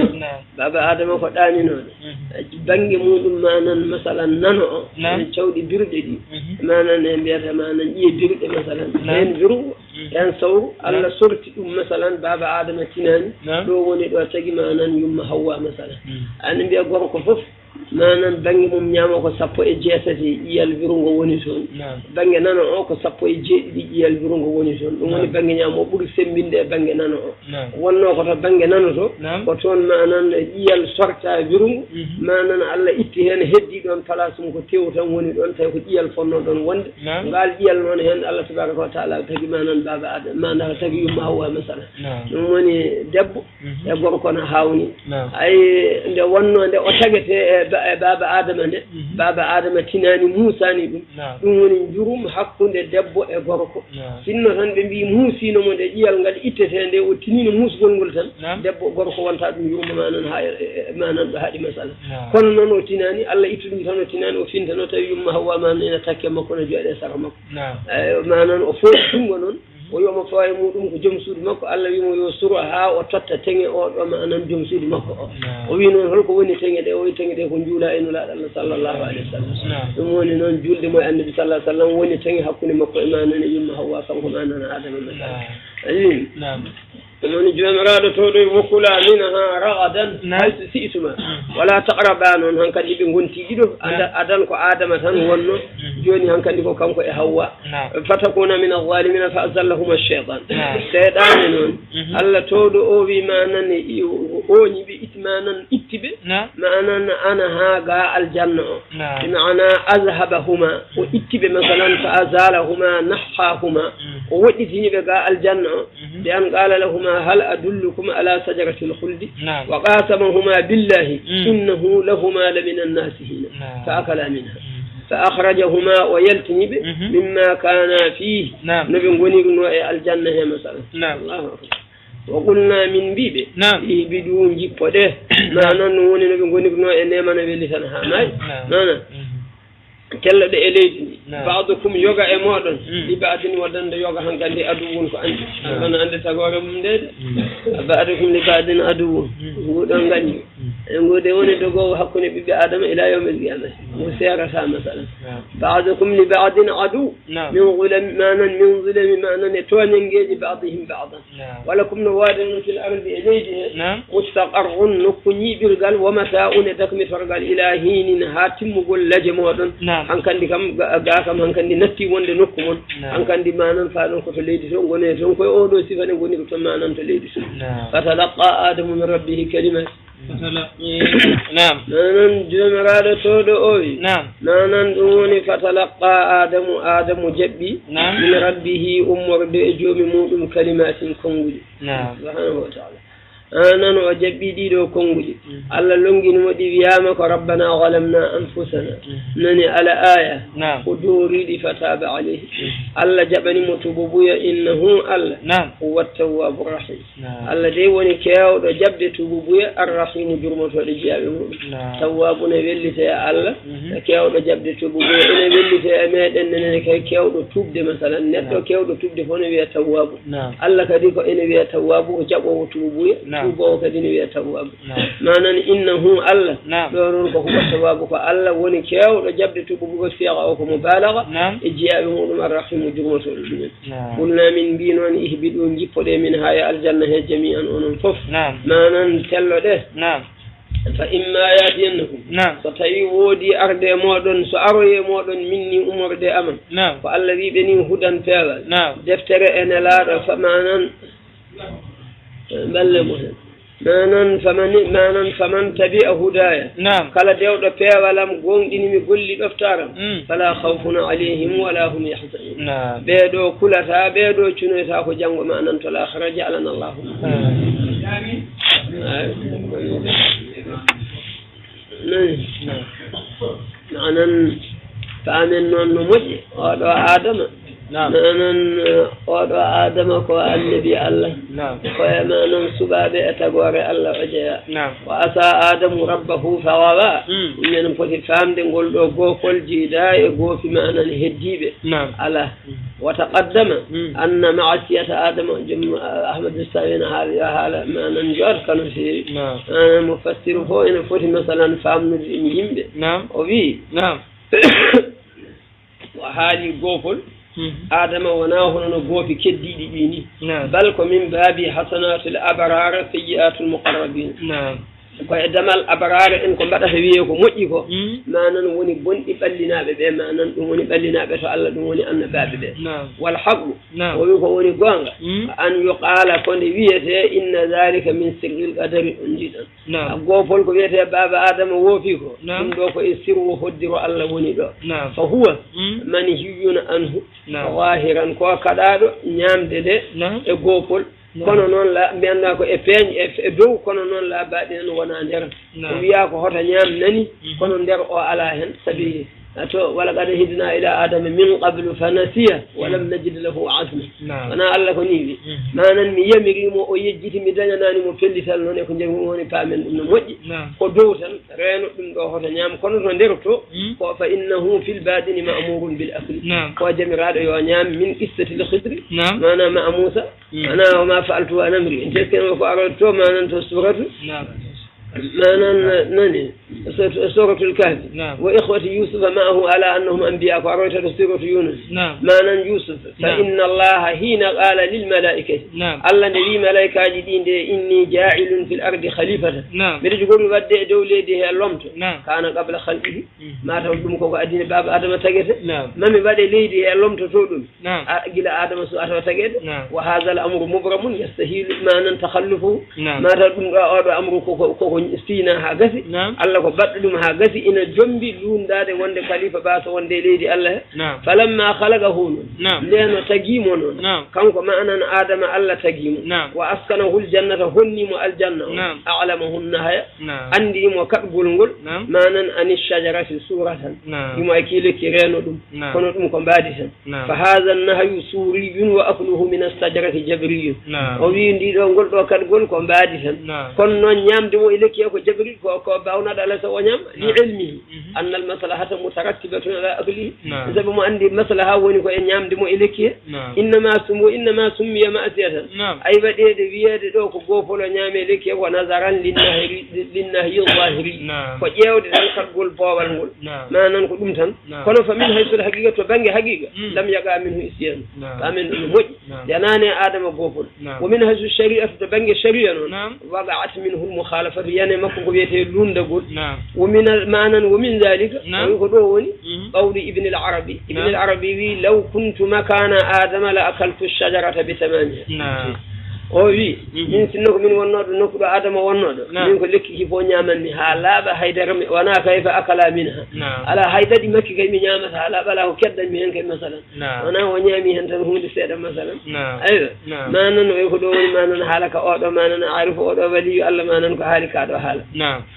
baba adama ko dani non bangi mudum manan masalan nano en cawdi birde di manan e mbiyata manan yi birde masalan en jurungo en saw Allah sorti dum masalan baba adama tinani do woni do tagi manan yimma hawa masalan an mbiya gorko fof manan bangi mum nyama ko sappo e jeetati iyal virungo woni ton bangi nano o ko sappo e jeedidi iyal virungo woni ton dum woni bangi nyama buri sembinde e bangi nano o wonno ko to bangi nano to ko ton manan iyal sorta virungo manan Allah itti hen heddi don place mum ko tew tan woni don tay ko iyal fonno don wonde ngal iyal non hen Allah tabaraka wa taala tagi manan baba adam manan tagi yumma hawa masala dum woni debbo e gorko na hawni ay nde wonno nde o tagete baba adama nde baba adama tinani Musa ni dum dum woni jurum hakkunde debbo e gorko sinno tan be mbi musino mo de iyal ngal ittete nde o tinino musgol ngol tan debbo gorko wonta dum jurum manan ha manan do haadi masala kono non o tinani Allah ittudum tan o tinani o fintano tawi yumma hawa manan takke makko no joode sara makko manan o fo dungo non o yoma faay mudum ko jom suudu makko Allah wi mo yo suru ha o totta tenge o do ma anan jom suudu makko o o wi non holko woni tenge de o wi tenge de ko juula en la Allah sallallahu alaihi wasallam dum woni non julde moy annabi sallallahu alaihi wasallam woni tenge hakkunde makko e manan yimma hawa kanko manan adama ayi na'am non jomiraado to do wokula minha ragadan haythu si'tuma wala taqrabanu han kadi be gonti dido adan ko adama tan wonno joni han kadi ko kanko e hawa fatakuna min adh-dhalimin fa azallahuma ash-shaytan shaytan non alla to do o wi manan o ni bi itmanan ittibe manan ana ha ga aljanna bima'ana azhabahuma wa ittibe masalan fa azalahuma nahahuma o wadi tini be ga aljanna bi an qala lahuma هل أدلكم على شجرة الخلد وقاسمهما بالله إنه لهما لمن الناسين فأكلا منها فأخرجهما ويلتنب مما كان فيه نبي نقول الجنة مثلا الله أكبر وقلنا من بيبي فيه بدون جيبوده نانا نوني نبي نقول نقول إنما نبي لسانها ماي نانا kella de eleydi ba'dukum yoga e modon di ba'din wadande yoga hankande aduwun ko andi don ande tagore mum de ba'dukum li ba'din aduwun godon ganni e ngode woni dogo hakkunde bibbe adama ila yawmil qiyamah mo sera sa masalan ba'dukum li ba'din adu min gulam manan min zulmi manan toñangeji ba'dihim ba'dan walakum nawadun fil ardi eleydi mustaqarrun nukuni birgal wa mata'un takmi fargal ilahin hatimugol laje modon hankandi kam ga kam hankandi natti wonde nokku mon hankandi manan fa don ko to leydi to gone ton koy o do sifane goni to manan to leydi so fatalaqa adamu min rabbih kalimat fatalaqi nam nanan jomiraado to do oyi nam nanan dum woni fatalaqa adamu adamu jabbi min rabbih umurde e jomi mudum kalimatin konguli nam subhanahu wa ta'ala anan o jabbi dido konguji alla longini modi wiyama ko rabbana zalamna anfusana nani ala aya ko doridi fataba alayhi alla jabani mutubuya innahu alla huwa tawwabur rahim alla de woni kewdo jabde tubuya arrahim jurmoto de jiabe mum tawwabuna wellite alla kewdo jabde tubuya ene wellite e meden nene kay kewdo tubde masalan neddo kewdo tubde fono wiya tawwabu alla kadi ko ene wiya tawwabu ko jabo tubuya tubo kadi ni wiya tawwabu manan innahu alla doron ko huwa tawwabu ko alla woni kewdo jabde tubugo ko fiqa o ko mubalagha e jiabe mudum arrahim jurmoto dum qulna min bi non ihbidu jippode min haya aljanna he jami'an onon fof manan tellode fa imma yatiyannakum so tawi woodi arde modon so aroye modon minni umorde aman ko alla wiibe ni hudan pewa deftere ene laado fa manan balle mo manan famani manan faman tabi'a hudaya kala dewdo pewalam gongini mi golli doftaram fala khawfun alayhim wala hum yahzanun beedo kulata beedo cunoyta ko jango manan to la kharaja alana allah manan famen non no moƴƴi oɗo adama nanan oɗo adama ko annabi allah koye manan suɓaɓe e tagore allah o jeeya wa asa adamu rabbahu fawawa minen poti famde ngol ɗo gofol jiida e goofi manan heddiɓe ala وتقدم أن معصية آدم أحمد الساوين هذه حالة ما نجار كانوا في مفسر هو إن فوت مثلا فهم نجيم نعم وفي نعم وهذه قفل آدم وناه نقول في كدي ديني بل من باب حسنات الأبرار سيئات المقربين نعم ko e damal abrare en ko mbaɗata wiye ko moƴƴi ko manan woni bonɗi ɓallinaɓe ɓe manan ɗum woni ɓallinaɓe to Allah ɗum woni annabaɓe ɓe wal haqu o wi ko woni gonga an yuqala konde wiyete inna dhalika min sirril qadari on jiɗan gofol ko wiyete baba adama woofi ko ɗum ɗo ko e sirru hoddiro Allah woni ɗo fa huwa manhiyun anhu wahiran ko kaɗaɗo ñamde de e gofol kono noon la mbiyannda ko e peeñ e dow kono noon la baaɗi nan wona nder o wiya ko hoto ñaam nani kono nder o ala hen sabi to wala qad hidna ila adama min qablu fa nasiya wa lam najid lahu azma wana Allah ko ni wi manan mi yamirimo o yejjiti mi dañanani mo pellital noon e ko jemi woni paamen ɗum no moƴƴi ko dow tan reeno ɗum ɗo hoto ñaam kono to nder to ko fa innahu fil badini ma'murun bil akli ko jamiraɗo yo ñaam min qissati l khidri mana ma Musa ana wa ma fa'altu an amri en tesken ko aro to manan to suratu manan nani suratul kahf wa ikhwati yusuf ma'ahu ala annahum anbiya ko aro to suratu yunus manan yusuf fa inna allaha hina qala lil malaikati allah ne wi malaikaji dinde inni ja'ilun fil ardi khalifatan bedo jogori wadde e dow leydi he lomto kana qabla khalqihi ma taw dum ko ko adina baba adama tagete mami wade leydi he lomto to dum gila adama so atawa tagete wa hadha al amru mubramun yastahilu manan takhallufu ma taw dum o do amru ko ko sina ha gasi Allah ko baddu dum ha gasi ina jombi lundade wonde khalifa baso wonde leydi Allah falamma khalaqahu leno tagimo non kanko ma anan adama Allah tagimo wa askanahu aljannata honnimo aljanna a'lamahu nahaya andi mo kadgol ngol manan ani shajarati suratan dum akile kireno dum kono dum ko mbadi tan fa hadha an-nahyu suriyun wa akluhu min as-shajarati jabriyun o wi ndi do ngol do kadgol ko mbadi tan kono non nyamde mo ileki ko jabril ko ko bawna dala so wonyam li ilmi anna al-maslahata mutarattibatun ala aklihi sabu mo andi maslaha woni ko e nyamde mo ileki inma sumu inma summiya ma'siyatan ay badede wiyede do ko gofolo nyame leki ko nazaran linnahi linnahi zahiri ko jewde tan kadgol bowal ngol manan ko dum tan kono fa min haysul haqiqa to bangi haqiqa lam yaga minhu isyan amin dum moji janane adama gofol wa min haysul shari'atu to bangi shari'a non waqa'at minhu al-mukhalafatu yani makko ko wiyete lundagol wa min manan wa min zalika ko do woni qawli ibn al-arabi ibn al-arabi wi law kuntu makana adama la akaltu ash-shajarata bi tamamiha o wi min sinno ko min wonnodo nokkudo adama wonnodo min ko lekki ki fo nyamanmi ha laaba haydara mi wana kayfa akala minha ala haydadi makki kay mi nyamata ala bala ko keddan mi hen kay masalan wana o nyami hen tan hunde seeda masalan ayo manan o ko do woni manan halaka o do manan arifu o do wali Allah manan ko halika do hala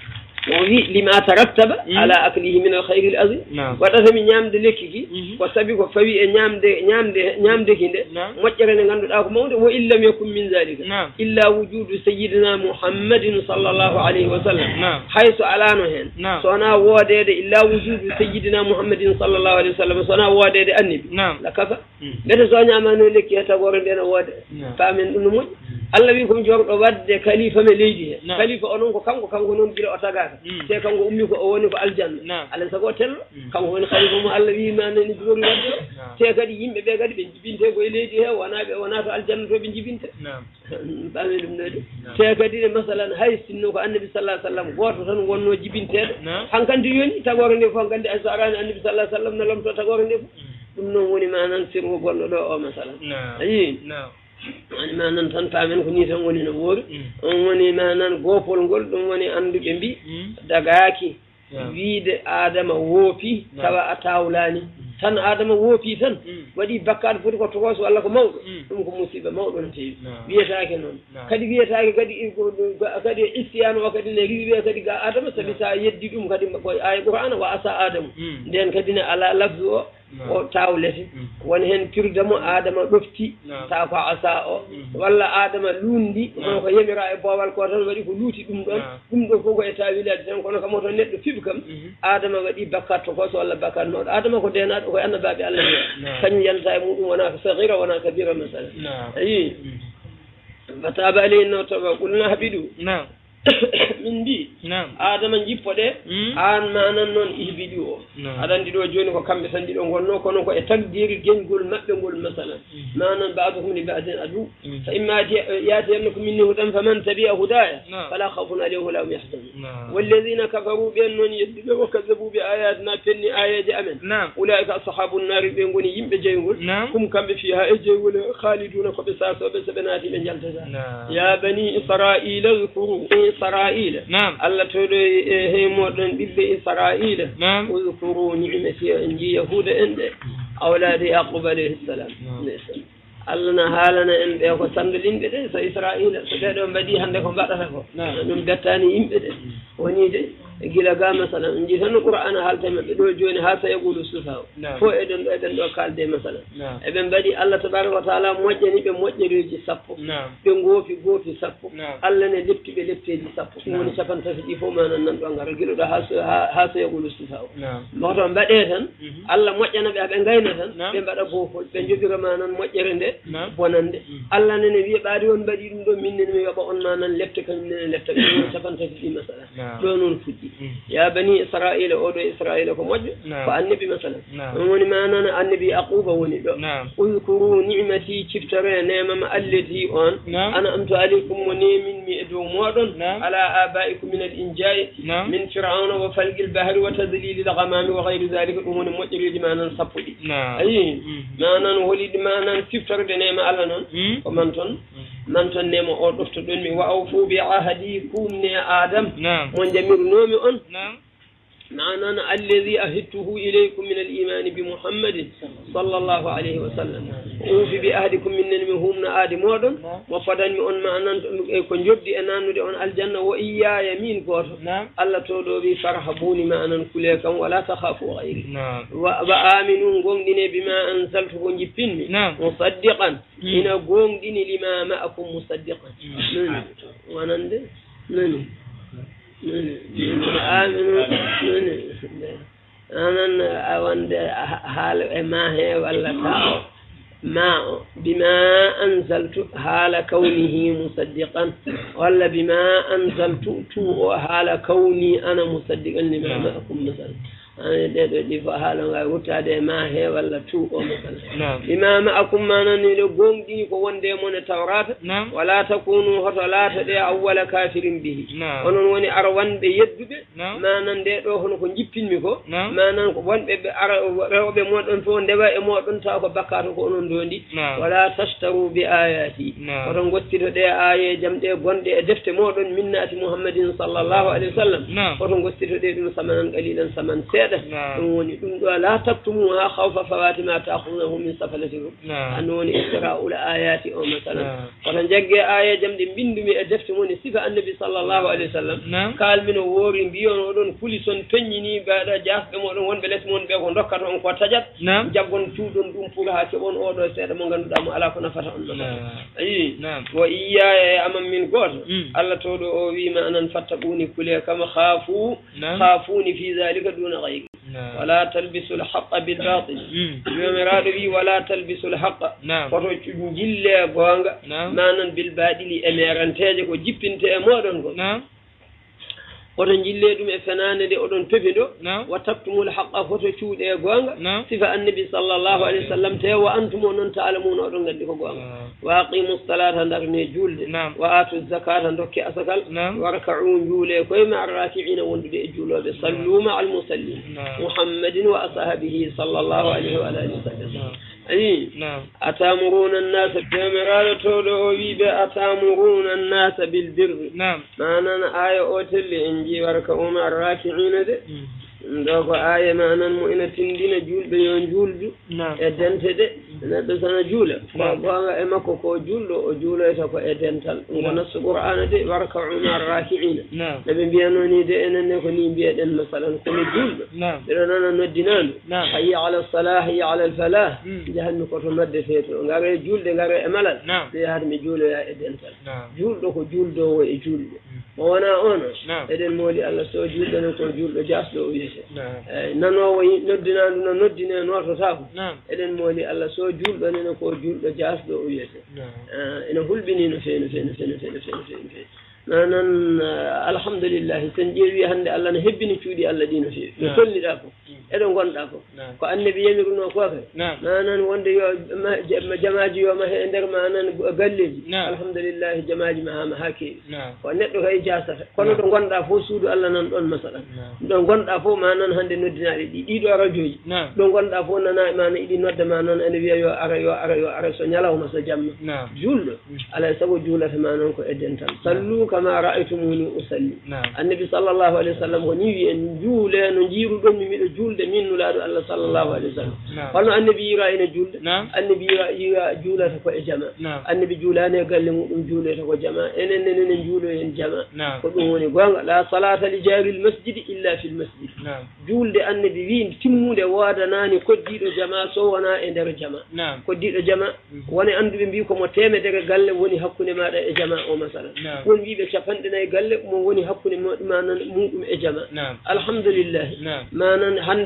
لما ترتب على أكله من الخير العظيم وتسمى نعم دلكي وسبي وفوي نعم د نعم د نعم دكين مجرد عند أكو موت وإن لم يكن من ذلك إلا وجود سيدنا محمد صلى الله عليه وسلم حيث علانه هن صنع وادد إلا وجود سيدنا محمد صلى الله عليه وسلم صنع وادد النبي لكذا لذا صنع ما نقولك يتقول لنا وادد فمن نمو Allah wi ko mi jordo wadde khalifa me leydi he khalifa onon ko kanko kanko non bila o tagaka te kanko ummi ko o woni ko aljanna ala sago tel kanko woni khalifa mo Allah wi ma nani jori wadde te kadi yimbe be kadi be jibinte ko e leydi he wana be wana to aljanna to be jibinte bami dum nade te kadi masalan hay sinno ko annabi sallallahu alaihi wasallam goto tan wonno jibintede hankandi yoni tagore ne fo gandi asarani annabi sallallahu alaihi wasallam no lamto tagore ne dum non woni manan sirgo gollo do o masalan ayi ما ننتن فامن كني تنوني نور وني ما نن غوفول غول دum woni anduɓe mbi dagaaki wiide adama woopi tawa atawlani tan adama woopi tan waɗi bakkaɗo foti ko tokoso walla ko mawɗo ɗum ko musiba mawɗo no tewi wiyetake noon kadi wiyetake kadi kadi istiyano o kadi ne riwe kadi ga adama sabi sa yeddi ɗum kadi ko aya qur'ana wa asa adamu nden kadi ne ala lafzu o o tawlete woni hen pirdamo adama ɗofti taw ko asa o walla adama lundi on ko yemira e boowal ko tan waɗi ko luuti ɗum ɗon ɗum ɗo fof ko e tawilade tan kono kam oto neɗɗo fiɓi kam adama waɗi bakkat tokoso walla bakkat mawɗo adama ko denaɗo koye annabaɓe Allah ni kañum yalta e muɗum wona ko sagira wona kabira masala ayi fataba alayna tawa qulna habidu min mbi adama jippoɗe an manan noon ihbiɗi o aɗa andi ɗo joni ko kamɓe tan ɗiɗo gonno kono ko e tagdiri gengol maɓɓe ngol masalan manan ba'duhum li ba'din adu fa imma yatiyannakum minni hudan faman tabi'a hudaya fala khawfun alayhim wala hum yahzanun walladhina kafaru bi annon yeddiɓe wa kazzabu bi ayatina penni ayaji amen ulaika ashabun nari ɓe goni yimɓe jeygol kum kamɓe fiha e jeygol khaliduna koɓe sasoɓe soɓe naati ɓe jaltata ya bani israila zkuru إسرائيل نعم الله تولي هي مودن بيبي إسرائيل نعم اذكروا نعمتي أنجي يهود عند أولاد يعقوب عليه السلام نعم Allah na halana en be ko sandal yimɓe de so Israila so ɓeɗo mbaɗi hande ko mbaɗata ko ɗum bettani yimɓe de woni de gila ga masalan en jii tan no qur'ana haalta maɓɓe ɗo joni ha sa yaqulu sufaw fo eɗen ɗo eɗen ɗo kalde masalan eɓe mbaɗi Allah tabaraka wa taala moƴƴani ɓe moƴƴereji sappo ɓe goofi goofi sappo Allah ne lepti ɓe lepteji sappo ɗum woni capan tati ɗi fof manan nan ɗo ngara gila ɗo ha sa yaqulu sufaw moto mbaɗe tan Allah moƴƴana ɓe aɓe gayna tan ɓe mbaɗa goofol ɓe jogira manan moƴƴere nde bonande Allah nene wiye ɓaadi on mbaɗi ɗum ɗo min nene mi yoɓa on manan lepte kañum nene lepta ɓe capan tati ɗi masala ɗo noon fuɗɗi يا بني إسرائيل أودو إسرائيل كموج فالنبي مثلا وني ما أنا النبي أقوب وني اذكروا نعمتي شفتري نعمة التي أن أنا أمت عليكم وني من مئدو مودن على آبائكم من الإنجاء من فرعون وفلق البحر وتذليل الغمام وغير ذلك وني مجرد ما ننصفدي أي ما أنا ولد ما أنا شفتر نعمة على نون ومن تون من تون نعمة أردفت دون وأوفوا بعهدي كوني آدم من جميع نومي أن معنى الذي أهدته إليكم من الإيمان بمحمد صلى الله عليه وسلم أوفي بأهدكم من نمهم آدم ودن وفدن من معنى كن جدي أنان ندعون الجنة وإيا يمين قوة الله تولو بي فرحبوني معنى كليكم ولا تخافوا غيري وآمنون قوم ديني بما أنزلته جبين مصدقا إن قوم ديني لما معكم مصدقا ونند نني آمنوا أنا أوند حال ما هي ولا تاو ما بما أنزلت حال كونه مصدقا ولا بما أنزلت تو حال كوني أنا مصدقا لما معكم مثلا أنا ده دي فحالا وتادي ما هي ولا تو مثلا بما معكم ما نني لغون دي كو وندي من التوراة ولا تكونوا هطلات دي أول كافر به ونون وني أروان دي يدب ما نن دي دوهن كو جيبين ميكو ما نن كو وان بي روبي مودن فون دبا مودن تاكو بكاتو كو نون دوندي ولا تشتروا بآياتي ودون غوتيدو دي آية جام دي غوندي دفت مودن منات محمد صلى الله عليه وسلم ودون غوتيدو دي دون سمن قليلا سمن سيد لا تكتموها خوف فوات ما تأخذونه من سفلتكم أنوني إسراء الآيات أو مثلا فتنجق آية جمد بند من أدفت من صفة النبي صلى الله عليه وسلم قال من وورين بيون ودون كل سن تنيني بعد جاف بمون ون بلس مون بيكون ركعت ون قتجت جابون تودون دون فلها كون أودو سيد من دام على كنا فتح أي وإياي أمام من قول الله تودو ويما أن فتقوني كلها كما خافوا خافوني في ذلك دون غير ولا تلبسوا الحق بالباطل يوم بي ولا تلبسوا الحق فتو جيل غونغا نانن بالباطل اميران تيجي كو جيبنتي مودون كو oɗon jille ɗum e fenanede oɗon tofiɗo wa tabtumul haqqa foto cuuɗe e goonga sifa annabi sallllahu alayhi wa sallam te wa antum o noon taalamuna oɗon gandi ko goonga wa aqimu salata darne julde wa atu zakata dokke asakal warka'u juule koye ma arraki'ina wondude e juuloɓe sallu ma al musallin muhammadin wa ashabihi sallllahu alayhi wa alihi wa sallam أي نعم أتأمرون الناس بمرادة تولوي بأتأمرون الناس بالبر نعم ما أنا آية أوتل إنجي وركعوا مع الراكعين ده ndoko aya manan mo ina tindina julbe yon juldu e dente de neddo sana juula ko gonga e makko ko juldo o juuloyta ko e dental ngo nasu qur'ana de warka'u ma'ar raki'ina nabi biyano ni de enenne ko ni bieden masalan ko ni juldo be nana noddinano hayya ala salah hayya ala al falah jahannu ko to nodde feto ngare julde ngare e malal de har mi juulo ya e dental juldo ko juldo wo e juldo mo wana on eden moli Allah so juldo no ko juldo jasdo o yese nanowo noddina ɗum no noddine nototako eɗen mooli Allah so julɗo nene ko julɗo jasɗo o wiyete ene hulɓini no fewi no fewi no fewi no fewi no fewi no fewi no fewi noon alhamdulillahi sen ƴeewi hannde Allah no hebbini cuuɗi Allah ɗi no fewi no tolliɗa ko eɗo gonɗa ko ko annabi yamiruno ko kay manan wonde yo jamaji yo mahe e nder manan galleji alhamdulillahi jamaji ma hama ha keewi ko neɗɗo kay jasata kono ɗo gonɗa fof suudu Allah nan ɗon masalan ɗo gonɗa fof manan hannde noddinaɗe ɗi ɗiɗo radio ji ɗo gonɗa fof nana mana iɗi nodda ma noon ene wiya yo ara yo ara yo ara so ñalawma so jamma julɗo alay saago juulata ma noon ko e dental sallu kama ra'aytumuni usalli annabi sallallahu alayhi wa sallam ko ni wi en juule no jiiruɗon mi miɗo julde min nulaaɗo Allah sallallahu alayhi wa sallam holno annabi yira ene julde annabi yira yira juulata ko e jama annabi juulani e galle muɗum juuleta ko jama enen enen juulo en jama ko ɗum woni gonga la salata li jari l masjidi illa fi l masjid julde annabi wi timmude wodanani koddiɗo jama so wona e nder jama koddiɗo jama woni anduɓe mbi komo temedere galle woni hakkude maɗa e jama o masalan won wiɓe capanɗe nayyi galle mo woni hakkude manan muɗum e jama alhamdulillah manan hande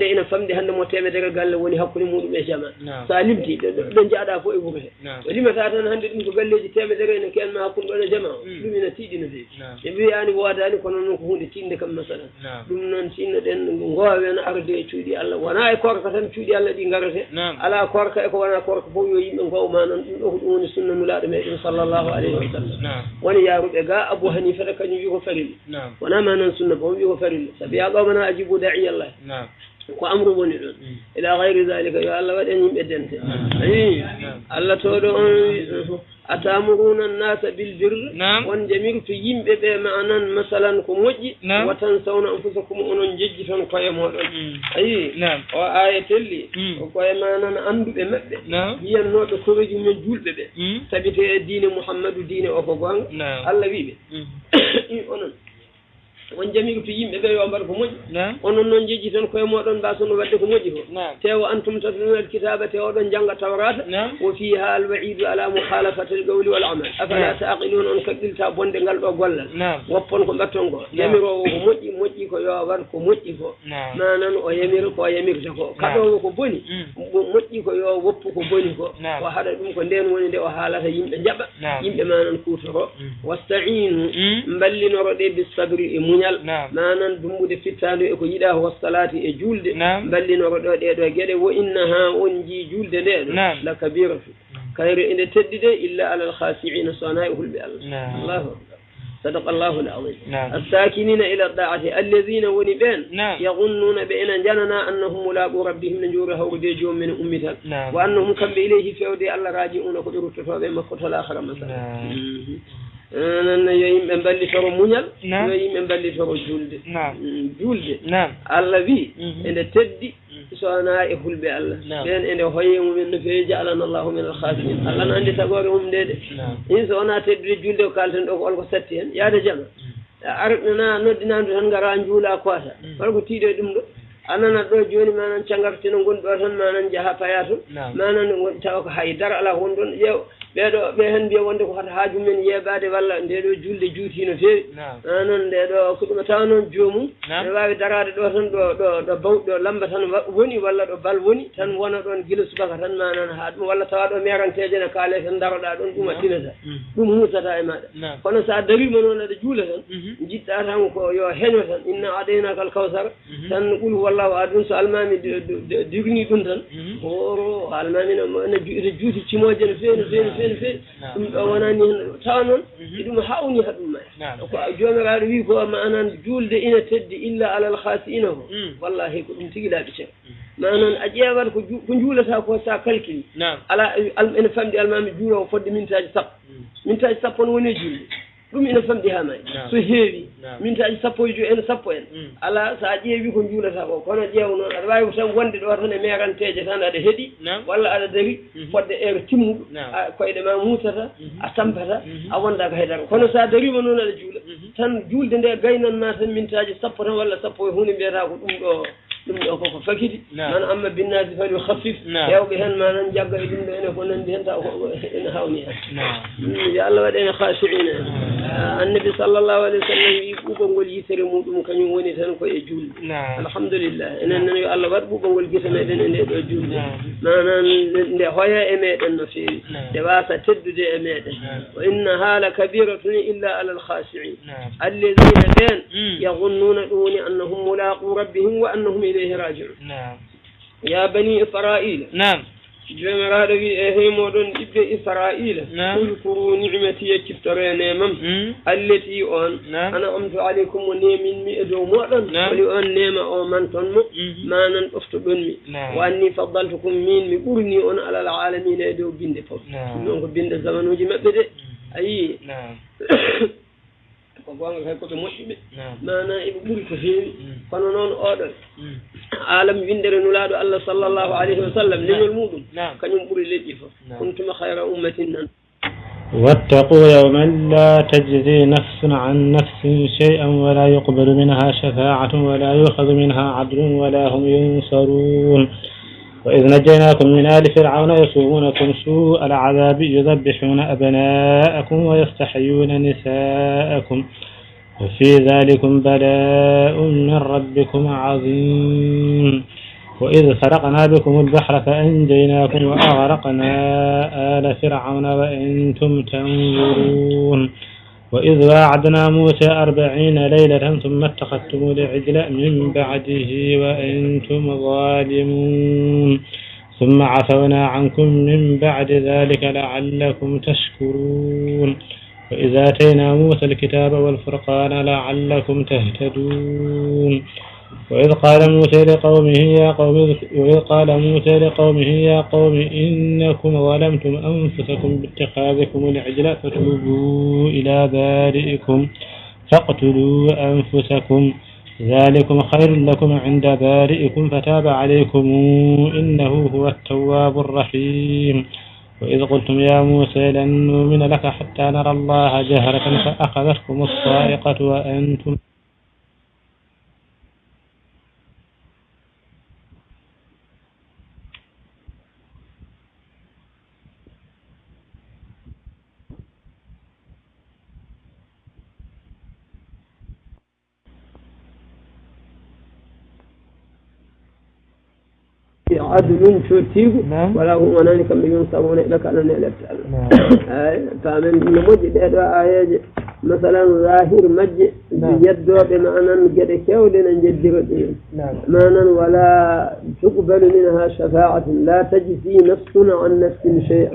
hande ina famde hande mo temedere galle woni hakkude muɗum e jama sa limti ɗo jaaɗa fo e wuuro he limata tan hande ɗum ko galleji temedere ene kenma hakkude ɗon e jama o ɗum ina tiiɗi no feewi ɓe mbiyani woodani kono noon ko hunde tinde kam masalan ɗum noon tinnoɗen goowen arde e cuuɗi Allah wona e korka tan cuuɗi Allah ɗi garate ala korka e ko wona korka fof yo yimɓe gowma noon ɗum ɗo ko ɗum woni sunna nulaɗo meɗen sallllahu alayhi wa sallam woni yaruɓe ga Abou Hanifata kañum wi ko farilla wona ma noon sunna bomo wi ko farilla saabi ya qawmana ajibu da'i Allah ko amru woni ɗon ila gayri dhalika yo Allah waɗen yimɓe dente ayi Allah to ɗo on atamuruna nnasa bil birre won jamirtu yimɓe ɓe manan masalan ko moƴƴi wa tansawna anfusakum onon jejji ton koye moɗon ayi o aya telli ko koye manan anduɓe maɓɓe wiyannoɓe koreji men julɓe ɓe sabite e diine Muhammadu diine o ko gonga Allah wiɓe onon on jamiru to yimɓe ɓe yo mbaɗa ko moƴƴi onon noon jejji tan koye moɗon mbasono wadde ko moƴƴi ko tewo antum tatluna alkitaba te oɗon jangga tawrata wo fiha alwaidu ala mukhalafati alqawli wal amal afala taqilun on kaɓɓilta bonde ngal ɗo gollal woppon ko mbatton ko yamirowo ko moƴƴi moƴƴi ko yo waɗ ko moƴƴi ko manan o yamira ko yamirta ko kaɗowo ko boni moƴƴi ko yo woppu ko boni ko o haɗa ɗum ko nden woni nde o haalata yimɓe jaɓa yimɓe manan kutoro wasta'inu mballinoro ɗe bisabri e muñal manan dumbude fittande e ko yiɗa ho salati e julde ballinoro ɗo ɗeɗo gueɗe wo innaha on ji julde nde ɗo la kabiratu kayre inde teddide illa ala alkhasi'ina sona e hulɓe Allah Allahu akbar صدق الله العظيم الساكنين إلى الطاعة الذين ونبين يظنون بأن جننا أنهم ملاقو ربهم نجورها وديجهم من أمتها وأنهم كم إليه فيودي الله راجعون قدروا تفاوضي مقتل الآخر مثلا yo yimɓe mballitoro muñal yo yimɓe mballitoro julde julde Allah wi ende teddi sowona e hulɓe Allah ɓen ende hoye mumen no feewi jaalana allahu min alkhasimin Allah no andi tagore mum nde de in so wona teddude julde ko kalten ɗo ko olko satti hen yaade jama arɗana noddinandu tan gara juula koota holko tiiɗo e ɗum ɗo anana ɗo joni manan cangartino gonɗo tan manan jaaha payato manan tawa ko haydara ala won ɗon ƴeew ɓeɗo ɓe hen mbiya wonde ko hata haaju men yeɓade walla ndeɗo julde juuti no feewi anon ndeɗo ko ɗum tawa noon joomum ne wawi darade ɗo tan ɗo ɗo ɗo bawɗo lamba tan woni walla ɗo bal woni tan wona ɗon guila subaka tan manan ha ɗum walla tawa ɗo meranteje ne kaale tan daroɗa ɗon ɗum a tinata ɗum hutata e maɗa kono sa darima noon aɗa juula tan jiɗɗa tan ko yo heño tan inna aɗaynaka al kawsara tan qul wallahu adun so almami dirni ɗum tan oro almami ne juuti cimoje no feewi no feewi no feewi no feewi ɗum ɗo wonani hen tawa noon ɗum hawni ha ɗum maya ko jomiraɗo wi ko manan julde ina teddi illa alal khasi'ina ko wallahi ko ɗum tigi laaɓi ceer manan a ƴeewat ko ko juulata ko sa calcule ala ene famɗi almami juula ko fodde mintaji sappo mintaji sappo no woni julde ɗum ina famɗi ha may so heewi mintaji sappo e joyi ene sappo en ala sa ƴeewi ko juulata ko kono ƴeew noon aɗa wawi tan wonde ɗo tan e meranteje tan aɗa heeɗi walla aɗa dari fodde heure timmuɗo koyɗe ma mutata a tampata a wonda ko haydara kono sa darima noon aɗa juula tan julde nde gaynanma tan mintaji sappo tan walla sappo e hunde mbiyata ko ɗum ɗo ɗum ɗo koko fakiti man amma binnasi fali khafif hewɓe hen manan jagga e ɗum ɗo ene ko nandi hen taw ene hawni hen yo Allah waɗ ene khasi'ina annabi sallllahu alayhi wa sallam wi ɓuuɓol ngol yitere muɗum kañum woni tan ko e julde alhamdulillah enen nan yo Allah waɗ ɓuuɓol ngol guite meɗen e nde ɗo julde manan nde hoya e meɗen no feewi nde wasa teddude e meɗen wa inna haala kabiratun illa ala alkhasi'in alladina ɓen yagunnuna ɗum woni annahum mulaqu rabbihim wa annahum ilayhi raji'un ya bani israila jomiraɗo wi e heymoɗon ɓiɓɓe israila udkuru nicmati yeccitore nemam alleti on ana amtu aleykum mo neminmi e dow moɗon woni on nema o man toon mo manan ɗoftoɗonmi wa anni faddaltukum min mi ɓurni on alal alamina e dow binde foof ɗum ko binde zamanuji maɓɓe de ayi ko gonga kay koɓe moƴƴuɓe mana eɓe ɓuuri ko heewi kono noon oɗon alam windere nulaɗo Allah sallllahu alayhi wa sallam leñol muɗum kañum ɓuuri leƴƴi fof kuntuma hayra ummatin nan واتقوا يوما لا تجزي نفس عن نفس شيئا ولا يقبل منها شفاعة ولا يؤخذ منها عدل ولا هم ينصرون وإذ نجيناكم من آل فرعون يسومونكم سوء العذاب يذبحون أبناءكم ويستحيون نساءكم وفي ذلكم بلاء من ربكم عظيم وإذ فرقنا بكم البحر فأنجيناكم وأغرقنا آل فرعون وأنتم تنظرون وإذ واعدنا موسى أربعين ليلة ثم اتخذتم العجل من بعده وأنتم ظالمون ثم عفونا عنكم من بعد ذلك لعلكم تشكرون وإذ آتينا موسى الكتاب والفرقان لعلكم تهتدون وإذ قال موسى لقومه يا قوم وإذ قال موسى لقومه يا قوم إنكم ظلمتم أنفسكم باتخاذكم العجل فتوبوا إلى بارئكم فاقتلوا أنفسكم ذلكم خير لكم عند بارئكم فتاب عليكم إنه هو التواب الرحيم وإذ قلتم يا موسى لن نؤمن لك حتى نرى الله جهرة فأخذتكم الصاعقة وأنتم عدل شرتيب ولا هو أناني كم ينصبون لك أنا نعلت فمن نمجد هذا آيات مثلا ظاهر مج يدو بمعنى قد كولنا نجدر معنى ولا تقبل منها شفاعة لا تجزي نفس عن نفس شيئا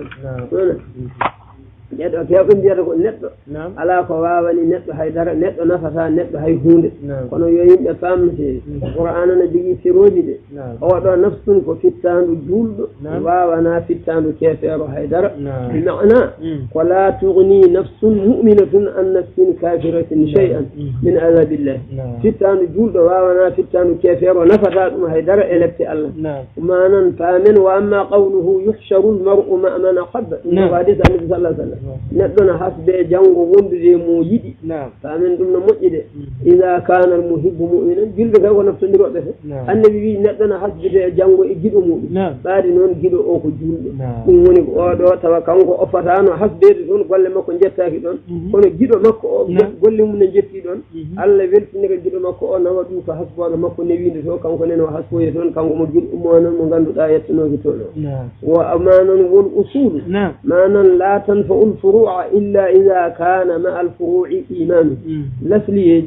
يدو كيف يدو نتو على قوابني نتو حيدر نتو نفسا نتو حي هوند كنو يوين يفهم في القرآن نبي سروجي هو دو نفس كفتان جولد وانا فتان كافر حيدر بمعنى ولا تغني نفس مؤمنة عن نفس كافرة شيئا من عذاب الله فتان جولد وانا فتان كافر نفسا حيدر إلبت الله وما ننفامن وأما قوله يحشر المرء مع من أحب حديث النبي صلى الله عليه وسلم ندنا حسب جانغو وندي مو يدي فمن دون مجد اذا كان المحب مؤمنا جلد كو نفس نديرو دef النبي ندنا حسب جانغو جيدو مو بادي نون جيدو او ko juldo dum woni o do tawa kanko o fatano hasbe don golle makko jettaaki don kono gido makko o golle mum ne jetti don alla weltini ko gido makko o nawa dum ko hasbo makko ne winde to kanko nen o hasbo ye don kanko mo gido mo non mo ganduda yettonoki to do wa amanan wal usul manan la tanfa'u الفروع إلا إذا كان مع الفروع إيمان لسلي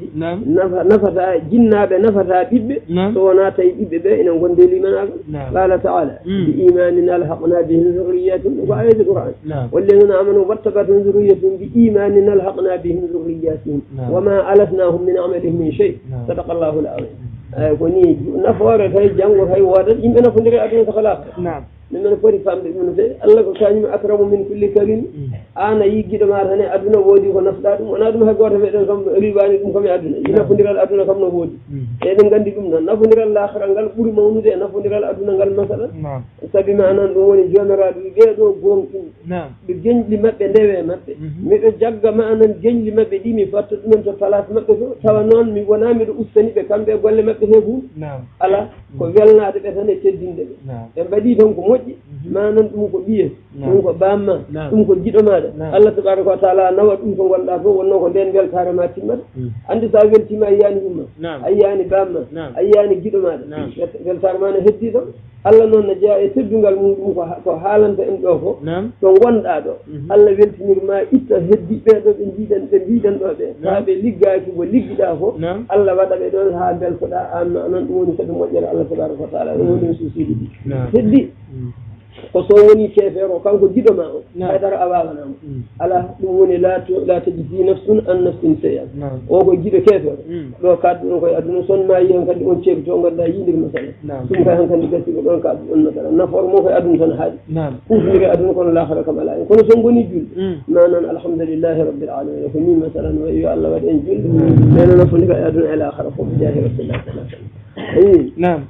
نفتا جنا بنفتا بيب سوناتا بيب بين غندي لمن قال تعالى بإيمان ألحقنا بهم ذرية وآية القرآن والذين آمنوا واتقتهم ذرية بإيمان ألحقنا بهم ذرياتهم وما ألفناهم من عملهم من شيء صدق الله العظيم كوني نفور هاي جانغ هاي وادد يمكن أن نفندر أدنى خلاق نعم من فوري فام من في الله كان أكرم من كل كريم أنا يجي دمار هنا أدنى وودي ونفدار ونادم هجوار في كم ريباني كم كم أدنى ينفندر الأدنى كم نودي إذن كان ديكم نفندر الآخر أنقل فوري مونود نفندر الأدنى أنقل مثلا سبي ما أنا نقول جنرال يجيدو قوم بجنج لما بندوي ما ميت جاك ما أنا جنج لما بدي مفاتت من ثلاث ما كذو ثوانون مي ونامي رؤسني بكم بقول لما بهبو على كوفيلنا هذا بثاني تدين ده بدي دهم manan dum ko biye dum ko bamma dum ko gido maada Allah tabaaraka wa taala nawa dum ko walla fo wonno ko den bel tarama timmata andi sa weltima ayani umma ayani bamma ayani gido maada bel tarama ne heddi do Allah non na jaa e teddungal mum dum ko ko haalanta en do ko to gonda do Allah weltinirma itta heddi be do be jiiden be jiiden do be ha be liggaaki bo liggida ko Allah wada be do ha bel ko da an non dum woni kadi mojjere Allah tabaaraka wa taala woni susidi heddi ko so woni kefero kanko gido ma o haydara awagana ala dum woni la la tajzi nafsun an nafsin shay'an o ko gido kefero do kaddu ko aduna son ma yi kadi on ceebi to ngada yindir masala dum ka han kan digati ko don ka on masala nafor mo ko aduna ton haadi kufri aduna ko la khara kamala kono son goni jul nanan alhamdulillah rabbil alamin ko min masalan wa ya allah wa en jul nanan fo diga aduna ila khara ko jahi rasulullah sallallahu alaihi wasallam نعم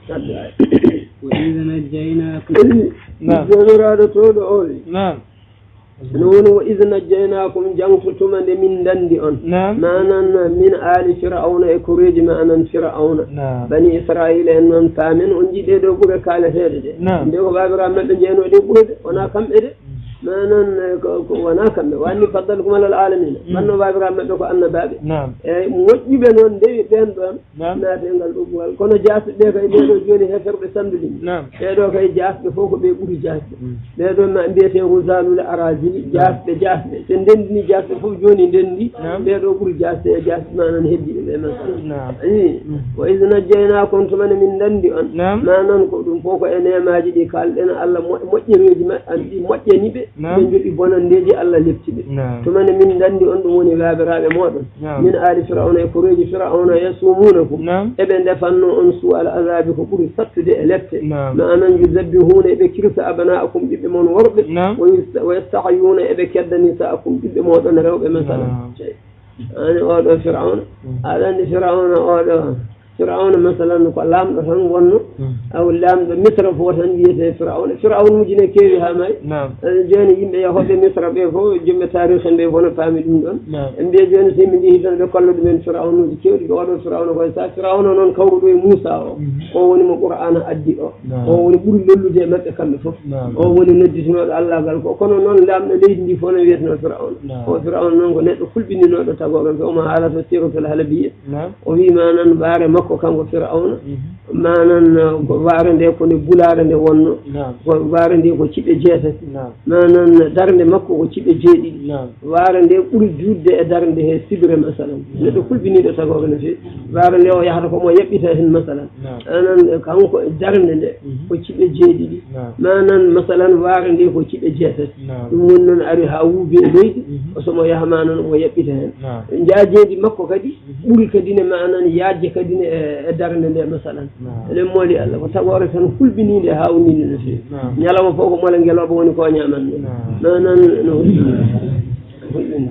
وإذا نجيناكم نعم جنرال تول أولي نعم نون وإذا نجيناكم جنفتم من دندي أن نعم معنا من آل فرعون يكرج معنا فرعون نعم بني إسرائيل أنهم فامن أنجي دي دو بغا كالا هيري نعم دي بابرا مدن جينو دي بغا ونا كم إدي ما نن وناكم واني فضلكم على العالمين من بابرا مدو ان بابي نعم moƴƴi ɓe noon ndewi ɓen ɗon naate ngal ɗuɓɓugal kono jasɓe ɓe kay ɓeɗo joni heferɓe sandudini ɓeɗo kay jasɓe fof ko ɓe ɓuuri jasɓe ɓeɗo ma mbiyete rusalule arajili jasɓe jasɓe so ndendini jasɓe fof joni ndendi ɓeɗo ɓuuri jasɓe e jasɓe manan heddiɓe ɓe masala ayi wa id najjaynakum tumane min dandi on manan ko ɗum fof ko e nemaji ɗi kalɗen Allah moƴƴereji ɗi moƴƴani ɓe ɓe jooɗi bonandeji Allah lepti ɓe tumane min dandi on ɗum woni labiraɓe moɗon min ali firawna e koreji firawna yasumunakum eɓe ndefanno on su al azabi ko ɓuuri sattude e lefte manan yuzabbihuna eɓe kirsa abana'akum ɓiɓɓe mon worɓe wa yastahyuna eɓe kedda nisa'akum ɓiɓɓe moɗon rewɓe masala ani oɗo firawna aɗa andi firawna oɗo firawna masalan ko lamɗo tan wonno aw lamɗo misra fo tan wiyete firawna firawnuji ne keewi ha may joni yimɓe yahoɓe misra ɓe fof jumɓe tarih en ɓe fof no paami ɗum ɗon en mbiya joni so min jeehi tan ɓe kolla ɗumen firawnuji kewɗi ɓe oɗo firawna koye sa firawna noon kawruɗo e moussa o o woni mo qur'ana addi o o woni ɓuuri lollude e maɓɓe kamɓe fof o woni nodditinoɗo allah gal ko kono noon lamɗo leydi ndi fof no wiyeteno firawna o firawna noon ko neɗɗo fulɓininoɗo tagoɓe ko omo haalata siratul halabiya o wima nan baare makko ko kanko firawna manan ko waare nde ko ne bulare nde wonno ko waare nde ko ciɓe jeetati manan darde makko ko ciɓe jeeɗiɗi waare nde ɓuuri judde e darde he sibre masalan neɗɗo fulɓiniɗo tagoɓe no fewi waare nde o yahata komo yaɓɓita hen masalan anan kanko darde nde ko ciɓe jeeɗiɗi manan masalan waare nde ko ciɓe jeetati ɗum woni noon ari ha wuubi e leydi somo yaha manan omo yaɓɓita hen jaajeedi makko kadi ɓuuri kadi ne manan yaajje kadi ne e darde nde masalan eɗen mooli Allah ko tagore tan hulɓinide hawnide no fewi ñalawma fof ko mole ngeloɓe woni ko ñamanno nanan no hulɓini hulɓini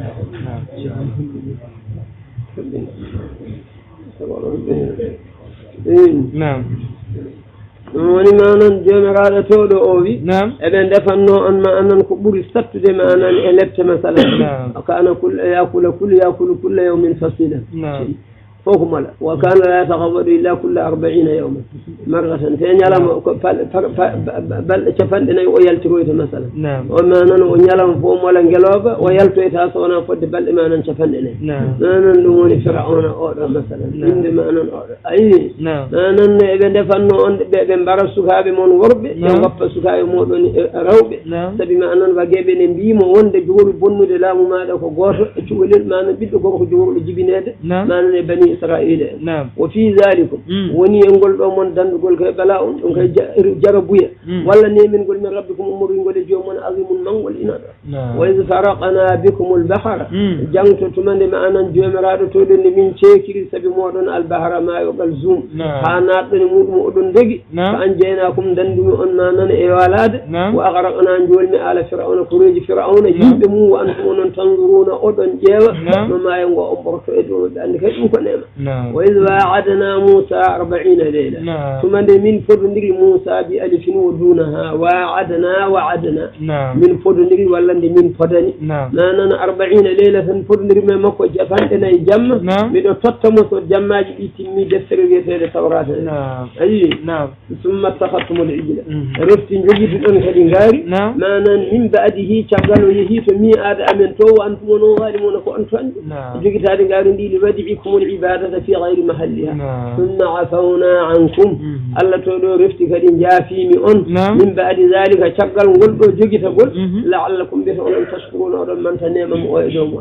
hulɓini nam ɗum woni manan jomiraɗo towɗo o wi eɓe ndefanno on ma anan ko ɓuuri sattude ma anan e lepte masalan kana kulla yakula kulle yakulu kulla yawmin fasila فوق ملا وكان لا يتغضب إلا كل أربعين يوما مرة فإن يلام بل شفن إنه ويلترويت مثلا وما نن ونيلام فوق ملا جلاب ويلترويت أصلا فد بل ما نن شفن إنه نن نموني فرعون أورا مثلا إن ما نن أي نن إذا دفنوا عن بين برا سكاب من ورب يوقف سكاب مودون روب سبي ما نن وجبنا بيم وند جور بنو دلام ما ده كغور تقول ما نن بيدو كغور جور الجبينات ما نن بني إسرائيل نعم وفي ذلك وني ينقول من دند يقول كبلاء كي جربويا ولا نيمن يقول من ربكم أمور يقول يوم عظيم من ولا إناد وإذ فرقنا بكم البحر جنت تمن معنا جوم راد تودن من شيكل سبي مودن البحر ما يقول زوم حانات نمود مودن دقي فأنجيناكم دندم أن نان إيوالاد وأغرقنا نجول من آل فرعون كريج فرعون يبدموا وأنتم تنظرون أودن جيوا وما ينقوا أمبرك إدون لأنك يمكن وإذ وعدنا موسى أربعين ليلة ثم من فضل موسى بألف ودونها وعدنا وعدنا من فضل ولا من فضل نانا أربعين ليلة فضل ما مكو جفانتنا يجم من تطمس الجماج يتمي دفتر في التوراة أي نعم ثم اتخذتم العجل رفت جديد الأنكاري نانا من بعده شغلوا يهيت مئة أمن تو وأنتم ظالمون وأنتم جديد هذا قالوا لي لبدعكم العبادة في غير محلها ثم عفونا عنكم الله تولو رفتك جافيم أن من بعد ذلك شغل قلب جيجي تقول لعلكم بهم أن تشكرون ولمن تنام مؤيدهم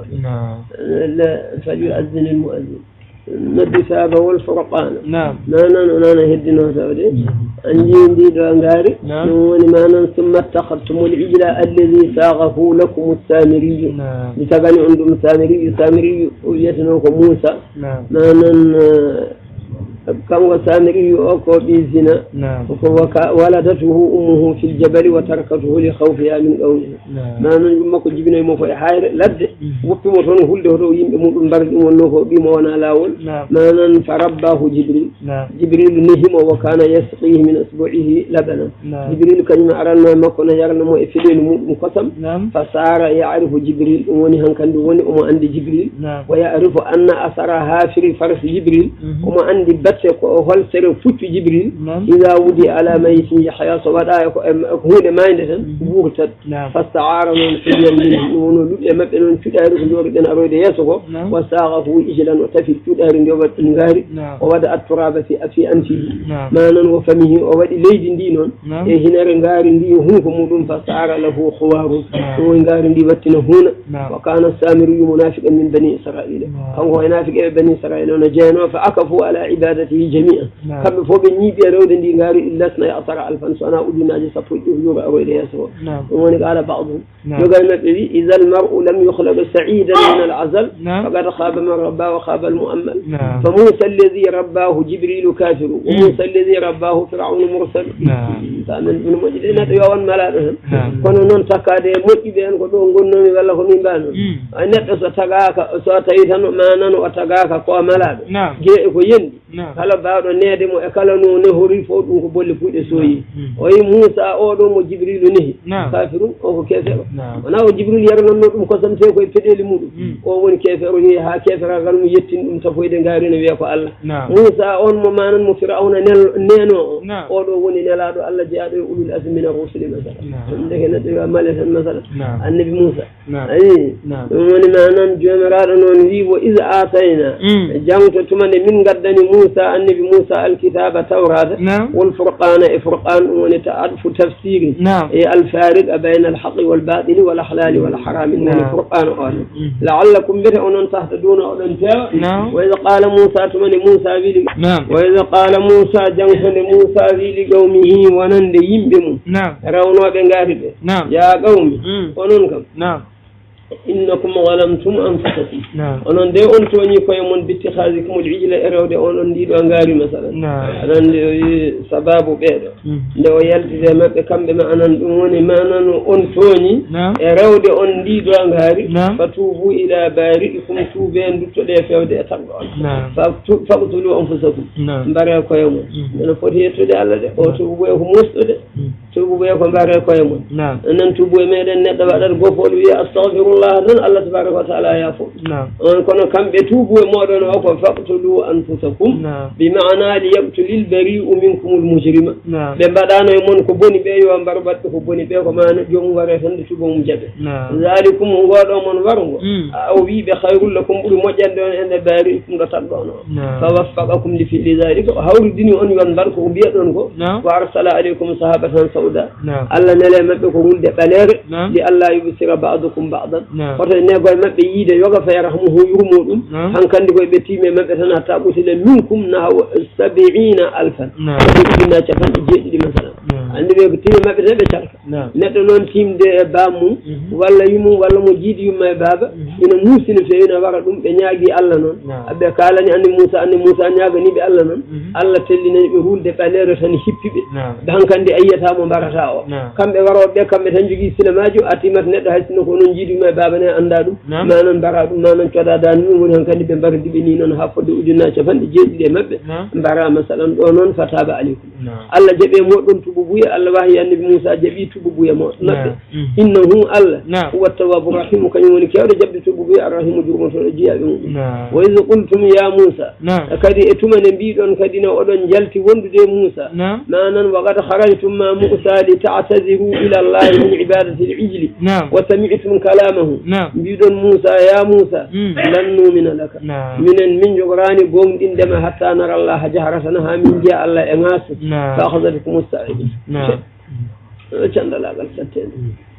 فليؤذن المؤذن النبساب والفرقان نعم نانا نانا هدنا سودي أنجين دي دوانغاري نوني مانا ثم اتخذتم العجل الذي ساغه لكم السامري لتغني عندهم السامري السامري ويتنوكم موسى نانا كم وسامري أكو بيزنا ولدته أمه في الجبل وتركته لخوفها من قومه ما نجمع كجبنا يموفي حير لد وفي مطون هل ده يمكن برد منه بمونا لاول ما نفرباه جبريل جبريل نهم وكان يسقيه من أسبوعه لبنا جبريل كان يعرنا ما كنا يعرنا ما إفلين مقسم فصار يعرف جبريل ونهن كان دوني وما عند جبريل ويعرف أن أثرها في فرس جبريل وما عند بت latte ko hol sere fuccu jibril ida wudi ala mayitin yahya so waɗa ko hunde mayde tan ɓurtat fastaara noon fiyan min wono luɗɗe maɓɓe noon cuɗari ko jooɗoɗen aroyde yeeso ko wa saaqahu ijlan o tafi cuɗari nde o waɗi ɗum ngaari o waɗa atturaba fi fi anfihi manan wo famihi o waɗi leydi ndi noon e hinere ngaari ndi hunko muɗum fastaara lahu khuwaru o ngaari ndi wattina huuna wa kana samiru munafiqan min bani israila kanko e nafiqe ɓe bani israila ono jeeno fa akafu ala ibadatihi jami'an kamɓe fof ɓe ñiiɓi e rewde ndi ngaari illasna e asara alfan so wona ujunaji sappo e ƴogo aroyde yeeso o ɗum woni qala ba'dhum jogal maɓɓe wi ida almar'u lam yukhlaq sa'idan min al'azal faqad khaba man rabba wa khaba almu'ammal fa musa alladhi rabbahu jibrilu kafiru wa musa alladhi rabbahu fir'aunu mursal tamen ɗum moƴƴi ɗe neɗɗo yo won malaɗo tan kono noon takkade e moƴƴiɓe en ko ɗo gonnomi walla ko min mbano neɗɗo so tagaka so tawi tan manan o tagaka ko malaɗo gueɗe ko yendi kala bawɗo neede mo e kala no nehori fof ɗum ko bolle puyɗe soyi o wi Moussa oɗo mo jibrilu nehi kafirum o ko kefeɗo wona o jibril yarnanno ɗum kosamte koye peɗeli muɗum o woni kefeɗo ni ha keferagal mo yettin ɗum tafoyde ngaari no wiya ko Allah Moussa on mo manan mo firawna neno o oɗo woni nelaɗo Allah jeeyaɗo e ulul azmi mina rusuli masala ɗum deke neɗɗo wiya male tan masala annabi Moussa ayi ɗum woni manan jomiraɗo noon wi wo is atayna jangto tumande min gaddani Moussa annabi Moussa alkitaba tawrata wal furqana e furqan ɗum woni ta'adfu tafsiri e alfariq bayna alhaqi wal batili wal halali wal harami woni furqan on la'allakum bita onon tahtaduna oɗon tewa wa idha qala Moussa tumande Moussa wili wa idha qala Moussa jangtode Moussa wili qawmihi wonande yimɓe mum rawnoɓe ngaari ɓe ya qawmi onon kam innakum zalamtum anfusakum onon de on toñi koye mon bittikhadikum al-ijla e rewde onon ndiɗo ngaari masalan anan nde sababu ɓeeɗo nde o yaltide maɓɓe kamɓe ma anan ɗum woni manan on toñi e rewde on ndiɗo ngaari fatubu ila bari'ikum tuube duttoɗe fewde e tagɗo on faqtulu anfusakum mbare koye mon ene foti yettude Allah de o tubu ɓoye ko musɗude tubu ɓoye ko mbare koye mon anan tubu e meɗen neɗɗo waɗat gopol wiya astahfiru Allah non Allah tabaraka wa ta'ala yafo on kono kamɓe tuubu e moɗon o ko faqtulu anfusakum bi ma'ana li yaqtulil bari'u minkum al mujrima ɓe mbaɗano e mon ko boni ɓe yo mbar baɗɓe ko boni ɓe ko mana jomum ware tan de tubo mum jaɓe zalikum ngoɗo mon wargo o wiɓe hayrul lakum ɓuuri moƴƴande on ende bari'ikum ɗo tanɗo on fa waffaqakum li fi'li zalika o hawridini on yon mbar ko mbiya ɗon ko wa arsala alaykum sahabatan sauda Allah nele maɓɓe ko wulde ɓaleere li Allah yubsira ba'dukum ba'dan koto negoye maɓɓe yiide yoga fa yarhamuhu yurmuɗum hankandi koye ɓe tiime maɓɓe tan hatta ɓutile minkum nahaw sabiina alfan ujunnaji capanɗe jeeɗiɗi masalan andi ɓe ko tiime maɓɓe tan ɓe carka neɗɗo noon timde e bammum walla yumum walla mo jiiɗi yumma e baaba ina muusi no feewi no wara ɗum ɓe ñaagui Allah noon aɓe kalani anni Moussa anni Moussa ñaganiɓe Allah noon Allah tellinani ɓe hulde ɓaleere tan hippiɓe ɓe hankandi a yiyatamo mbarata o kamɓe waroɓe kamɓe tan jogui silamaji a timata neɗɗo hay sinno ko noon jiiɗi yumma e baaba ne anda ɗum manan mbara ɗum manan coɗadani ɗum woni hankandi ɓe mbardiɓe ni noon ha fodde ujunnaji capanɗe jeeɗiɗi e maɓɓe mbara masalan ɗo noon fataba aleykum Allah jaɓe moɗon tubu buya Allah wahi annabi Moussa jaɓi tubu buya mo maɓɓe innahu Allah huwa tawabu rahimu kañum woni kewɗo jaɓde tubu buya arrahimu jurmotoɗo jiyaɓe muɗum wa id qultum ya Moussa kadi e tumane mbiɗon kadi no oɗon jalti wondude Moussa manan wa qad kharajtum ma Moussa li ta'tadiru ila Allah min ibadati al-ijli wa sami'tum kalamahu mbiɗon Moussa ya Moussa lan numina laka minen min jogorani gonɗindema hatta nara Allah jaharatan ha min jiya Allah e ŋaasu fa akhadhatkum as-sa'iqah candalagal sattede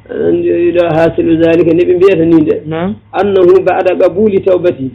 andiɗo hasilu zalika nde ɓe mbiyata ni de annahu ba'da qabuli tawbati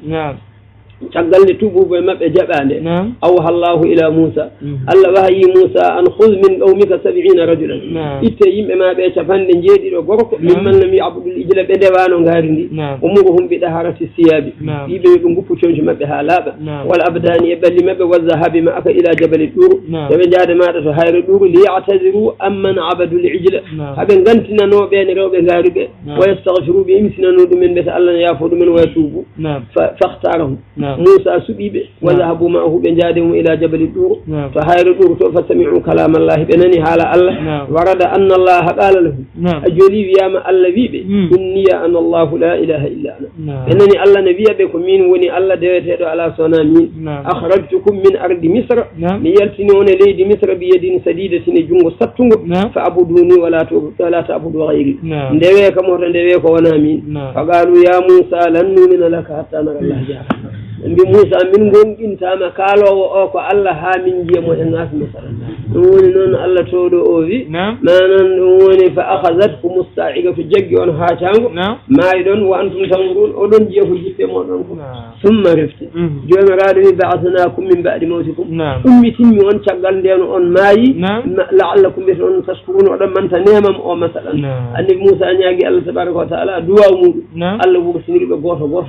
caggal nde tubuɓe maɓɓe jaɓande awha Allahu ila Moussa Allah wahayi Moussa an khudh min qawmika sabiina rajulan itte yimɓe ma ɓe capanɗe jeeɗiɗo gorko mimman lam ya'budul ijla ɓe ndewano ngaari ndi o mugohum bi daharati siyabi yiɓe ɓe guppu coñci maɓɓe ha laaɓa wal abdani e ɓalli maɓɓe wa zahabi ma aka ila jabali ɗuru yoɓe jaade maɗa to hayre ɗuru li ya'tadiru amman abadul ijla haɓe gantinanoɓene rewɓe ngaari ɓe wa yastaghfiru ɓe imsinano ɗumen mbete Allah ne yaafo ɗumen waya tuubu fakhtarahum موسى سبيب وذهبوا معه بنجادهم إلى جبل الدور فهاير الدور فسمعوا كلام الله بنني حال الله ورد أن الله قال له أجولي يا الذي بي إني أنا الله لا إله إلا أنا بنني الله نبي بكم مين وني الله دويت على صنع مين أخرجتكم من أرض مصر ليلتني وني ليد مصر بيد سديدة جنغ سبتنغ فأبدوني ولا ولا تعبدوا غيري ندوي كمور ندوي كوانا مين فقالوا يا موسى لن نؤمن لك حتى نرى الله جهرا mbi Musa min gonɗintama kaalowo o ko Allah ha min jiya mo en asmi masala ɗum woni noon Allah towɗo o wi manan ɗum woni fa akhazatkum as-sa'ikatu jaggi on ha cango maayi ɗon wa antum tanzurun oɗon jiya ko jippe moɗon ko summa refti jomiraɗo wi ba'athnakum min ba'di mawtikum ummitinmi on caggal nden on maayi la'allakum ɓe on tashkurun oɗon manta nemam o masalan annabi Musa ñaagui Allah tabaraka wa ta'ala duwaw muɗum Allah wurtiniriɓe goto goto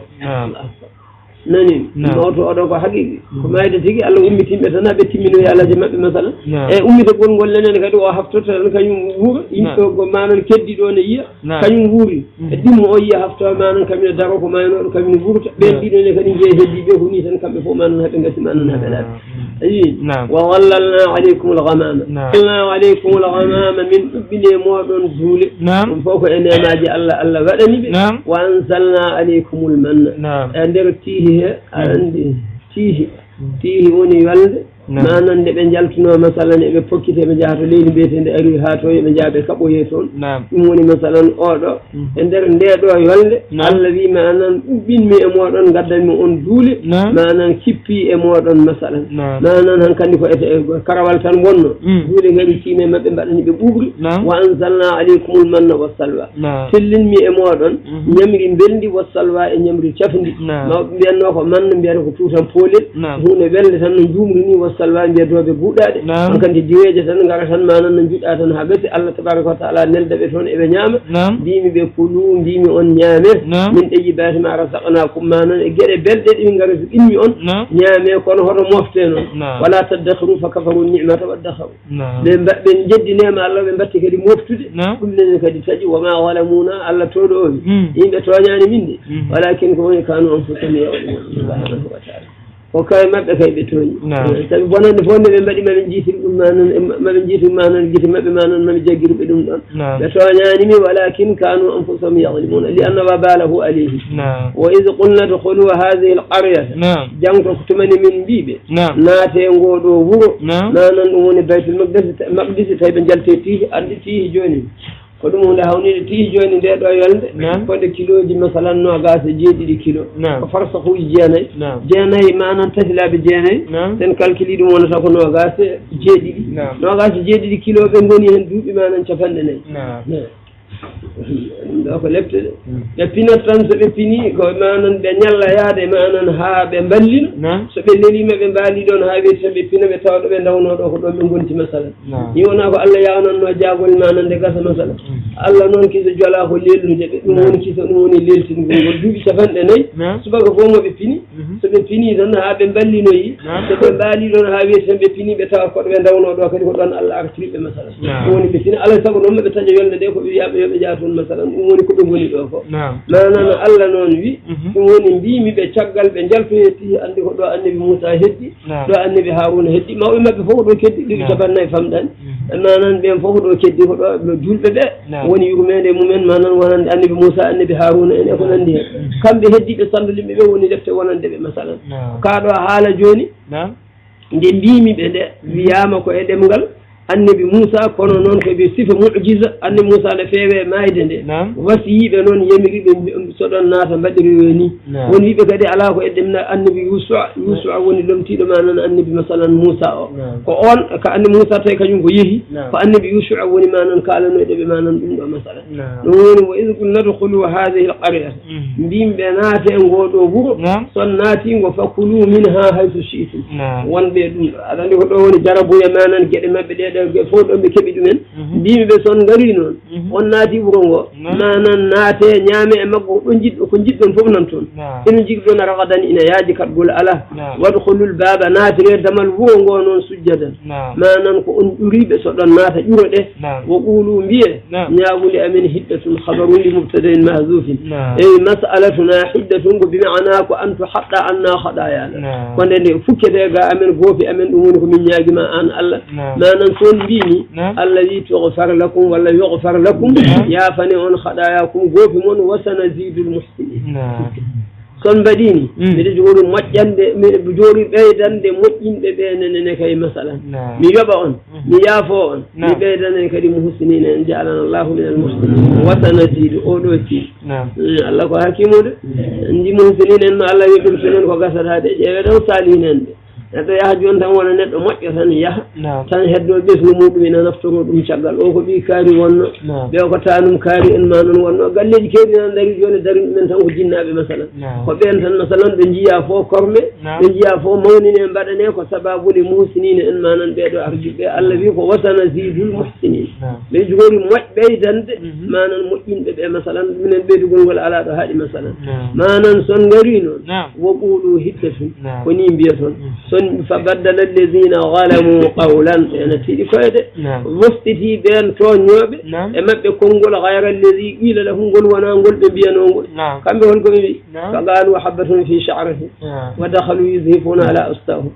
nani mawto oɗo ko haqiqi ko mayde tigi Allah ummitimɓe tan haɓe timminoyi alaji maɓɓe masala e ummitagol ngol lenen kadi o haftorta tan kañum wuura yimɓe ko manan keddiɗo ne yiya kañum wuuri e ɗimmo o yiya haftoa manan kamine daro ko maynoɗo kamine wuurta ɓen ɗiɗone kadi jeeya heddiɓe ko ni tan kamɓe fof manan haɓe gasi manan haɓe ɗaɓe ayi wa wallalna aleykum algamama wallalna aleykum algamama min ɗuɓɓine moɗon duule ɗum fof ko e nemaji Allah Allah waɗani ɓe wa ansalna aleykum almanna e nder tihi andi tihi tihi woni walde manan nde ɓe jaltuno masalan eɓe pokkite ɓe jaha to leydi mbiyetende ari ha to yoɓe jaaɓe kaɓoye toon ɗum woni masalan oɗo e nder nde ɗo yolde Allah wi manan ɗuɓɓinmi e moɗon gaddanmi on duule manan kippi e moɗon masalan manan hankkandi ko ete karawal tan wonno duule kadi tiime mabɓe mbaɗani ɓe ɓuɓri wa anzalna aleykumul manna wassalwa tellinmi e moɗon ñamri belndi wassalwa e ñamri cafdi mawɓe mbiyanno ko manna mbiyata ko tutan poolel hunde welde tan no jumri ni salwa mbiyatoɓe guuɗaɗe on kandi diweje tan gara tan manan no juɗɗa tan ha ɓesi Allah tabaraka wa taala neldaɓe toon eɓe ñaama mbimi ɓe kulu mbimi on ñaame min ɗeƴi baati ma rasaqnakum manan e gueɗe belɗe ɗi gara so ɗimmi on ñaame kono hoto mofte noon wala taddakhru fa kafaru ni'mata waddakharu ɓe ɓe jeddinema Allah ɓe mbatti kadi moftude ɗum nene kadi taƴi wama walamuna Allah toɗo o yimɓe toñani min de walakin ko woni kanu anfusahum ya'lamun subhanahu wa ta'ala ko kawe maɓɓe kay ɓe tooñi sabi bonande fof nde ɓe mbaɗi maɓe jiitiri ɗum manan maɓe jiitiri manan gite maɓɓe manan maɓe jaggiruɓe ɗum ɗon ɓe tooñanimi walakin kanu anfusahum yahlimuna li anna wabalahu alayhi wa id qulna dkhulu hadihi l qaryata jangto ko tumani min mbiɓe naate ngoɗo wuuro nanan ɗum woni baytul maqdisi tawi ɓe jalte tiihi andi tiihi joni ko ɗum hunde hawnide tiihi joni nde ɗo yolde fodde kiloji masalan nogas e jeeɗiɗi kilo ko farsahuji jeenayyi jeenayyi manan tati laaɓe jeenayyi sen calcule ɗum wonata ko nogas e jeeɗiɗi nogas e jeeɗiɗi kilo ɓe goni hen duuɓi manan capanɗe nayyi ɗum ɗo ko lepte ɗe ɓe pinat tan so ɓe pini ko manan ɓe ñalla yaade manan ha ɓe mballino so ɓe lelima ɓe mbaali ɗon ha weeti tan ɓe pina ɓe tawa ɗo ɓe ndawno ɗo ko ɗon ɓe gonti masalan ni wona ko Allah yawnanno jaagol manan nde gasa masalan Allah noon kiso jola ko lelnude ɓe ɗum woni kiso ɗum woni leltingol duuɓi capanɗe nayyi subaka fof mo ɓe pini so ɓe pini tan ha ɓe mballinoyi so ɓe mbaali ɗon ha weeti tan ɓe pini ɓe tawa koɗo ɓe ndawno ɗo kadi ko ɗon Allah artiriɓe masalan ɗum woni ɓe pini alay saago noon ɓe taƴa yolde nde ko ɓe wiyaɓe yoɓe jaa toon masalan ɗum woni ko ɓe goni ɗo ko manan Allah noon wi ɗum woni mbimi ɓe caggal ɓe jaltoyetti andi ko ɗo annabi Moussa heddi ɗo annabi Harouna heddi mawɓe mabɓe fof ɗo keddi ɗiɗi capannayyi famɗani manan ɓen fof ɗo keddi ko ɗo julɓe ɓe woni yurmede mumen manan wonande annabi Moussa annabi Harouna en e ko nandi hen kamɓe heddiɓe salluliɓe ɓe woni defte wonande ɓe masalan kaɗo haala joni nde mbimi ɓe nde wiyama ko e ɗemgal annabi Moussa kono noon ko ɓe sifa mu'jiza annabi Moussa ne feewe mayde nde wasiyiɓe noon yamiri ɓe soɗon naata mbaɗiri ni woni wiɓe kadi ala ko eɗemna annabi Yousufa Yousufa woni lomtiɗo manan annabi masalan Moussa o ko on ko annabi Moussa tawi kañum ko yeehi ko annabi Yousufa woni manan kalanoyɗeɓe manan ɗum ɗo masalan ɗum woni wo id qulna dkhulu hadihi l qaryata mbimɓe naate e ngoɗo wuuro son naatingo fakulu minha haythu shi'tum wonɓe ɗum ɗo aɗa andi ko ɗo woni jarabuye manan gueɗe mabɓe ɗe ɓeeɗo fof ɗon ɓe keɓi ɗumen mbimi ɓe son ngari noon on naati wuro ngo manan naate ñaame e maggo ɗo jiɗɗo ko jiɗɗon fof nan toon ina jigi ɗon ragadan ina yaaji katgol ala wadkhulul baba naatire damal wuro ngo noon sujjadan manan ko on ƴuriɓe so ɗon naata ƴuroɗe wo qulu mbiye ñaagude amen hiddatun habarun li mubtadain mahzufin ey mas'alatuna hiddatun ko bima'ana ko an tuhaɗɗa anna haɗayana ko nde nde fukkete ga amen goofi amen ɗum woni ko min ñaagima an Allah manan toon mbimi Allah wi tughfar lakum walla yughfar lakum yaafane on haɗayakum goofi mon wa sanazidul muhsinin son mbaɗini mbiɗa jogori moƴƴande mbiɗa jogori ɓeydande moƴƴinɓe ɓe nene kay masalan mi yoɓa on mi yaafo on mi ɓeydanen kadi muhsinina en jaalana allahu min al muhsinin wasanadiɗo oɗo tiiɗ Allah ko hakimude ndi muhsinina en no Allah wi ɗum sonen ko gasatade ƴeewe ɗon salinen ɓe neɗɗo yaha joni tan wona neɗɗo moƴƴo tan yaha tan heddo ɓesgu muɗum ina naftoro ɗum caggal o ko ɓi kaari wonno ɓe ko tanum kaari en ma noon wonno galleji kewɗi nan dari joni dari ɗumen tan ko jinnaɓe masalan ko ɓen tan masalan ɓe jiiya fo korme ɓe jiiya fo mawnine mbaɗane ko sababude muhsinina en manan ɓeɗo arjuɓe Allah wi ko wasana zidul muhsinin ɓe jogori moƴ ɓeydande manan moƴƴinɓe ɓe masalan ɗumen ɓeydugol ngol ala ɗo haaɗi masalan manan son ngari noon wo ɓuuɗu hiddatun koni mbiya toon son فبدل الذين ظلموا قولا أنا تيجي كده وفتي بين تونيوب أما بكونغول غير الذي قيل لهم قل وانا نقول بيانون كم بيقول كمي فقالوا حبة في شعره ودخلوا يذهبون على أستاهم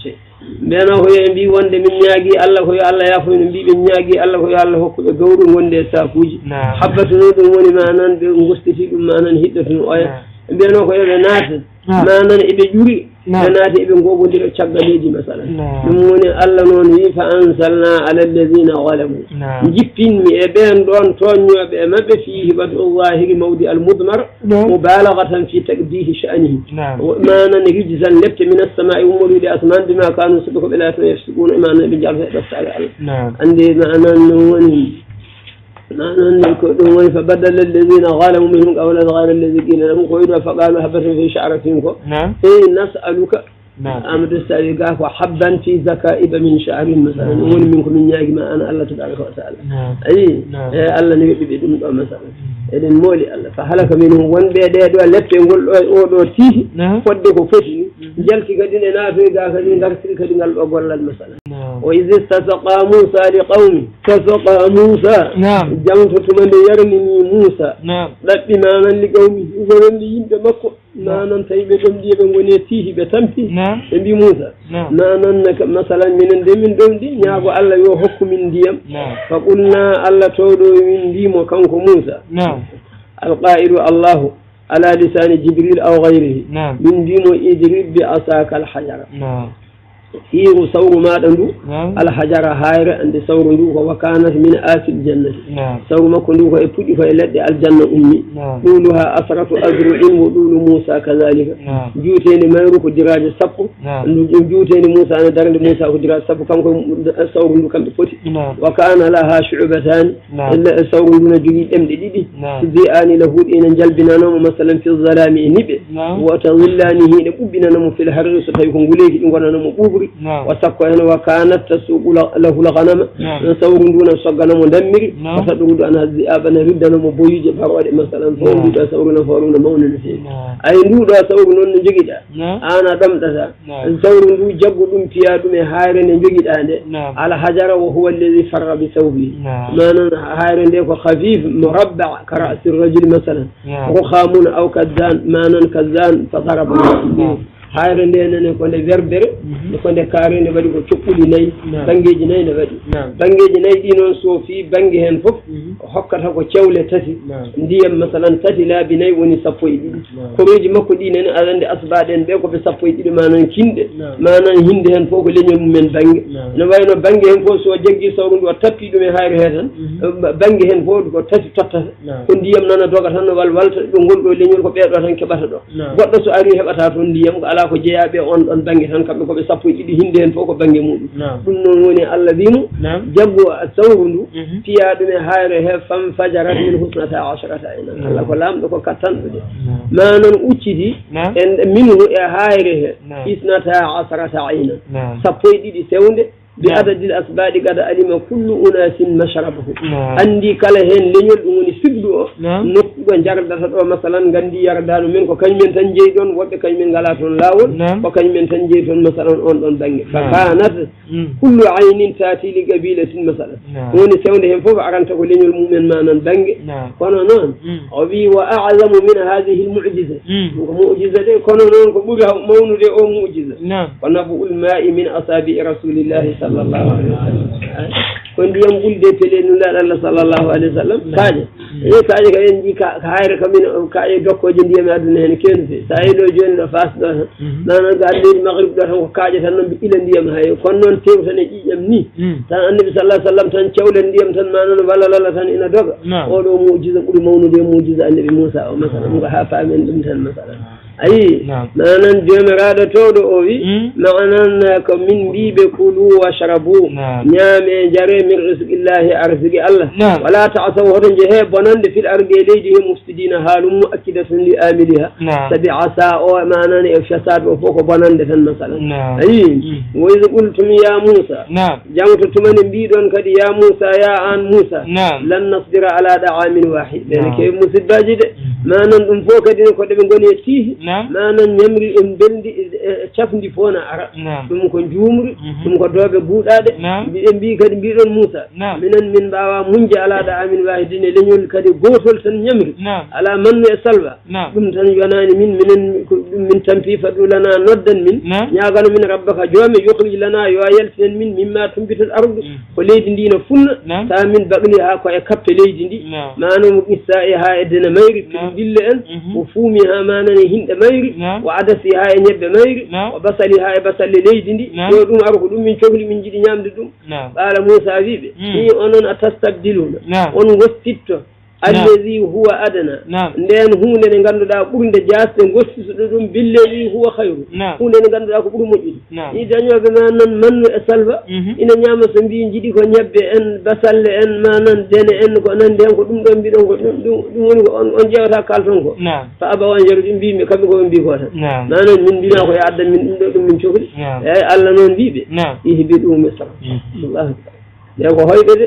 بينه هو يبي وند من ياجي الله هو الله يفهم يبي من ياجي الله هو الله هو كجور وند سافوج حبة نود وني ما نان بنغستي ما نان هيدة أيه بينه هو يناس ما نان إبي جوري ناتي ابن غوغو ديرو تشاغاليجي مثلا نموني الله نون وي فانزلنا على الذين ظلموا جيبين مي بين دون تونيوبه مابbe فيه بدء الظاهر موضع المضمر مبالغه في تقديه شانه ما نرجزا لبت من السماء ومولد اسمان بما كانوا سبقوا بلا يفسقون ما نبجال في الله عندي معنا نوني نحن نقول فبدل الذين ظلموا منهم قولا غير الذي قيل لهم قولوا فقالوا حبة في شعرتهم نعم إيه نسألك نعم أمد السابقة وحبا في زكائب من شعر مثلا نقول منكم من ياجي ما أنا الله تبارك وتعالى أي الله نبي بدون مثلا إذن مولي الله فهلك منهم وان بيدي دوا لبت يقول أو تيه فدك فتني جلسي قدين نافي قاكدين درسي قدين الأقوال المثلا وإذ استسقى موسى لقومه استسقى موسى نعم جمت من يرني موسى نعم لبي ما من لقومه ومن ليند مكو ما ننتهي بدم دي بنغنيتيه بتمتي نعم بي موسى نعم مثلا من من دون دي نياغو الله يو حكم من ديم فقلنا الله تودو من ديم وكانكو موسى نعم القائل الله على لسان جبريل أو غيره نعم من ديم إدريب بعصاك الحجر نعم فيه ثور ما دندو الحجر هاير عند ثور دو وكانت من آت الجنة ثور ما كندو فيبدي فيلد الجنة أمي طولها أسرة أذرع وطول موسى كذلك جوتين ما يروح دراج السبق جوتين موسى أنا درج موسى دراج السبق كم ثور دو كم بفتي وكان لها شعبتان إلا ثور دون جديد أم ديدي ذيان له إن جلبنا نوم مثلا في الظلام نبي وتظلانه نبنا نوم في الحر ستيكون قليك إن كنا نوم وسكوا هنا وكانت تسوق له الغنم نسور دون الصغنم دمري وتدود أن الذئاب نرد نمبويج فرود مثلا فوق تسورنا فورنا مون نسي أي نود سور نون جيدا أنا دم تسا سور دو جب دم فيا دم هايرن جيدا على حجر وهو الذي فر بثوبه ما هايرن ده خفيف مربع كرأس الرجل مثلا رخام أو كذان ما نن كذان فضرب hayre nde nene ko nde werbere ko nde kaare nde waɗi ko coɓɓuɗi nayyi bangeji nayyi ne waɗi bangeji nayyi ɗi noon so fi bange hen fof hokkata ko cewle tati ndiyam masalan tati laabi nayyi woni sappo e ɗiɗi koreji makko ɗi nene alande asbaɗen ɓe koɓe sappo e ɗiɗi manan kinɗe manan hinde hen fof ko leñol mumen bange ne wayno bange hen fof so jaggi sawru ndu o tappi ɗum e hayre he tan bange hen fof ko tati tottata ko ndiyam nana doga tan no wal walta ɗo gonɗo leñol ko ɓeɗo tan keɓata ɗo goɗɗo so ari heɓata toon ndiyam ko ala ko jeeyaɓe on ɗon bange tan kamɓe koɓe sappo e ɗiɗi hinde hen fof ko bange muɗum ɗum noon woni Allah wimo jaggo sawru ndu fiya ɗum e hayre he fam fajarat min husnata asharata ayna Allah ko lamɗo ko kattanɗo de ma noon uccidi en minhu e hayre he isnata asharata ayna sappo e ɗiɗi sewde بعدد الأسباب قد علم كل أناس مشربه عندي كلا هن لنيل أمني سبدو نقول جارد هذا مثلا عندي يردان منكو كان من تنجيدون وقت كان من غلاتون لاول وكان من تنجيدون مثلا أون أون دعني فكانت كل عين تأتي لقبيلة مثلا وني سوون هم فوق عن تقول لنيل المؤمن ما ندعني كنا نون أبي وأعظم من هذه المعجزة معجزة كنا نون كبوجها مولود أو معجزة كنا بقول الماء من أصابع رسول الله صلى الله عليه وسلم كن ديام بول دي تلين الله صلى الله عليه وسلم كاجي إيه كاجي كاين دي كاير كمين كاي دوكو جن ديام أدنى هني كين في سايلو جن فاس ده نانا قاعد المغرب ده هو كاجي ثنا بإلى ديام هاي كنون تيم ثنا يجمني ثنا النبي صلى الله عليه وسلم ثنا شاول ديام ثنا ما نون ولا لا ثنا إن دوك أولو معجزة كل مونو ديام معجزة النبي موسى أو مثلا مغحافة من مثلا مثلا أي معنى جمرة تود أوي معنى كمن بي بكلوا وشربوا نعم جري من رزق الله أرزق الله ولا تعصوا هرن جهة بنان في الأرض ليجه مفسدين حالهم مؤكدة لآملها سبع ساعة معنى إفشاسات وفوق بنان دفن مثلا أي وإذا قلتم يا موسى جامت تمن بيدون كدي يا موسى يا آن موسى لن نصبر على دعام واحد لأن كيف مصيبة جد معنى فوق دين كده بنقول يتيه ما نمري إن بندي شافني فونا أرا ثم كن جمر ثم كدوب بوداد بين بي كد بيرون موسى من من بابا منجى على دعام واحد لنيول كد غوثل سن يمري على من يسلوا ثم سن يناني من من من تنفي فدولنا نودن من يعقل من ربك جوم يخرج لنا يويل سن من مما تنبت الأرض وليد دينا فن تامن بغلها كأكبت ليد دي ما نمكسائها إدنا ميري بالله وفومها ما نهند ميري وعدسها ينب ميري وبصلها بصل ليدندي يودum arko dum min cohli min jidi nyamde dum qala Musa wibe ni onon atastabdiluna on wostitto الذي هو أدنى لأن هو نعند دا كون دجاج نغوس دم بالذي هو خير هو نعند دا كون مجد إذا نيو بمن من سلفا إن نيام سنبي جدي كون يبي إن بسال إن ما نن دين إن كون نن دين كون دم دم بدون كون دم دم أن جاء كالفون كون فأبا وانجر دم بي مكمل كون بي كون ما نن من بينا كون يعد من من من شغل الله نون بيبي يهبطوا مصر الله يا كهاي كده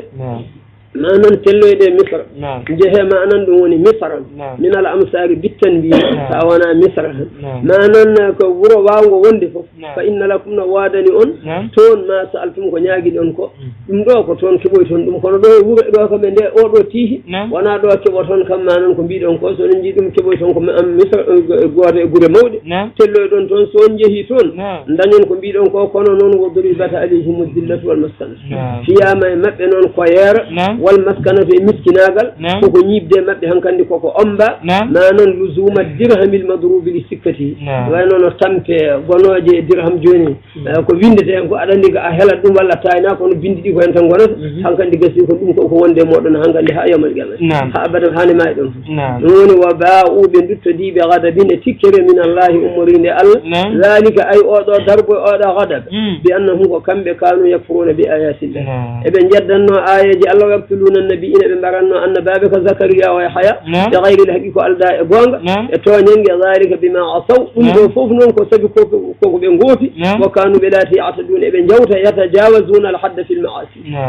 ما ننتلو إلى مصر جهة ما نندوني مصر من الأمصار بالتنبيه فأنا مصر ما نن كورو وانغو وندفو فإن لكم وادني أن تون ما سألتم كنياجي أنكو مدوكو تون كبوي تون دم كنا دو دو كمن ده أو دو تيه وانا دو كبوي تون كم ما نن كبيد أنكو سون جيتم كبوي تون كم مصر غوار غور مود تلو تون تون سون جهي تون دانيون كبيد أنكو كنا نون ودري بات عليهم الذلة والمسكن فيما مبين أنكو ير والمسكنة في مسكناغل كوكو نيب دي مبدي هنكاندي كوكو أمبا نانون لزوم الدرهم المضروب لسكته وانون تامبي غنوجي درهم جوني كو ويندتي كو اداندي غا هلا دوم ولا تاينا كو بيندي دي كو en tan gonata hankandi gasi ko dum ko wonde modon hankandi ha yamal gamal ha abadan hani ma dum woni wa ba'u be duttodi be gadabin tikkere min Allah umurinde Allah zalika ay odo darbo odo gadab bi annahum ko kambe kanu yakfuruna bi ayati Allah e be jaddanno ayaji Allah yaqtuluna an-nabiyina be baranno annababaka zakariya wa yahya bi ghayri al-haqiqi alda e gonga e to nyangi zalika bima asaw dum do fof non ko sabi ko ko be ngoti wa kanu be lati ataduna be jawta yatajawazuna al-hadd fi al-ma'asi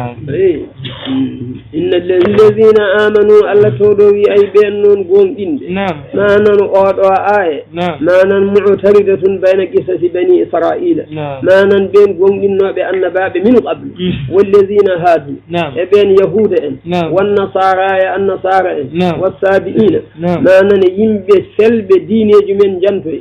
إن الذين آمنوا ألا تودوا أي بينون قوم إند ما نن أوضع آية ما نن معتردة بين قصص بني إسرائيل ما نن بين قوم إنه بأن باب من قبل والذين هادوا بين يهود والنصارى النصارى والسابئين ما نن ينبي سلب دين يجمن جنفي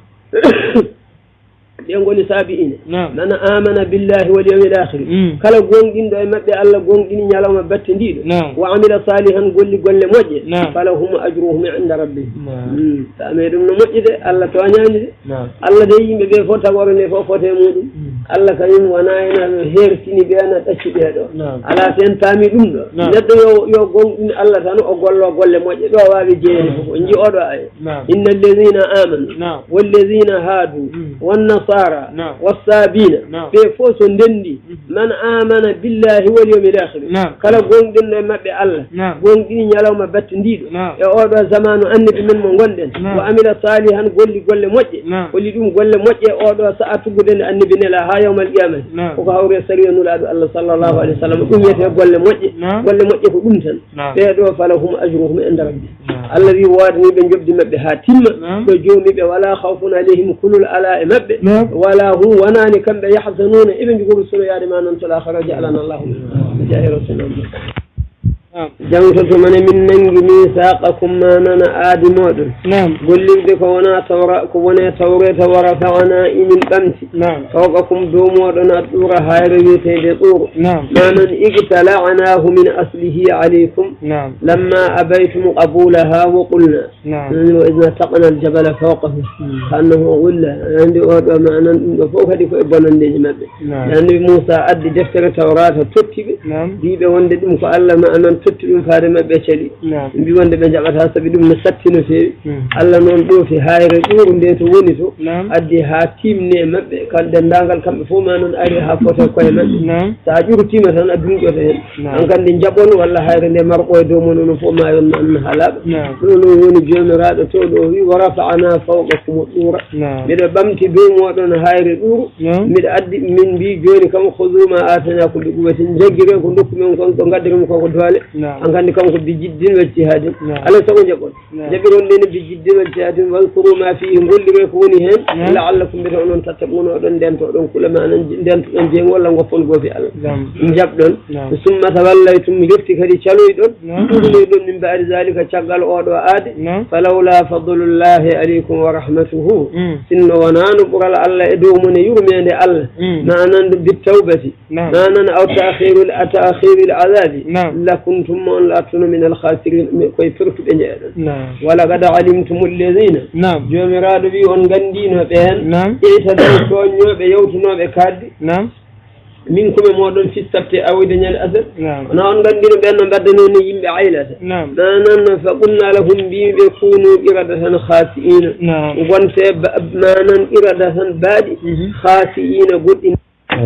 ينقول سابئين من آمن بالله واليوم الآخر كلا قوندين دو مبدأ الله قوندين يلوم بتنديد وعمل صالحا قل لي قل موجه فلهم أجرهم عند ربهم فأمير من موجه الله توانياني الله دي بي فوتا ورني فوتا مودو الله كريم وناينا هير سيني بيانا تشبه دو على سين تامي دم دو ندو يو قوندين الله تانو أقول له قل موجه دو وابي جيه ونجي أدو آي إن الذين آمنوا والذين هادوا والنصارى والصابين في فوس دندي من آمن بالله واليوم الآخر كلا قوندين ما بي الله قوندين يلوم بتنديد يا أدو زمان أنبي من من قندن وعمل صالحا قل لي قل موجه قل لي دوم قل موجه أدو سأتو قدن أنبي نلا ها يوم القيامة وكهوري سريان الأدو الله صلى الله عليه وسلم أم يتقول لمجي قول لمجي فقمتن فيدو فلهم أجرهم عند ربي الذي وارني بن جبد مبه هاتم بجومي ولا خوف عليهم كل الألاء مبه ولا هو وناني كم يحزنون ابن جبر سريان ما ننسى الآخر جعلنا الله جاهر رسول الله جمسة من من ننج ميثاقكم ما ننا آدم ودن نعم قل لي بك ونا توراة ونا توراة ورفعنا إن الأمس نعم فوقكم دوم ودن أطورا هايريتي بطور نعم ما نن اقتلعناه من أصله عليكم نعم لما أبيتم قبولها وقلنا نعم وإذا تقنا الجبل فوقه كأنه غلة عندي أودو ما نن فوق هذه فإبنا نجمع نعم يعني موسى أدي دفتر توراة تكتب نعم دي بوندد مفعل ما أنا تتلون فارما بشري بيوان دم جابتها سبيلهم نساتين في الله نندو في هاي رجور نديتو ونسو أدي هاتيم نعم كان دندانغال كم فوما نن أري هافوتا كويما تاجور تيمة أنا أدري جوتين أن كان دنجابون ولا هاي رندي مرقوي دومون نفوما ينن هلاب نونو وني جون راد تولو ورفعنا فوقكم الطور مد بامتي دوم ودون هاي رجور مد أدي من بي جوني كم خذوا ما آتناكم بقوة جيجيرا كندوكم من كنتم قدرهم كوكدوالي an kandi kanko bi jiddin wal jihad ala sago jabon jabiron len bi jiddin wal jihad wal kuru ma fi ngollire ko woni hen la'allakum bi onon tattaquna don den to don kula ma nan den to don jeng wala ngofol go fi Allah jabdon summa tawallaytum lifti kadi chaloy don dole don min ba'd zalika chagal odo ade falawla fadlullahi alaykum wa rahmatuhu sinno wananu bural Allah e dow mun yurmende Allah nanan bi tawbati nanan aw ta'khirul ta'khirul azabi lakum ثم لا تكونوا من الخاسرين كوي فرت بنجادا ولا قد علمتم الذين نعم جمراد بي on gandino ben نعم itaday to nyobe yawtunobe kaddi نعم min ko be modon fi sabti awde nyal asad نعم na on gandino ben no baddano ni yimbe aylata نعم nanan fa qulna lahum bi be kunu iradatan khasiin نعم wonte nanan iradatan baadi khasiin goddi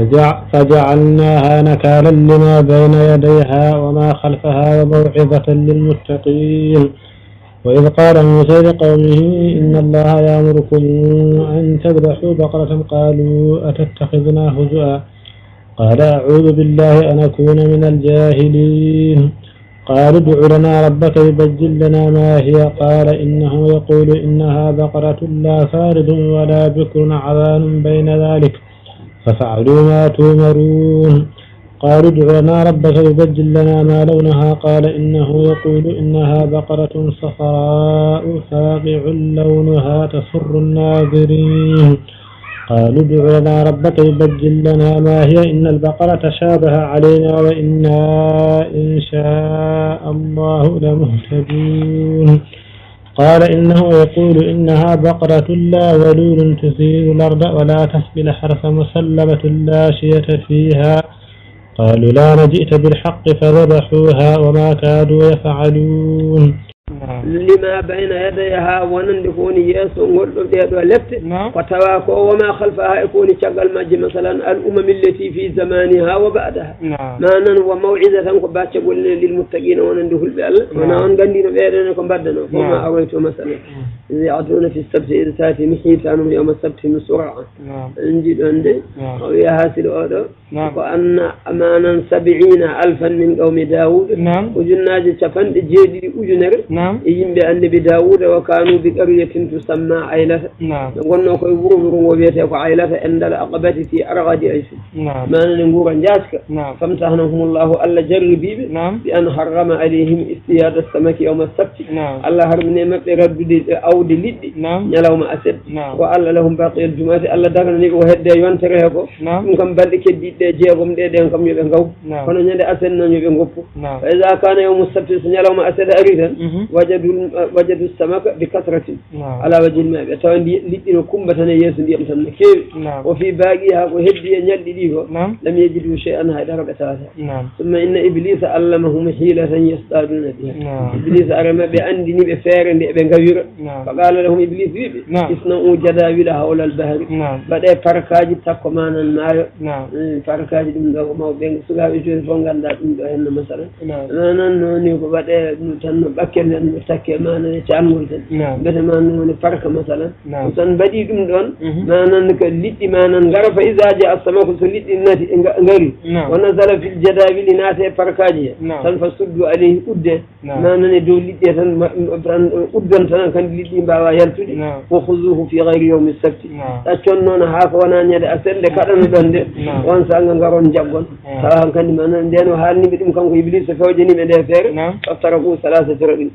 فجعلناها نكالا لما بين يديها وما خلفها وموعظة للمتقين وإذ قال موسى لقومه إن الله يأمركم أن تذبحوا بقرة قالوا أتتخذنا هزؤا قال أعوذ بالله أن أكون من الجاهلين قالوا ادع لنا ربك يبجل لنا ما هي قال إنه يقول إنها بقرة لا فارض ولا بكر عوان بين ذلك ففعلوا ما تؤمرون قالوا ادع لنا ربك يبجل لنا ما لونها قال إنه يقول إنها بقرة صفراء فاقع لونها تسر الناظرين قالوا ادع لنا ربك يبجل لنا ما هي إن البقرة شابه علينا وإنا إن شاء الله لمهتدون قال إنه يقول إنها بقرة لا ذلول تثير الأرض ولا تسقي الحرث مسلمة لا شية فيها قالوا لا نجئت بالحق فذبحوها وما كادوا يفعلون لما بين يديها ونندكون يسو ngoldo deedo lefte ko tawa ko wama khalfaha ikoni ciagal majji masalan al umam allati fi zamaniha wa ba'daha nanan wa maw'izatan ko bacce golle lil muttaqin wonande hulbe Allah wana on gandino beedene ko baddano ko ma awayto masalan ya'tuna fi sabt irsati mihitanu yawm sabt nusra'a inji donde aw ya hasil odo ko anna amanan sab'ina alfan min qawmi daud ujunnaji chapande jeedi ujunere yimbe annabi daud wa kanu bi qaryatin tusamma aylata gonno koy wuro wuro ngo wiyete ko aylata endal aqabati fi arghadi aysu manan ngura jaska famtahnahumullahu alla jarribibe bi an harrama alayhim istiyada samaki yawm as-sabt alla harmine mabbe raddude awde liddi nyalawma ased wa alla lahum baqiyal jumati alla dagana ni ko hedde yontere ko dum kam balde keddidde jeegom de den kam yobe ngaw kono nyande ased non yobe ngoppu fa iza kana yawm as-sabt nyalawma ased ari tan wajadu wajadu samaka bi kasratin ala wajhi al-ma' tawandi liddi kumbatane yeso ndiyam tan kewi o fi baqiha ko heddi e nyaldi di ko lam yajidu shay'an hadara batata thumma inna iblisa allamahum hilatan yastaduna biha iblis arama be andini be feere de be ngawira فقال لهم إبليس بيبي اصنعوا جداول حول البحر بدأ فركاج تكو مانا مايو فركاج دم دو ما بين سغاوي جوي فونغاندا دم دو هن مثلا نان نوني ko بدأ tan bakken en takke maana caangol tan bete maana woni farka مثلا tan badi dum don manan ko liddi manan ngara fa iza ja as-samaku so liddi nati ngari wa nazala fil jadabil nati farkaji tan fasuddu alayhi udde manan do liddi tan uddon tan kan liddi mbawa yaltude wa khuzuhu fi ghayri yawm as-sabt ta connon ha ko wana nyade asende kadano don de on sanga ngaron jaggon tawa kan manan deno halni bi dum kanko iblis fawjini be de fere fattaraku ثلاثة رجل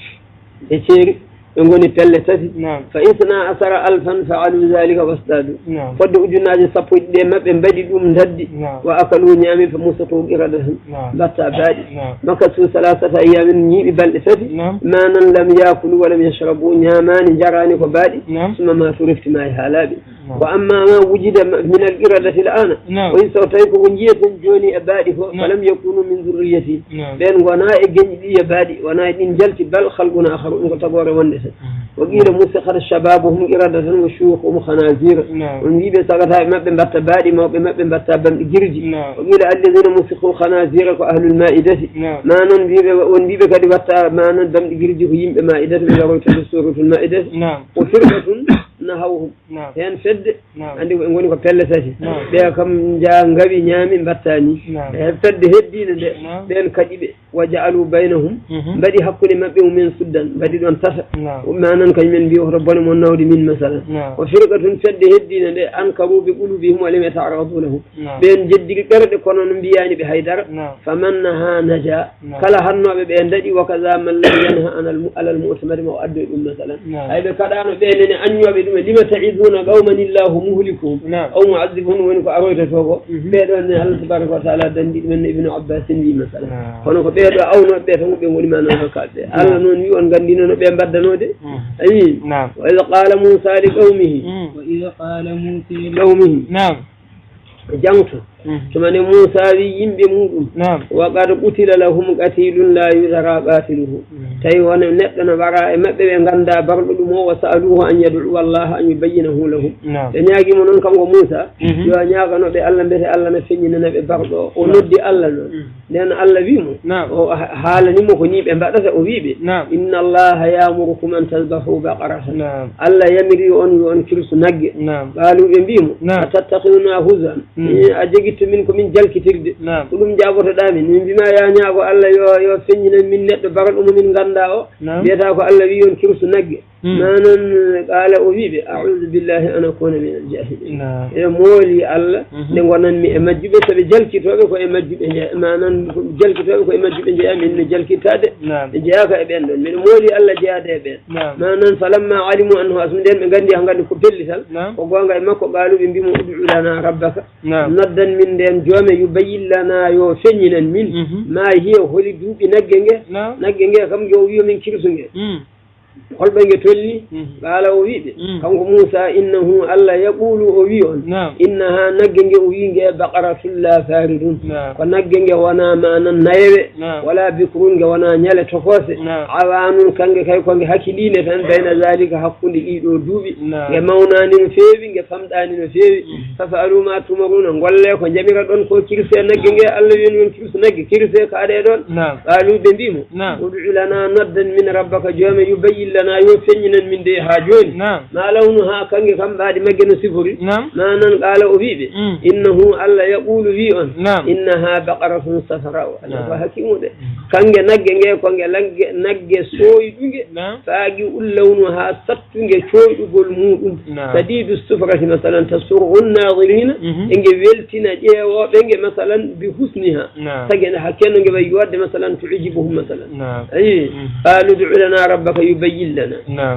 يصير يقولي ثلاثة فإثنا عشر ألفا فعلوا ذلك واصطادوا فدوا جناج صفوا دم بدوا من هد وأكلوا نعم فمسكوا إرادهم بتا بعد مكثوا ثلاثة أيام نيب بلسة ما لم يأكلوا ولم يشربوا نعمان جراني فبادي ثم ما صرفت ما هالابي وأما ما وجد من الإرادة الآن وإن سوتيك ونجية جوني أبادي فلم يكونوا من ذريتي بين وناء جنجي أبادي وناء نجلت بل خلقنا آخر وتبور ونس وقيل مسخر الشباب هم إرادة وشيوخ ومخنازير ونجيب سقطها ما بين بتبادي ما بين بين بتبادي جرجي وقيل الذين مسخوا خنازير وأهل المائدة ما ننبيب ونبيب كذي بتا ما نندم جرجي ويم بمائدة من رويت السورة في المائدة وفرقة نهوهم يعني فد عندي نقول لك ثلاثة ده كم جاء غبي نيامي بتاني فد هدين ده بين كذب وجعلوا بينهم بدي حقني ما بينهم من سودان بدي دون تسع وما نن كيمن بيه ربنا من نودي من مثلا وفرقة فد هدين ده أنكروا بقلوبهم ولم يتعرضوا له بين جد كرد كونن بياني بهيدر فمنها نجا كلا هنوا بين ددي وكذا من لم ينهى عن المؤتمر مؤدد مثلا هاي بكذا بيننا أنيوا لما تعيذون قوما الله مهلكهم أو معذبهم وإنك أرويت فوقه بيدو أن الله تبارك وتعالى دندي من ابن عباس لي مثلا فنك بيدو أو نبيت هم بيقول ما نفكر الله نوني وأن قندنا نبيان بدنو دي أي وإذا قال موسى لقومه وإذا قال موسى لقومه نعم جمت ثم موسى بيم بمودم وقد قتل لهم قتيل لا يذرى قاتله تي وانا نتنا برا مبه غندا بردو مو وسالوه ان يدعو الله ان يبينه لهم نياغي مون كان موسى يو نياغا نو بي الله بيت الله na feñina nabe bardo o noddi Allah non den Allah wimo o halani mo ko ni be mbadata o wiibe inna Allah ya'murukum an tadhbahu baqaratan Allah yamiri on on kirsu nagge qalu be bimo tattakhuna huzan ajigi min ko min jalkitirde dum jaboto dami min bima ya nyaago Allah yo yo feñina min neddo bagal dum min ganda o bieta ko Allah wi on kirsu nagge manan qala o wiibe a'udhu billahi an akuna min al-jahilin e mooli Allah de gonan mi e majjube to be jalkitobe ko e majjube manan jalkitobe ko e majjube je amin ne jalkitade e jeaka e ben don min mooli Allah jeade e ben manan falamma alimu anhu asmuden be gandi hangandi ko pellital ko gonga e makko qalu be bimo ud'u lana rabbaka naddan min den jome yubayyin lana yo feñinan min ma hiya holi duubi nagge nge nagge nge kam yo wiyo min kirsu nge holɓe nge tolni ɓaala o wiiɓe kanko Moussa innahu Allah yaqulu o wi on innaha nagge nge o wi nge baqaratun la faridun ko nagge nge wona manan nayewe wala bikrun nge wona ñale tokose awanun kange kay ko nge hakkiline tan bayna zalika hakkude ɗiɗo duuɓi nge mawnani no feewi nge famɗani no feewi fafalu ma tumaruna golle ko jamira ɗon ko kirse nagge nge Allah wini on kirse nagge kirse ko aɗe ɗon qaalu ɓe mbimo ud'u lana naddan min rabbaka jome yubayyin lana yo feññinan min de ha joni ma lawnu ha kange kam mbaɗi magge no sifori manan qala o wiiɓe innahu Allah yaqulu wi on innaha baqaratun safra'u ala ko hakimude kange nagge nge ko nge lagge nagge soyɗuge faagi ullawnu ha sattunge coyɗugol muɗum sadidu sufrati masalan tasurru nadirina enge weltina ƴeewoɓe nge masalan bi husniha tagi ha kenno nge way yodde masalan tujibuhum masalan ayi qalu du'u lana rabbaka yubayyin lana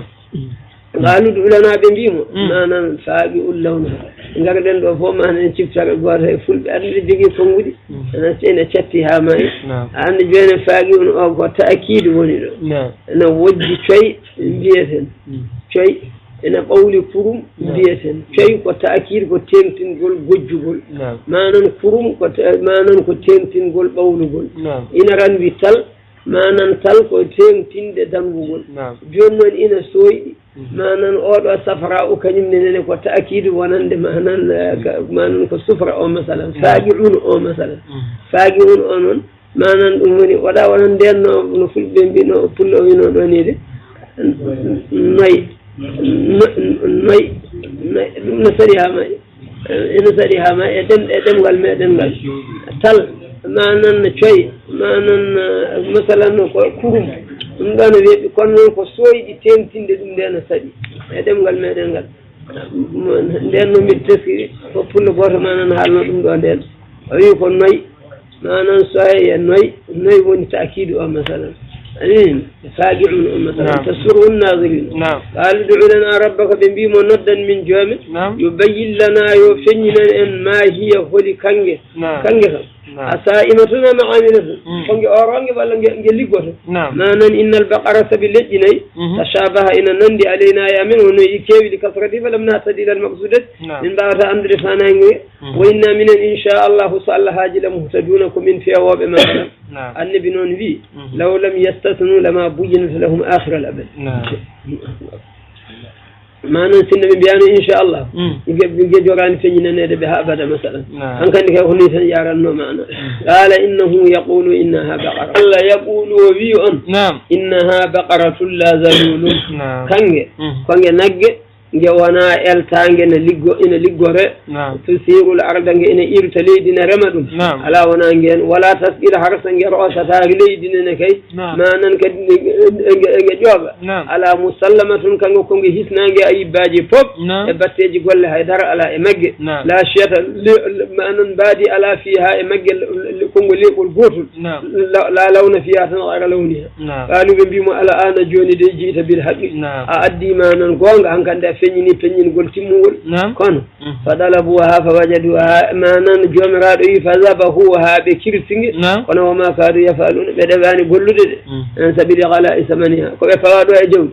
قالوا لنا بنبيمو نانا فاقي اللون ngara den do fo ma ne ciftaga goto e fulbe ande jogi kongude ana sene chattiha mai ande jene faagi on o ko ta'kid woni do na wojji coy mbiyeten coy ena ɓawli kurum mbiyeten coy ko ta'kid ko tengtingol gojjugol manan kurum ko manan ko tengtingol ɓawlugol ina ranwi tal manan tal ko tengtinde dambugol joni non ina soyɗi manan oɗo safra o kañum nene ko ta'kid wonande manan manan ko sufra o masalan faagi'un o masalan faagi'un o non manan ɗum woni waɗa wonan ndenno no fulɓe mbino pullo wino ɗo ni de noyi noyi ɗum no sari ha may ene sari ha may e ɗen e ɗemgal meɗen ngal tal manan coyi manan masalan ko kurum ɗum ɗo no weeɓi kono noon ko soyɗi tentinde ɗum nde no saɗi e ɗemgal meɗen ngal nden no mbiɗa teski ko pullo goto manan haalno ɗum ɗo nden o wi ko noyi manan soye e noyi noyi woni ta'kidu o masalan أنين فاجعون مثلا نعم. تسر الناظرين نعم. قال ادع لنا ربك بنبيم ندا من جامع نعم. يبين لنا يفننا إن ما هي هولي كانجة نعم. كانجة أسائمتنا معاملة كانجة أورانجة ولا نجلي قرر ما نن إن البقرة سبيلتنا تشابه إن نندي علينا يا من هنا يكيب لكثرته فلم نهتدي إلى المقصود من بعد أمر فانانجي وإنا من إن شاء الله صلى هاجل مهتدونكم من فيها وبما النبي نبي لو لم يستثنوا لما بينت لهم آخر الأبد ما ننسى النبي بيانه إن شاء الله يجي جوران فينا نادى بها أبدا مثلا أن كان يقول سيارة معنا قال إنه يقول إنها بقرة الله يقول وبيئن إنها بقرة لا ذلول كانج كانج نج جوانا التانج إن لجو إن لجورة تسير الأرض إن إرتلي دين رمضان على ونانجن ولا تسقي حرس إن رأس تاجلي دين نكاي ما ننكد جواب على مسلمة كانوا كونج هسنانج أي باجي فوق بتيجي قول هيدر على إمج لا شيء ما نبادي على فيها إمج كونج لي والبوت لا لون فيها غير لونها قالوا بيمو على أنا جوني دي جيت بالحق أدي ما نقول عن كان فيني فيني قلت مول كون فطلبوها فوجدوها ما نن جمرات فذبحوها بكرسين كون وما كانوا يفعلون بدبان قولوا ان سبيل غلاء ثمنها كو فوادوا جود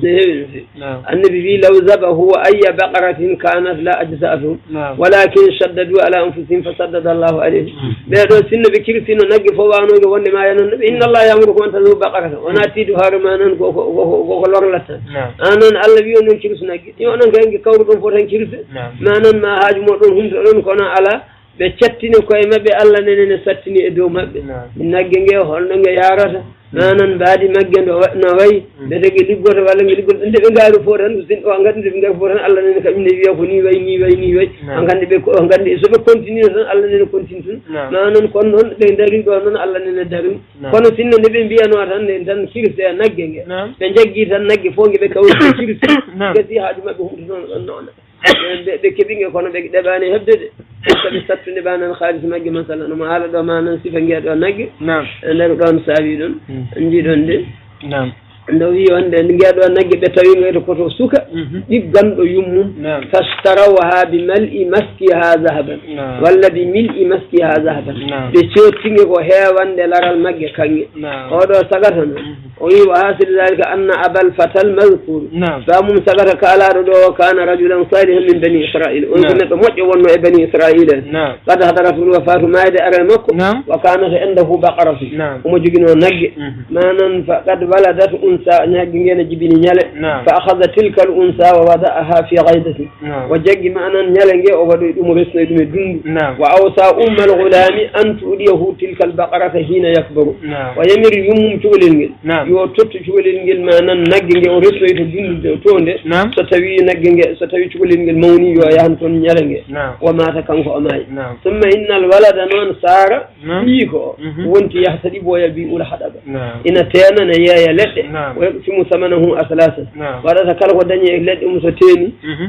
النبي في لو ذبحوا اي بقره كانت لا اجزاءهم ولكن شددوا على انفسهم فسدد الله عليهم بدو سن بكرسين نغي فوانو وند ما ين ان الله يامركم ان تذبحوا بقره وناتيدها رمانا غو لورلت انن الله بيون كرسنا yonon gangi kawruɗum fotan kirse manan ma haaju moɗon humto ɗon kono ala ɓe cettini koye maɓɓe Allah nenene sattini e dow maɓɓe nagge nge holno nge yarata manan mbaadi magge no wayi ɓe tagi liggoto walla nge liggoto nde ɓe ngaari fo tan sin o gandi nde ɓe ngaari fo tan Allah nene kamɓe ne wiya ko ni wayi ni wayi ni wayi on gandi ɓe o gandi so ɓe continue tan Allah nene continue tun manan kono noon ɓe dari ɗo noon Allah nene dari kono sinno nde ɓe mbiyano tan ne tan kirse e nagge nge ɓe jaggi tan nagge fo nge ɓe kawri kirse gasi haaju maɓɓe humto noon ɗon noon ɓe keɓinge kono ɓe ɗeɓani hebdede saɓe sattude banan haalis magge masala nomo haala ɗo manan sifa ngeeɗo nagge e nder ɗon saawi ɗon jiiɗon de ndo wi wonde ngeeɗo nagge ɓe tawi ngoyto koto suka ɗigganɗo yummum fastarawaha bi mal'i maskiha zahaban walla bi mil'i maskiha zahaban ɓe cottinge ko heewande laral magge kange oɗo sagata no o wi wa hasil dalika anna abal fatal mazkur famum sagata kaalaɗo ɗo kana rajulan salihan min bani israil on ko neɗɗo moƴƴo wonno e bani israil en qad hadaratul wafatu mayde are makko wa kanata indahu baqaratu omo jogino nagge manan fa qad waladat unsa ñaggi ngene jibini ñale fa akhadha tilka al unsa wa wada'aha fi ghaydati wa jaggi manan ñale nge o waɗoy ɗum resnoy ɗum e dundu wa awsa umma al ghulami an tudiyahu tilka al baqarata hina yakbaru wa yamir yummum cuɓolel ngel yo totto cuɓolel ngel manan nagge nge o resnoy to dundu to nde so tawi nagge nge so tawi cuɓolel ngel mawni yo yahan toon ñale nge wa mata kanko o maayi summa inna al walada noon sara ɓii ko wonti yahtadi boya bi ul haɗaɓa ina tenana yeeya leɗɗe ويقسم ثمنه أثلاثا وهذا كله ودنيا إلى أمساتين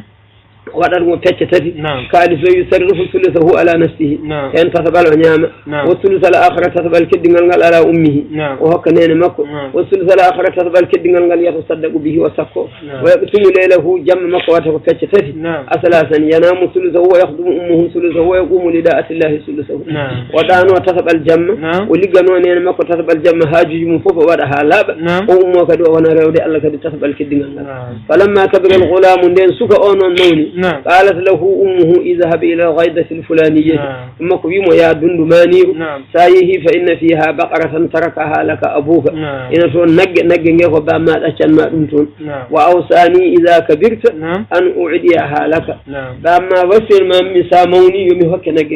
وأدر مفتش تفي كالس يسرف ثلثه على نفسه أن تثبل عنيامة والثلث الآخر تثبل كدنجل على أمه وهكذا مكو والثلث الآخر تثبل كدنجل يتصدق به وسكو ويقسم ليله جم مكو وتفتش تفي أثلاثا ينام ثلثه ويخدم أمه ثلثه ويقوم لداءة الله ثلثه ودان وتثبل جم ولجنوا أن مكو تثبل جم هاجي من فوق ودها لاب وأمه كدو ونرى ودي الله كدو تثبل كدنجل فلما كبر الغلام دين سك أون نوني قالت له أمه اذهب إلى الغيضة الفلانية ثم كبيم يا دند مانير سايه فإن فيها بقرة تركها لك أبوك إن تون نج نج نجه بما أشان ما أنتون وأوصاني إذا كبرت أن أعديها لك بما وصل ما مساموني يوم هك نج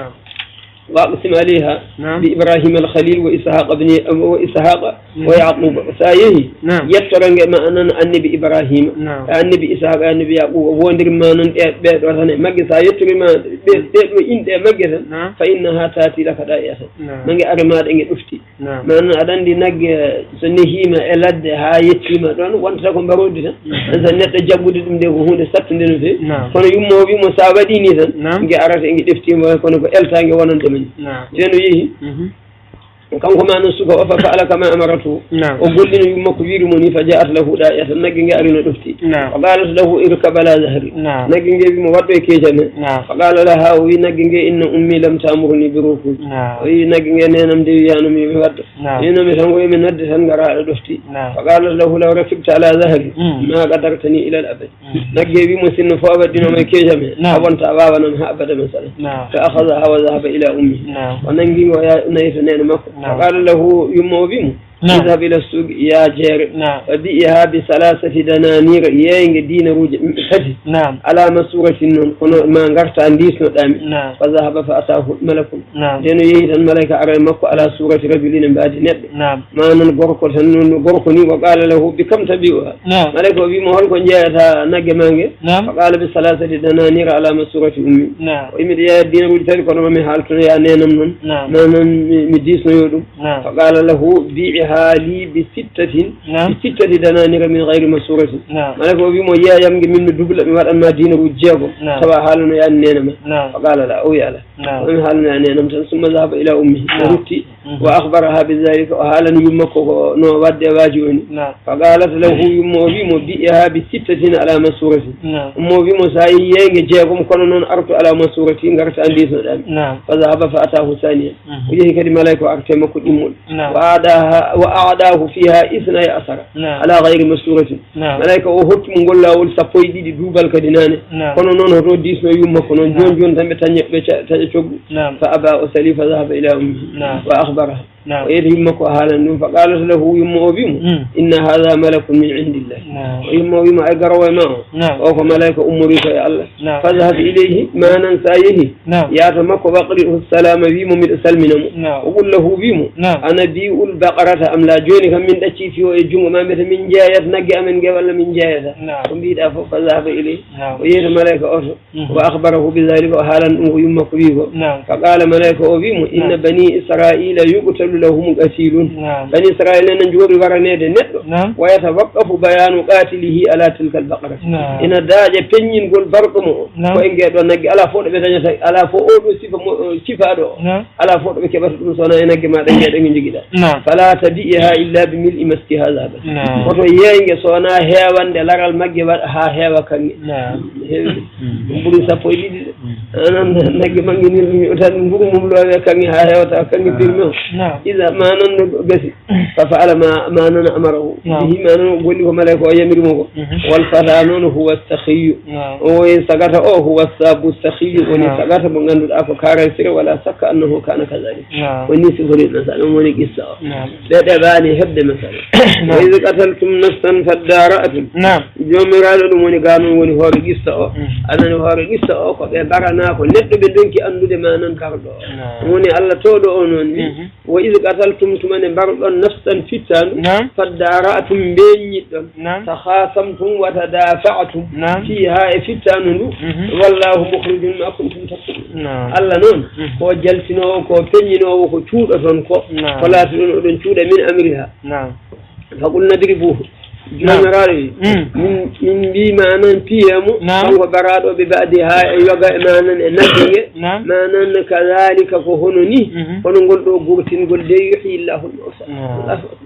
وأقسم عليها بإبراهيم الخليل وإسحاق ابن وإسحاق ويعقوب سايه يترنج ما أن النبي إبراهيم النبي إسحاق النبي يعقوب وندر ما نن بيت وثني مجد سايتري ما بيت بيت إنت مجد فإنها تأتي لك دائما من أرماد إنك أفتي ما أن أدن دي نج سنهيما إلد هايتي ما دون وانتكم برودنا إذا نتجبد من ده وهون سبتن ده كانوا يوم ما بيوم سابديني ذن إنك أراد إنك أفتي ما كانوا إلتانج ونندم jeno yehi kanko ma non suka o fa faala kama amaratu o gollino yumma ko wiiri mo ni fa ja'at lahu da'iyata nagge nge arino dofti fa qalat lahu irkab ala zahri nagge nge bimo waddo e kejame fa qala laha wi nagge nge inna ummi lam ta'murni bi ruku wi nagge nge nenam de wiyano mi mi waddo ino mi tan goy mi nodde tan ngara dofti fa qalat lahu law rakibta ala zahri ma qadartani ila al abad nagge bimo sinno fo abadino me kejame abonta wawa non ha abada masala fa akhadha wa dhahaba ila ummi wa nangi ngo ya nayto neno makko فقال له يموبيم اذهب إلى السوق يا جير وبيئها بثلاثة دنانير يين دين روج فتي على مسورة ما غرت عن ديس نتامي فذهب فأتاه ملك دين يهيد الملك أرمك على سورة رجلين بعد نب ما نغرق نغرقني وقال له بكم تبيعها ملك وبيم هل كن جاءتها نجمانge فقال بثلاثة دنانير على مسورة أمي ويمد يا دين روج تلك ونما حالتنا يا نينم ما مديس نيودم فقال له بيعها لي بستة بستة دنانير من غير مسورة مالك وبيمو يا يمغي من دبل من وات ما دين رجيغو سوا حالنا يا نينما فقال لا او يا لا ومن حالنا يا نينم ثم ذهب الى امه رتي واخبرها بذلك وحالنا يمكو نو ود واجوني فقالت له يمو بيمو بيها بستة على مسورة امو بيمو ساي ينغي جيغو كون نون ارت على مسورة غرت اندي سودام فذهب فاتاه ثانيا وجه كدي ملائكه ارتمكو ديمول وعداها وأعداه فيها إثنى عشر على غير مسورة ملائكة وهت من قول له والسفوي دي دوبال كدنانه كنا نون هرو ديس يوم كنا جون جون تم تاني بتشوف فأبى أسلي فذهب إلى أمه وأخبرها ويرهمك حالا فقالت له يوم أبيم إن هذا ملك من عند الله ويوم أبيم أقرأ معه وهو ملائكة أمريك يا الله فذهب إليه ما ننسايه ياتمك وقرئه السلام بيم من سلمنا وقل له بيم أنا بيء البقرة أم لا جونك من دشي في وجوم ما مثل من جاية نجا من جبل من جاية وبيد أفو فذهب إليه وير ملائكة أرسل وأخبره بذلك وحالا يوم أبيه فقال ملائكة أبيم إن بني إسرائيل يقتل لهم قتيلون بني إسرائيل نجور ورنيد نت ويتوقف بيان قاتله على تلك البقرة إن داج بنين قل برقمه وإن جاء نجا على فوق بتجنس على فوق سيف سيفادو على فوق بكبر صنع نجا ما تجد من جدا فلا تبيئها إلا بملء مسكها ذهبا وتو ينجا صنع هيوان دلار المجد ها هيوا كان بقول سافوي أنا نجا من جنيه وتان بقول مملوء كان ها هيوا كان بيرمه إذا ما نن بس ففعل ما ما نن أمره به ما نن قول له ملك ويمرمه والفرعون هو السخي ويسقط أو هو الساب السخي ونسقط من عند الأفكار يصير ولا شك أنه كان كذلك ونسي غريب مثلا ونيك الساعة لا تباني هبد مثلا وإذا قتلتم نفسا فادارأتم يوم رأوا من قانون ونهار الساعة أنا نهار الساعة فبرنا فنت بدونك أنو دم نن كارلو وني الله تودو أنوني وإذ قتلتم تمن برضا نفسا فتن فادارأتم بينيتم تخاصمتم وتدافعتم فيها فتن والله مخرج ما كنتم تكتمون الله نون كو جلتنو كو بينينو كو تشودون كو فلا تدون تشود من أمرها فقلنا اضربوه جمراري من من بي ما نن بيامو هو برادو ببعدها يوغا ما نن نجي ما نن كذلك فهنني ونقول دو غوتين قول دي يحيي الله الموتى الله أكبر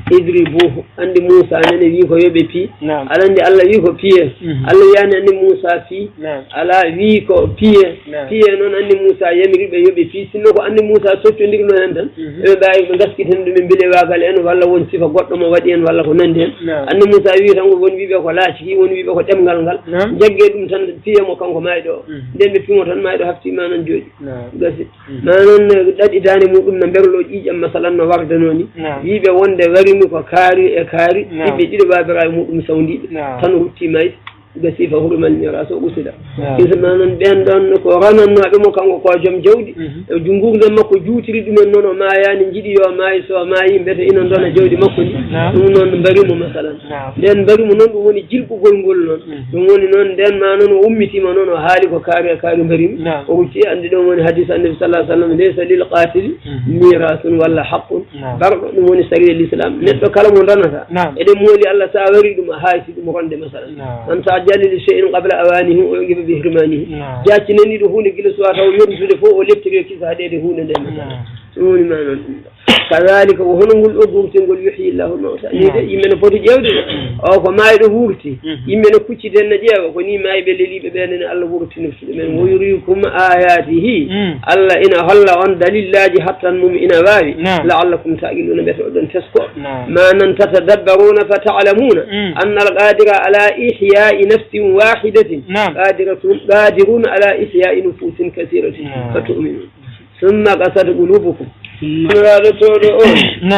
idribuhu andi Musa nene wi ko yoɓe pi ala andi Allah wi ko piye Allah yani andi Musa fi ala wi ko piye piye noon andi Musa yamiriɓe yoɓe pi sinno ko andi Musa soccodirno hen tan eɓe mbawi ɓe gaskiten ɗumen mbile wagal en walla won sifa goɗɗo mo waɗi en walla ko nandi hen andi Musa wi tan won wiɓe ko laaciki won wiɓe ko ɗemgal ngal jaggue ɗum tan piye mo kanko mayɗo o nden ɓe pimo tan mayɗo haftima noon jooɗi gasi ma noon ɗaɗɗitani muɗum no berlo ƴiƴam masalan no wardano ni wiɓe wonde warimi ko kaari e kaari ɓiɓɓe ɗiɗo babiraɓe muɗum sawdiɓe tan rutti mayde gasi fa hurumalnira so usida isma noon ɓen ɗon ko ranannoɓe mo kanko ko joom jawdi jungugde makko juutiri ɗumen noon o mayani jiiɗi yo maayi so maayi mbete ina dona jawdi makko ndi ɗum noon mbarimo masalan nden mbarimo noon ɗum woni jilɓugol ngol noon ɗum woni noon nden ma noon o ummitima noon o haali ko kaari e kaari mbarimi o rutti andi ɗon woni hadis annabi sallah sallam laysa lil qatili mirasun walla haqqun barɗo ɗum woni sari l' islam neɗɗo kala mo ranata eɗen mooli Allah sa wari ɗum a haysi ɗum ronde masalan an sa jalil shay'in qabla awanihi o yiɓe bi hirmanihi jacci nani ɗo hunde gila suwata o yontude fof o lettiri kisa haɗede hunde nde masalan ɗum woni ma noon kadalika ko hono ngol ɗo gurtingol yuhyi llahu mawta ni de yimɓe ne poti ƴewde o ko mayɗo wurti yimɓe ne kucciten ne ƴeewa ko ni mayɓe leliɓe ɓenene Allah wurtinirtude men wo yurikum ayatihi Allah ina holla on dalillaji hattan mum ina wawi la'allakum ta'qiluna mbete oɗon tesko ma nan tatadabbaruna fa ta'lamuna anna al-qadira ala ihya'i nafsin wahidatin qadiratun qadiruna ala ihya'i nufusin kathiratin fa tu'minun thumma qasat qulubukum raɗo toɗo o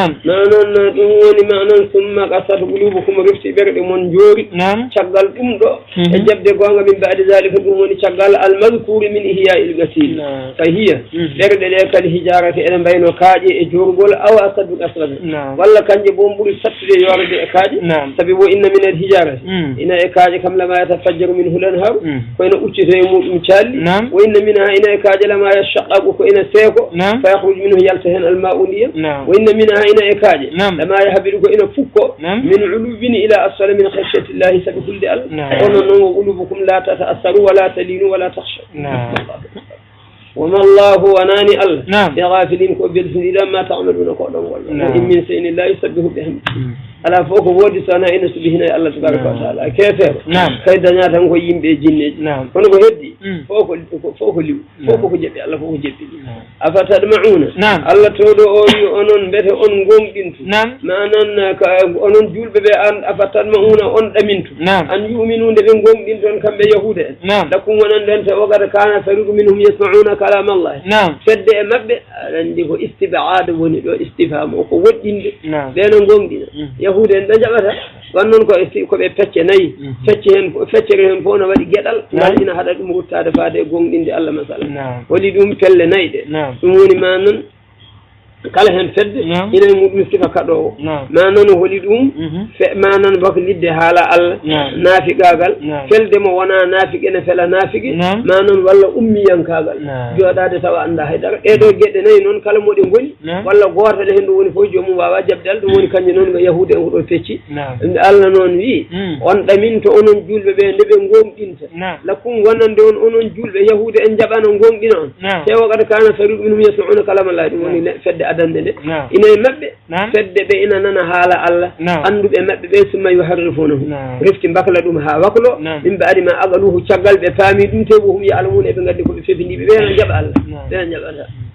nanon ɗum woni ma noon summa qasat qulubukum rifti ɓerɗe mon joori caggal ɗum ɗo e jabde gonga min ba'di zalika ɗum woni caggal almadkuri min ihya il gasil fa hiya ɓerɗe ɗe kadi hijarate ene mbayno kaaƴe e jorgol aw asadu asrade walla kanje bo ɓuuri sattude yorde e kaaƴe saabi wo inna min al hijarate ina e kaaƴe kam lama yatafajjaru min hulan har koyno uccito e muɗum calli wo inna minha ina e kaaƴe lama yashaqqaqu ko ina seeko fa yakhruju minhu yalta hen alma'u ndiyam wa inna minha ina e kaaƴe lama yahbiru ko ina fukko min ulubin ila asfala min khashyati llahi sabi hulde Allah onon noon wo ulubukum la tata'assaru wala talinu wala takhsha wama llahu wanani Allah e gafilin ko beltiniɗan ma ta'maluna ko ɗon walla wa in min shay'in la yusabbihu bihamdihi ala fof ko woodi so wona ina subihina e Allah tabaraka wa taala keefeero kay daña tan ko yimɓe jinneji kono ko heddi fof ko fof ko liw fof ko jeɓɓi Allah fof ko jeɓɓi afa tadma'una Allah towɗo o wi onon mbete on gonɗintu manan onon julɓe ɓe an afa tadma'una on ɗamintu an yuminude ɓe gonɗinton kamɓe yahuda en ɗakkum wonan ɗen te wogata kana fariqu minhum yasma'una kalam Allah fedde e maɓɓe aɗa andi ko istib'ad woni ɗo istifham o ko woɗɗinde ɓeeno gonɗina yahude en ɓe jaɓata wan noon ko koɓe pecce nayyi fecce hen feccere hen fof no waɗi gueɗal ngal ina haɗa ɗum ruttade faade e gonɗinde Allah masala waɗi ɗum pelle nayyi ɗe ɗum woni ma noon kala hen fedde ina e muɗum sifa kaɗowo ma noon hooli ɗum ma noon bako lidde haala Allah naafiqagal felde mo wona naafiqe ne fela naafiqe ma noon walla ummiyankagal jooɗade tawa anda haydara ɗeɗo gueɗe nayyi noon kala moɗe goni walla gotoɗe hen ɗum woni fof jomum wawa jabdal ɗum woni kañum noon ko yahude en ko ɗo fecci Allah noon wi on ɗaminto onon julɓe ɓe nde ɓe gonɗinta lakkum wonande on onon julɓe yahude en jaɓano gonɗina on te wakata kana fariqu minhum yasma'una kalamallahi ɗum woni fedde adande nde ina e maɓɓe fedde ɓe ina nana haala Allah anduɓe maɓɓe ɓe summa yuharrifunahu refti mbakla ɗum ha waklo min mbaɗi ma agaluhu caggal ɓe paami ɗum te wo hum ya'lamuna eɓe gaddi koɓe fefindiɓe ɓe no jaɓa Allah ɓe no jaɓata